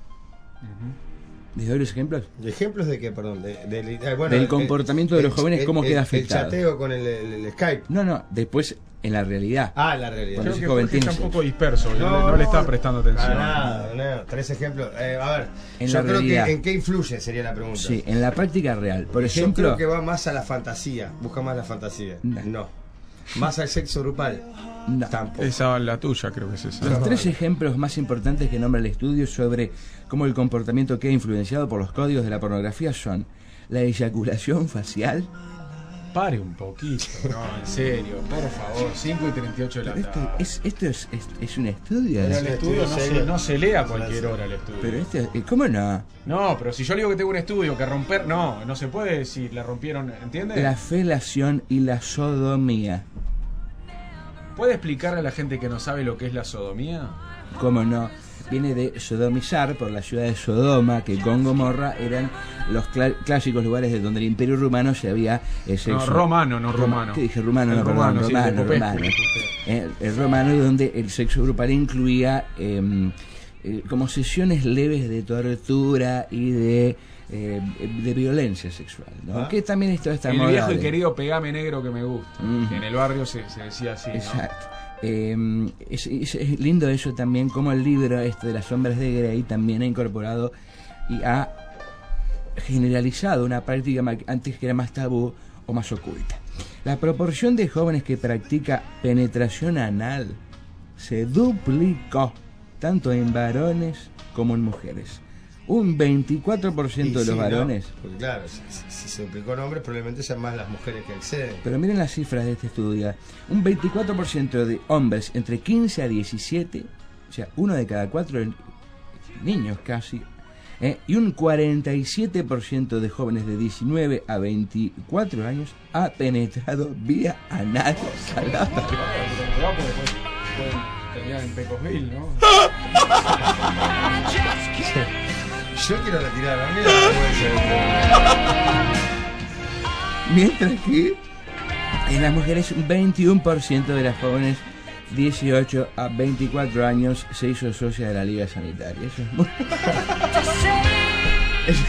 ¿Les doy los ejemplos? ¿Ejemplos de qué, perdón? Del comportamiento de los jóvenes, cómo queda afectado. El chateo con el Skype. No, después en la realidad. En la realidad. Creo que Jorge está un poco disperso, no le está prestando atención. No. 3 ejemplos. A ver, en yo la creo realidad. que ¿en qué influye? Sería la pregunta. Sí, en la práctica real. Por ejemplo, yo creo que va más a la fantasía. Busca más la fantasía. No. Más al sexo grupal. No. Tampoco. Esa la tuya, creo que es esa. Los 3 ejemplos más importantes que nombra el estudio sobre cómo el comportamiento queda influenciado por los códigos de la pornografía son la eyaculación facial. Pare un poquito, no, en serio, por favor, 5:38 de la tarde. Esto es un estudio. Pero el estudio no se lee a cualquier hora el estudio. Pero ¿cómo no? No, pero si yo le digo que tengo un estudio que romper, no se puede decir, la rompieron, ¿entiendes? La felación y la sodomía. ¿Puede explicarle a la gente que no sabe lo que es la sodomía? ¿Cómo no? Viene de sodomizar, por la ciudad de Sodoma, que con Gomorra eran los clásicos lugares de donde el Imperio Romano se había sexo. No, romano, no romano. ¿Qué dije? Rumano, no, romano, perdón, sí, romano. El romano, donde el sexo grupal incluía como sesiones leves de tortura y de violencia sexual, ¿no? Que también esto está el viejo y querido pegame negro que me gusta. Que en el barrio se decía así, ¿no? Exacto. Es lindo eso también, como el libro de las sombras de Grey también ha incorporado y ha generalizado una práctica antes que era más tabú o más oculta. La proporción de jóvenes que practica penetración anal se duplicó tanto en varones como en mujeres. Un 24% de los varones. No, porque claro, si se duplicó en hombres, probablemente sean más las mujeres que acceden. Pero miren las cifras de este estudio. Un 24% de hombres entre 15 a 17, o sea, 1 de cada 4 niños casi, y un 47% de jóvenes de 19 a 24 años ha penetrado vía anal. Cuidado porque después pueden terminar en Pecosville, ¿no? Yo quiero retirar la mierda. Mientras que en las mujeres, un 21% de las jóvenes 18 a 24 años se hizo socia de la Liga Sanitaria. Eso es muy... eso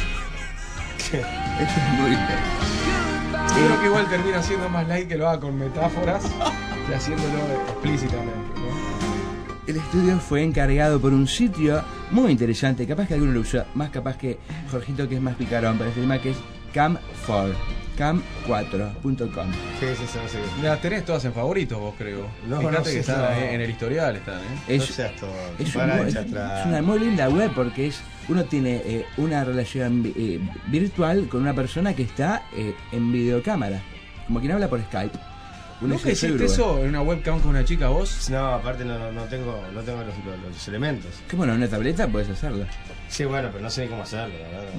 es muy... Creo que igual termina siendo más light que lo haga con metáforas que haciéndolo explícitamente, ¿no? El estudio fue encargado por un sitio muy interesante, capaz que alguno lo usa, más capaz que Jorgito, que es más picarón, pero se llama que es cam4.com. Sí. Las tenés todas en favoritos vos, creo. No, fíjate no que sé, están no. en el historial, están, Es una muy linda web porque uno tiene una relación virtual con una persona que está en videocámara, como quien habla por Skype. ¿Nunca hiciste eso en una webcam con una chica vos? No, aparte no tengo los elementos. ¿Qué bueno, en una tableta puedes hacerlo? Sí, bueno, pero no sé ni cómo hacerlo, la verdad.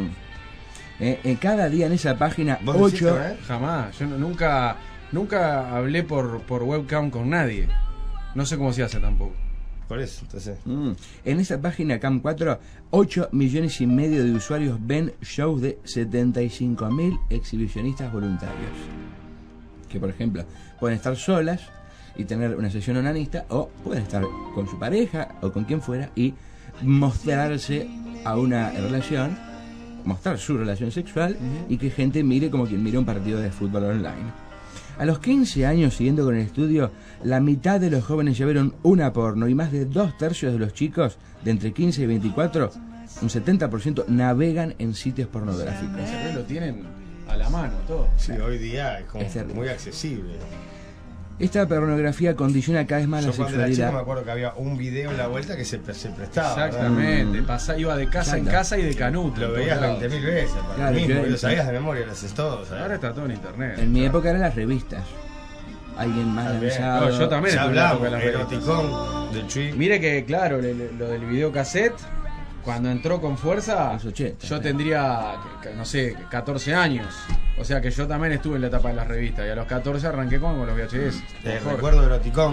Cada día en esa página 8... hiciste, Jamás, yo nunca hablé por webcam con nadie. No sé cómo se hace tampoco. Por eso, entonces. En esa página Cam 4, 8,5 millones de usuarios ven shows de 75.000 exhibicionistas voluntarios. Que, por ejemplo, pueden estar solas y tener una sesión onanista, o pueden estar con su pareja o con quien fuera y mostrarse a una relación, mostrar su relación sexual y que gente mire como quien mira un partido de fútbol online. A los 15 años, siguiendo con el estudio, la mitad de los jóvenes ya vieron una porno y más de 2/3 de los chicos de entre 15 y 24, un 70%, navegan en sitios pornográficos. Lo tienen a la mano todo. Sí, hoy día es como muy accesible. Esta pornografía condiciona cada vez más la cuando sexualidad. Era chico me acuerdo que había un video en la vuelta que se prestaba. Exactamente, iba de casa en casa y de canuto. Lo veías 20.000 veces. Claro, lo sabías de memoria, lo haces todo. ¿sabes? Ahora está todo en internet. En mi época eran las revistas. Alguien más lanzado. No, yo también ya hablamos, de las eroticón del Chuy. Mire que, claro, lo del videocassette, cuando entró con fuerza, yo tendría, no sé, 14 años. O sea que yo también estuve en la etapa de las revistas y a los 14 arranqué con los VHS. Recuerdo Eroticón.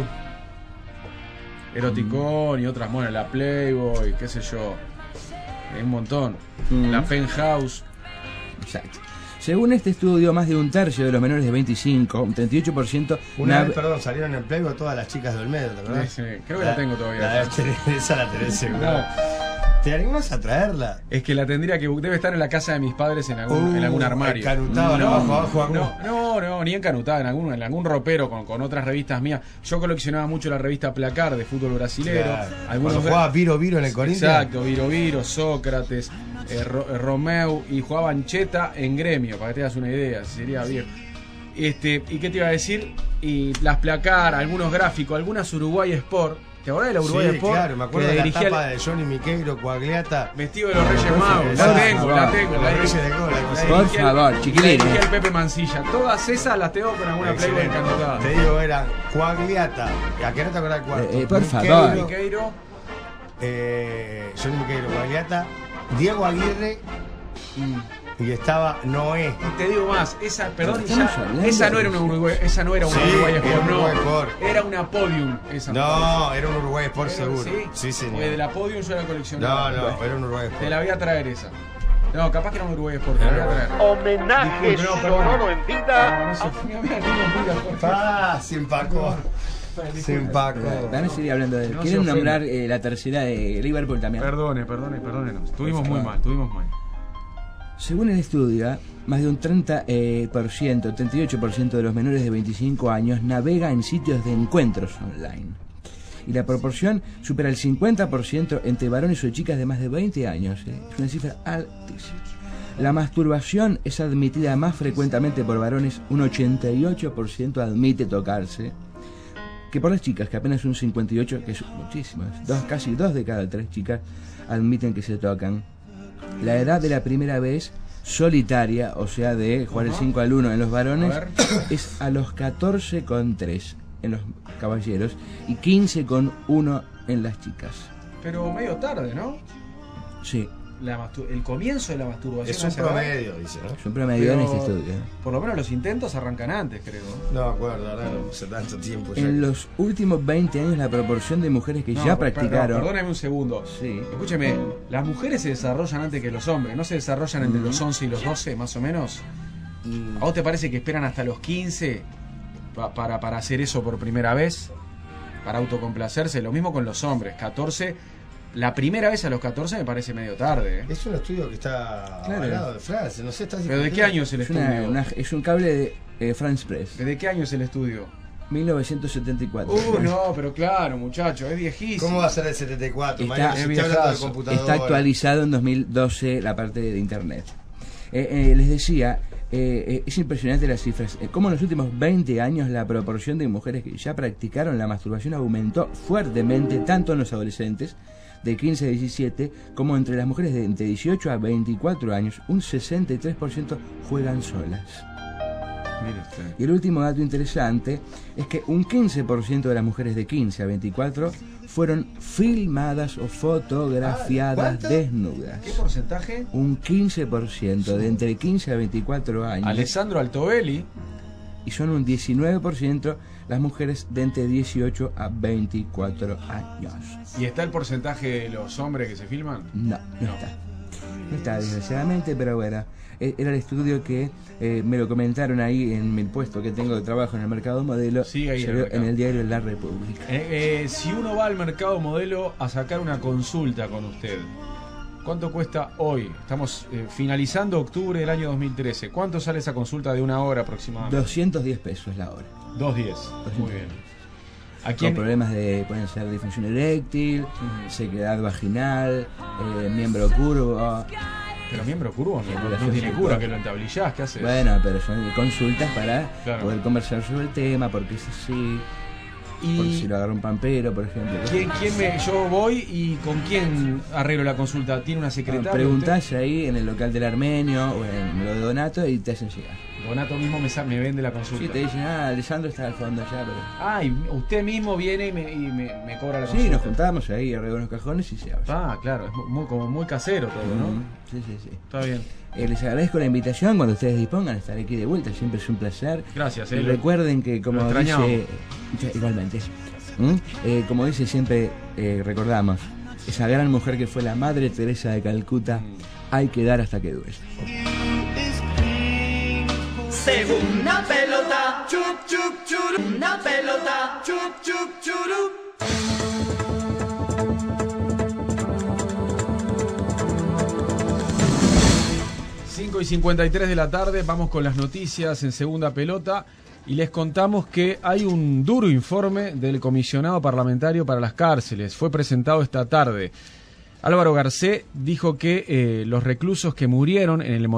Eroticón y otras, bueno, la Playboy, qué sé yo. Un montón. La Penthouse. Exacto. Según este estudio, más de un tercio de los menores de 25, un 38%... Una vez, salieron en Playboy todas las chicas del medio, ¿verdad? Sí, creo que la tengo todavía. Esa la tenés seguro. ¿Te animas a traerla? Es que la tendría que... Debe estar en la casa de mis padres en algún armario. Encanutada, no, ni encanutada, en algún ropero con otras revistas mías. Yo coleccionaba mucho la revista Placar de fútbol brasilero. Claro. Cuando jugaba Viro en el Corinthians. Exacto, Viro, Sócrates, Romeu, y jugaba Ancheta en Gremio, para que te hagas una idea, sería bien. ¿Y qué te iba a decir? Y las Placar, algunos gráficos, algunas Uruguay Sport. ¿Te acordás de la Uruguay Sport? Claro, me acuerdo de la tapa de Johnny Miqueiro, Coagliata. Vestido de los Reyes Magos. La tengo. Los Reyes de Cola. Por favor, chiquilín. el Pepe Mancilla. Todas esas las tengo con alguna Playboy encantada. Te digo, eran Coagliata. ¿A qué no te acordás del cuarto? Por favor. Miqueiro. Johnny Miqueiro, Coagliata. Diego Aguirre. Y estaba Noé. Y te digo más, esa no era una Uruguay, Sport, no. Era una Podium esa. No, era un Uruguay Sport seguro. Sí, señor. Porque de la Podium yo la coleccionaba. No, era un Uruguay Sport. Te la voy a traer esa. No, capaz que era un Uruguay Sport, te la voy a traer. Homenaje sonoro en vida. Se empacó. Van a seguir hablando de él. ¿Quieren nombrar la tercera de Liverpool también? Perdónenos. Estuvimos muy mal. Según el estudio, más de un 38% de los menores de 25 años navega en sitios de encuentros online. Y la proporción supera el 50% entre varones o chicas de más de 20 años. Es una cifra altísima. La masturbación es admitida más frecuentemente por varones, un 88% admite tocarse, que por las chicas, que apenas un 58%, que es muchísimo. Casi 2 de cada 3 chicas admiten que se tocan. La edad de la primera vez solitaria, o sea, de jugar el 5 al 1 en los varones, es a los 14,3 en los caballeros y 15,1 en las chicas. Pero medio tarde, ¿no? Sí. El comienzo de la masturbación es un promedio, dice, ¿no? Es un promedio en este estudio. Por lo menos los intentos arrancan antes, creo. No me acuerdo, ahora no hace tanto tiempo. En los últimos 20 años la proporción de mujeres que ya practicaron... Perdóname un segundo. Sí. Escúcheme, las mujeres se desarrollan antes que los hombres, ¿no se desarrollan entre los 11 y los 12, más o menos? ¿A vos te parece que esperan hasta los 15 para hacer eso por primera vez? Para autocomplacerse. Lo mismo con los hombres, 14... La primera vez a los 14 me parece medio tarde. Es un estudio que está avalado de Francia, no sé, ¿Pero de qué año es el estudio? Es un cable de France Press. ¿De qué año es el estudio? 1974. No, pero claro, muchacho, es viejísimo. ¿Cómo va a ser el 74? Está actualizado en 2012 la parte de internet. Les decía, es impresionante las cifras. Como en los últimos 20 años la proporción de mujeres que ya practicaron la masturbación aumentó fuertemente, tanto en los adolescentes de 15 a 17, como entre las mujeres de entre 18 a 24 años, un 63% juegan solas. Y el último dato interesante es que un 15% de las mujeres de 15 a 24 fueron filmadas o fotografiadas desnudas. ¿Qué porcentaje? Un 15% de entre 15 a 24 años. Alessandro Altobelli. Y son un 19% las mujeres de entre 18 a 24 años. ¿Y está el porcentaje de los hombres que se filman? No está. No está, desgraciadamente, pero bueno, era el estudio que me lo comentaron ahí en el puesto que tengo de trabajo en el mercado modelo. Sí, ahí en el diario La República. Si uno va al mercado modelo a sacar una consulta con usted, ¿cuánto cuesta hoy? Estamos finalizando octubre del año 2013. ¿Cuánto sale esa consulta de una hora aproximadamente? 210 pesos la hora. 210. Muy bien. Con problemas pueden ser disfunción eréctil, sequedad vaginal, miembro curvo. Pero miembro curvo no tiene cura, que lo entablillás, ¿qué haces? Bueno, pero son consultas para poder conversar sobre el tema, porque es así. Porque si lo agarra un pampero, por ejemplo. Yo voy y ¿con quién arreglo la consulta? ¿Tiene una secretaria? Preguntás ahí en el local del Armenio o en lo de Donato y te hacen llegar. Donato mismo me vende la consulta. Sí, te dicen, Alessandro está al fondo allá. Pero... y usted mismo viene y me cobra la consulta. Sí, nos juntamos ahí, arreglo unos cajones y se abre. Claro, es como muy casero todo, ¿no? Sí. Está bien. Les agradezco la invitación, cuando ustedes dispongan, estaré aquí de vuelta, siempre es un placer. Gracias. Y recuerden que, como dice, igualmente, como dice siempre, recordamos, esa gran mujer que fue la Madre Teresa de Calcuta, hay que dar hasta que duele. Segunda pelota, chup chup churu, una pelota, chup chup churu. 5:53 de la tarde, vamos con las noticias en segunda pelota y les contamos que hay un duro informe del comisionado parlamentario para las cárceles. Fue presentado esta tarde. Álvaro Garcé dijo que los reclusos que murieron en el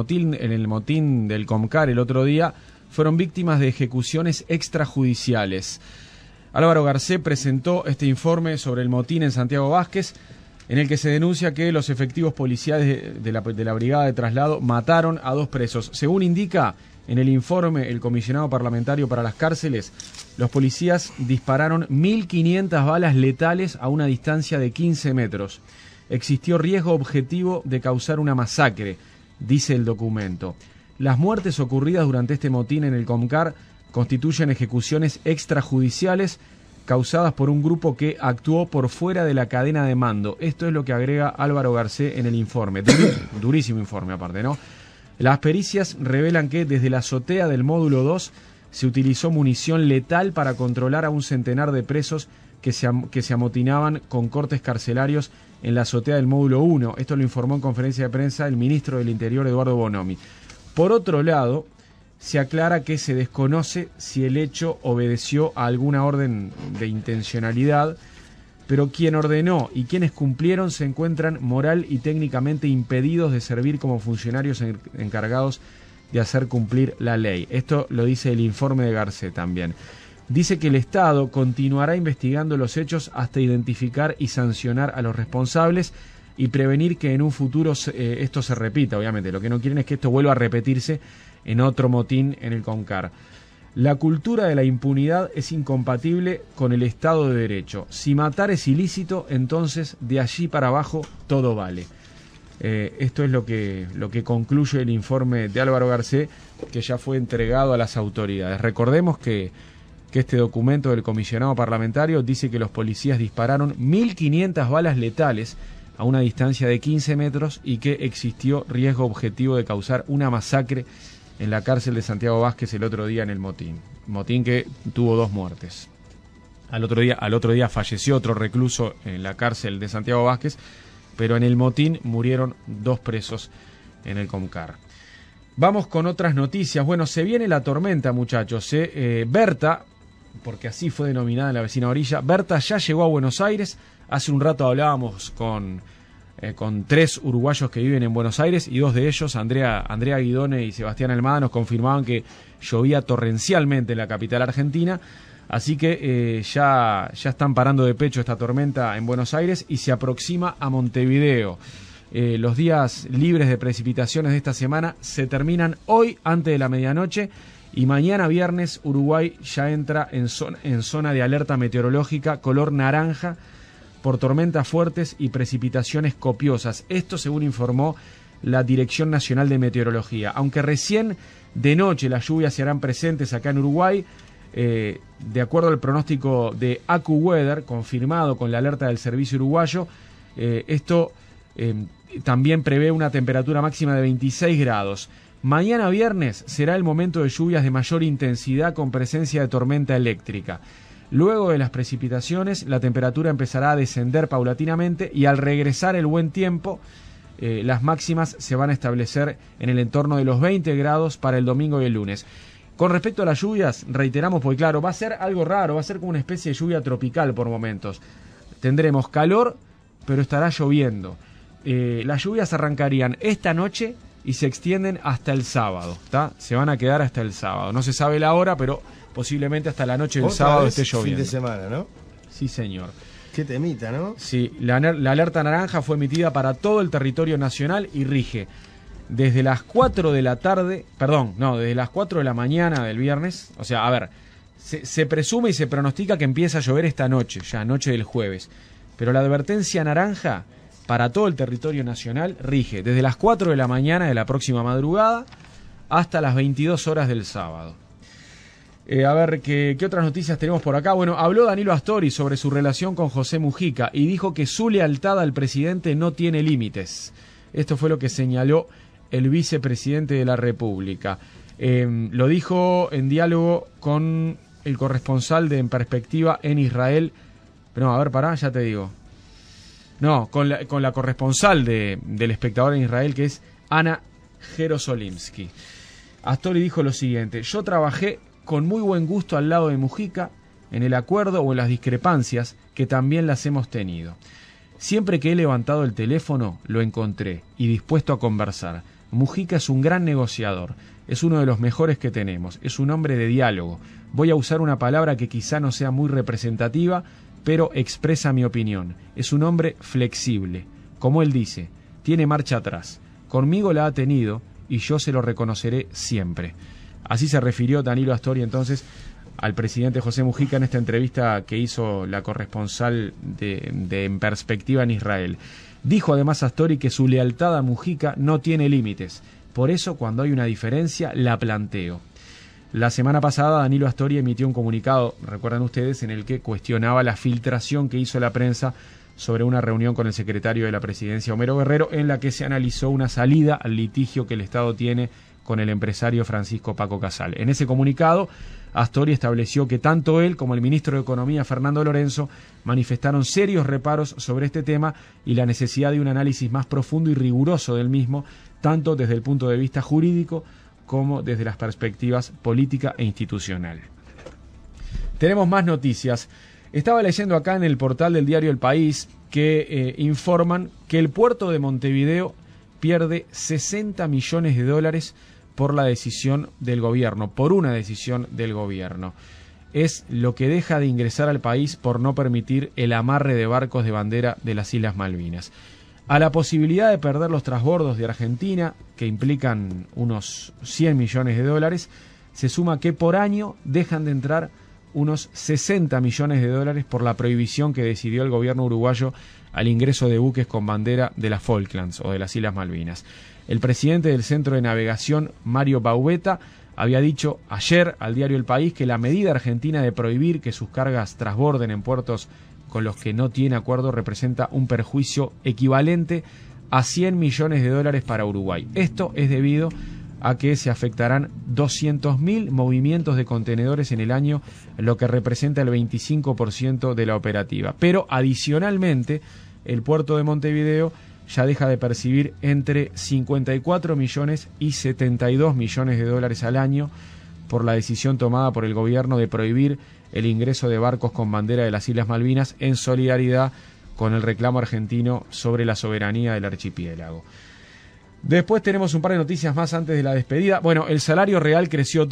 motín del Comcar el otro día fueron víctimas de ejecuciones extrajudiciales. Álvaro Garcé presentó este informe sobre el motín en Santiago Vázquez, en el que se denuncia que los efectivos policiales de la Brigada de Traslado mataron a 2 presos. Según indica en el informe el comisionado parlamentario para las cárceles, los policías dispararon 1.500 balas letales a una distancia de 15 metros. Existió riesgo objetivo de causar una masacre, dice el documento. Las muertes ocurridas durante este motín en el Comcar constituyen ejecuciones extrajudiciales causadas por un grupo que actuó por fuera de la cadena de mando. Esto es lo que agrega Álvaro Garcé en el informe. Durísimo informe aparte, ¿no? Las pericias revelan que desde la azotea del módulo 2 se utilizó munición letal para controlar a un centenar de presos que se amotinaban con cortes carcelarios en la azotea del módulo 1. Esto lo informó en conferencia de prensa el ministro del Interior, Eduardo Bonomi. Por otro lado, se aclara que se desconoce si el hecho obedeció a alguna orden de intencionalidad, pero quien ordenó y quienes cumplieron se encuentran moral y técnicamente impedidos de servir como funcionarios encargados de hacer cumplir la ley. Esto lo dice el informe de Garcé también. Dice que el Estado continuará investigando los hechos hasta identificar y sancionar a los responsables y prevenir que en un futuro esto se repita, obviamente. Lo que no quieren es que esto vuelva a repetirse en otro motín en el Comcar. La cultura de la impunidad es incompatible con el Estado de Derecho. Si matar es ilícito, entonces de allí para abajo todo vale. Esto es lo que concluye el informe de Álvaro Garcé, que ya fue entregado a las autoridades. Recordemos que este documento del comisionado parlamentario dice que los policías dispararon 1.500 balas letales a una distancia de 15 metros y que existió riesgo objetivo de causar una masacre en la cárcel de Santiago Vázquez el otro día en el motín que tuvo 2 muertes. Al otro día falleció otro recluso en la cárcel de Santiago Vázquez, pero en el motín murieron 2 presos en el Comcar. Vamos con otras noticias. Bueno, se viene la tormenta, muchachos. Berta, porque así fue denominada en la vecina orilla, Berta ya llegó a Buenos Aires. Hace un rato hablábamos con 3 uruguayos que viven en Buenos Aires y 2 de ellos, Andrea Guidone y Sebastián Almada, nos confirmaban que llovía torrencialmente en la capital argentina. Así que ya están parando de pecho esta tormenta en Buenos Aires y se aproxima a Montevideo. Los días libres de precipitaciones de esta semana se terminan hoy antes de la medianoche Y mañana viernes Uruguay ya entra en zona de alerta meteorológica color naranja por tormentas fuertes y precipitaciones copiosas. Esto según informó la Dirección Nacional de Meteorología. Aunque recién de noche las lluvias se harán presentes acá en Uruguay, de acuerdo al pronóstico de AccuWeather, confirmado con la alerta del servicio uruguayo, esto también prevé una temperatura máxima de 26 grados. Mañana viernes será el momento de lluvias de mayor intensidad con presencia de tormenta eléctrica. Luego de las precipitaciones, la temperatura empezará a descender paulatinamente y al regresar el buen tiempo, las máximas se van a establecer en el entorno de los 20 grados para el domingo y el lunes. Con respecto a las lluvias, reiteramos, porque claro, va a ser algo raro, va a ser como una especie de lluvia tropical por momentos. Tendremos calor, pero estará lloviendo. Las lluvias arrancarían esta noche y se extienden hasta el sábado, ¿tá? Se van a quedar hasta el sábado. No se sabe la hora, pero posiblemente hasta la noche del sábado esté lloviendo. Fin de semana, ¿no? Sí, señor. Qué temita, ¿no? Sí, la alerta naranja fue emitida para todo el territorio nacional y rige desde las 4 de la tarde, desde las 4 de la mañana del viernes. O sea, a ver, se presume y se pronostica que empieza a llover esta noche, ya noche del jueves. Pero la advertencia naranja para todo el territorio nacional rige desde las 4 de la mañana de la próxima madrugada hasta las 22 horas del sábado. A ver, ¿qué otras noticias tenemos por acá? Bueno, habló Danilo Astori sobre su relación con José Mujica y dijo que su lealtad al presidente no tiene límites. Esto fue lo que señaló el vicepresidente de la República. Lo dijo en diálogo con el corresponsal de En Perspectiva en Israel. No, a ver, pará, ya te digo. No, con la corresponsal del Espectador en Israel, que es Ana Jerosolimsky. Astori dijo lo siguiente: yo trabajé con muy buen gusto al lado de Mujica, en el acuerdo o en las discrepancias, que también las hemos tenido. Siempre que he levantado el teléfono, lo encontré, y dispuesto a conversar. Mujica es un gran negociador, es uno de los mejores que tenemos, es un hombre de diálogo. Voy a usar una palabra que quizá no sea muy representativa, pero expresa mi opinión. Es un hombre flexible. Como él dice, tiene marcha atrás. Conmigo la ha tenido, y yo se lo reconoceré siempre. Así se refirió Danilo Astori entonces al presidente José Mujica en esta entrevista que hizo la corresponsal de En Perspectiva en Israel. Dijo además Astori que su lealtad a Mujica no tiene límites. Por eso, cuando hay una diferencia, la planteo. La semana pasada Danilo Astori emitió un comunicado, recuerdan ustedes, en el que cuestionaba la filtración que hizo la prensa sobre una reunión con el secretario de la Presidencia, Homero Guerrero, en la que se analizó una salida al litigio que el Estado tiene con el empresario Francisco Paco Casal. En ese comunicado, Astori estableció que tanto él como el ministro de Economía, Fernando Lorenzo, manifestaron serios reparos sobre este tema y la necesidad de un análisis más profundo y riguroso del mismo, tanto desde el punto de vista jurídico como desde las perspectivas política e institucional. Tenemos más noticias. Estaba leyendo acá en el portal del diario El País que informan que el puerto de Montevideo pierde $60 millones por la decisión del gobierno, por una decisión del gobierno. Es lo que deja de ingresar al país por no permitir el amarre de barcos de bandera de las Islas Malvinas. A la posibilidad de perder los transbordos de Argentina, que implican unos $100 millones, se suma que por año dejan de entrar unos $60 millones por la prohibición que decidió el gobierno uruguayo al ingreso de buques con bandera de las Falklands o de las Islas Malvinas. El presidente del Centro de Navegación, Mario Baubeta, había dicho ayer al diario El País que la medida argentina de prohibir que sus cargas transborden en puertos con los que no tiene acuerdo representa un perjuicio equivalente a $100 millones para Uruguay. Esto es debido a que se afectarán 200.000 movimientos de contenedores en el año, lo que representa el 25% de la operativa. Pero adicionalmente, el puerto de Montevideo ya deja de percibir entre 54 millones y $72 millones al año por la decisión tomada por el gobierno de prohibir el ingreso de barcos con bandera de las Islas Malvinas en solidaridad con el reclamo argentino sobre la soberanía del archipiélago. Después tenemos un par de noticias más antes de la despedida. Bueno, el salario real creció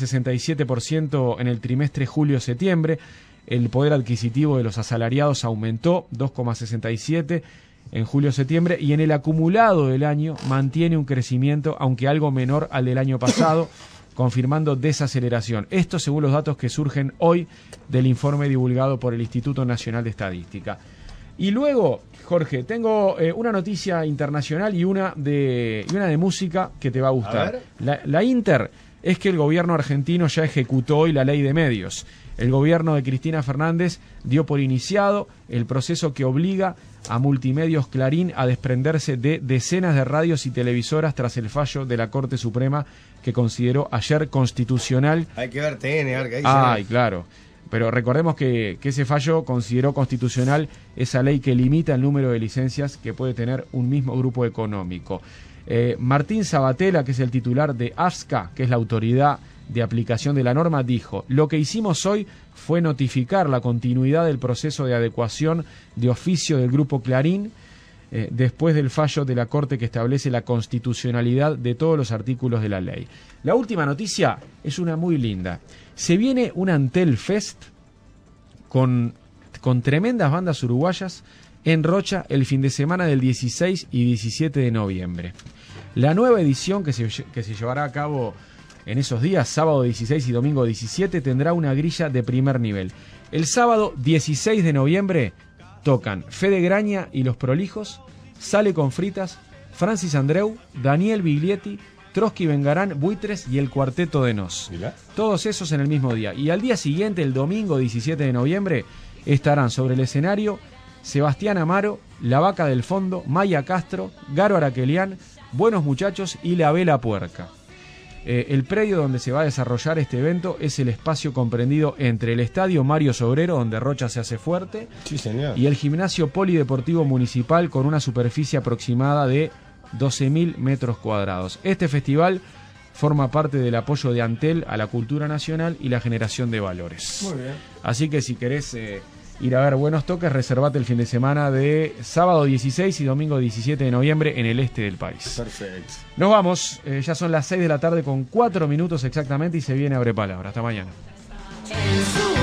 2,67% en el trimestre julio-septiembre. El poder adquisitivo de los asalariados aumentó 2,67% en julio-septiembre y en el acumulado del año mantiene un crecimiento, aunque algo menor al del año pasado, confirmando desaceleración. Esto según los datos que surgen hoy del informe divulgado por el Instituto Nacional de Estadística. Y luego, Jorge, tengo una noticia internacional y una de música que te va a gustar. La Inter es que el gobierno argentino ya ejecutó hoy la ley de medios. El gobierno de Cristina Fernández dio por iniciado el proceso que obliga a Multimedios Clarín a desprenderse de decenas de radios y televisoras tras el fallo de la Corte Suprema que consideró ayer constitucional. Hay que ver TN, a ver qué dice. Ay, claro. Pero recordemos que ese fallo consideró constitucional esa ley que limita el número de licencias que puede tener un mismo grupo económico. Martín Sabatella, que es el titular de AFSCA, que es la autoridad de aplicación de la norma, dijo: lo que hicimos hoy fue notificar la continuidad del proceso de adecuación de oficio del Grupo Clarín después del fallo de la Corte que establece la constitucionalidad de todos los artículos de la ley. La última noticia es una muy linda. Se viene un Antel Fest con tremendas bandas uruguayas en Rocha el fin de semana del 16 y 17 de noviembre. La nueva edición que se llevará a cabo en esos días, sábado 16 y domingo 17, tendrá una grilla de primer nivel. El sábado 16 de noviembre tocan Fede Graña y Los Prolijos, Sale con Fritas, Francis Andreu, Daniel Biglietti, Trotsky Vengarán, Buitres y el Cuarteto de Nos. Todos esos en el mismo día. Y al día siguiente, el domingo 17 de noviembre, estarán sobre el escenario Sebastián Amaro, La Vaca del Fondo, Maya Castro, Garo Araquelián, Buenos Muchachos y La Vela Puerca. El predio donde se va a desarrollar este evento es el espacio comprendido entre el Estadio Mario Sobrero, donde Rocha se hace fuerte, sí, señor, y el Gimnasio Polideportivo Municipal, con una superficie aproximada de 12.000 metros cuadrados. Este festival forma parte del apoyo de Antel a la cultura nacional y la generación de valores. Muy bien. Así que si querés ir a ver buenos toques, reservate el fin de semana de sábado 16 y domingo 17 de noviembre en el este del país. Perfecto. Nos vamos, ya son las 6 de la tarde con 4 minutos exactamente y se viene Abre Palabra. Hasta mañana.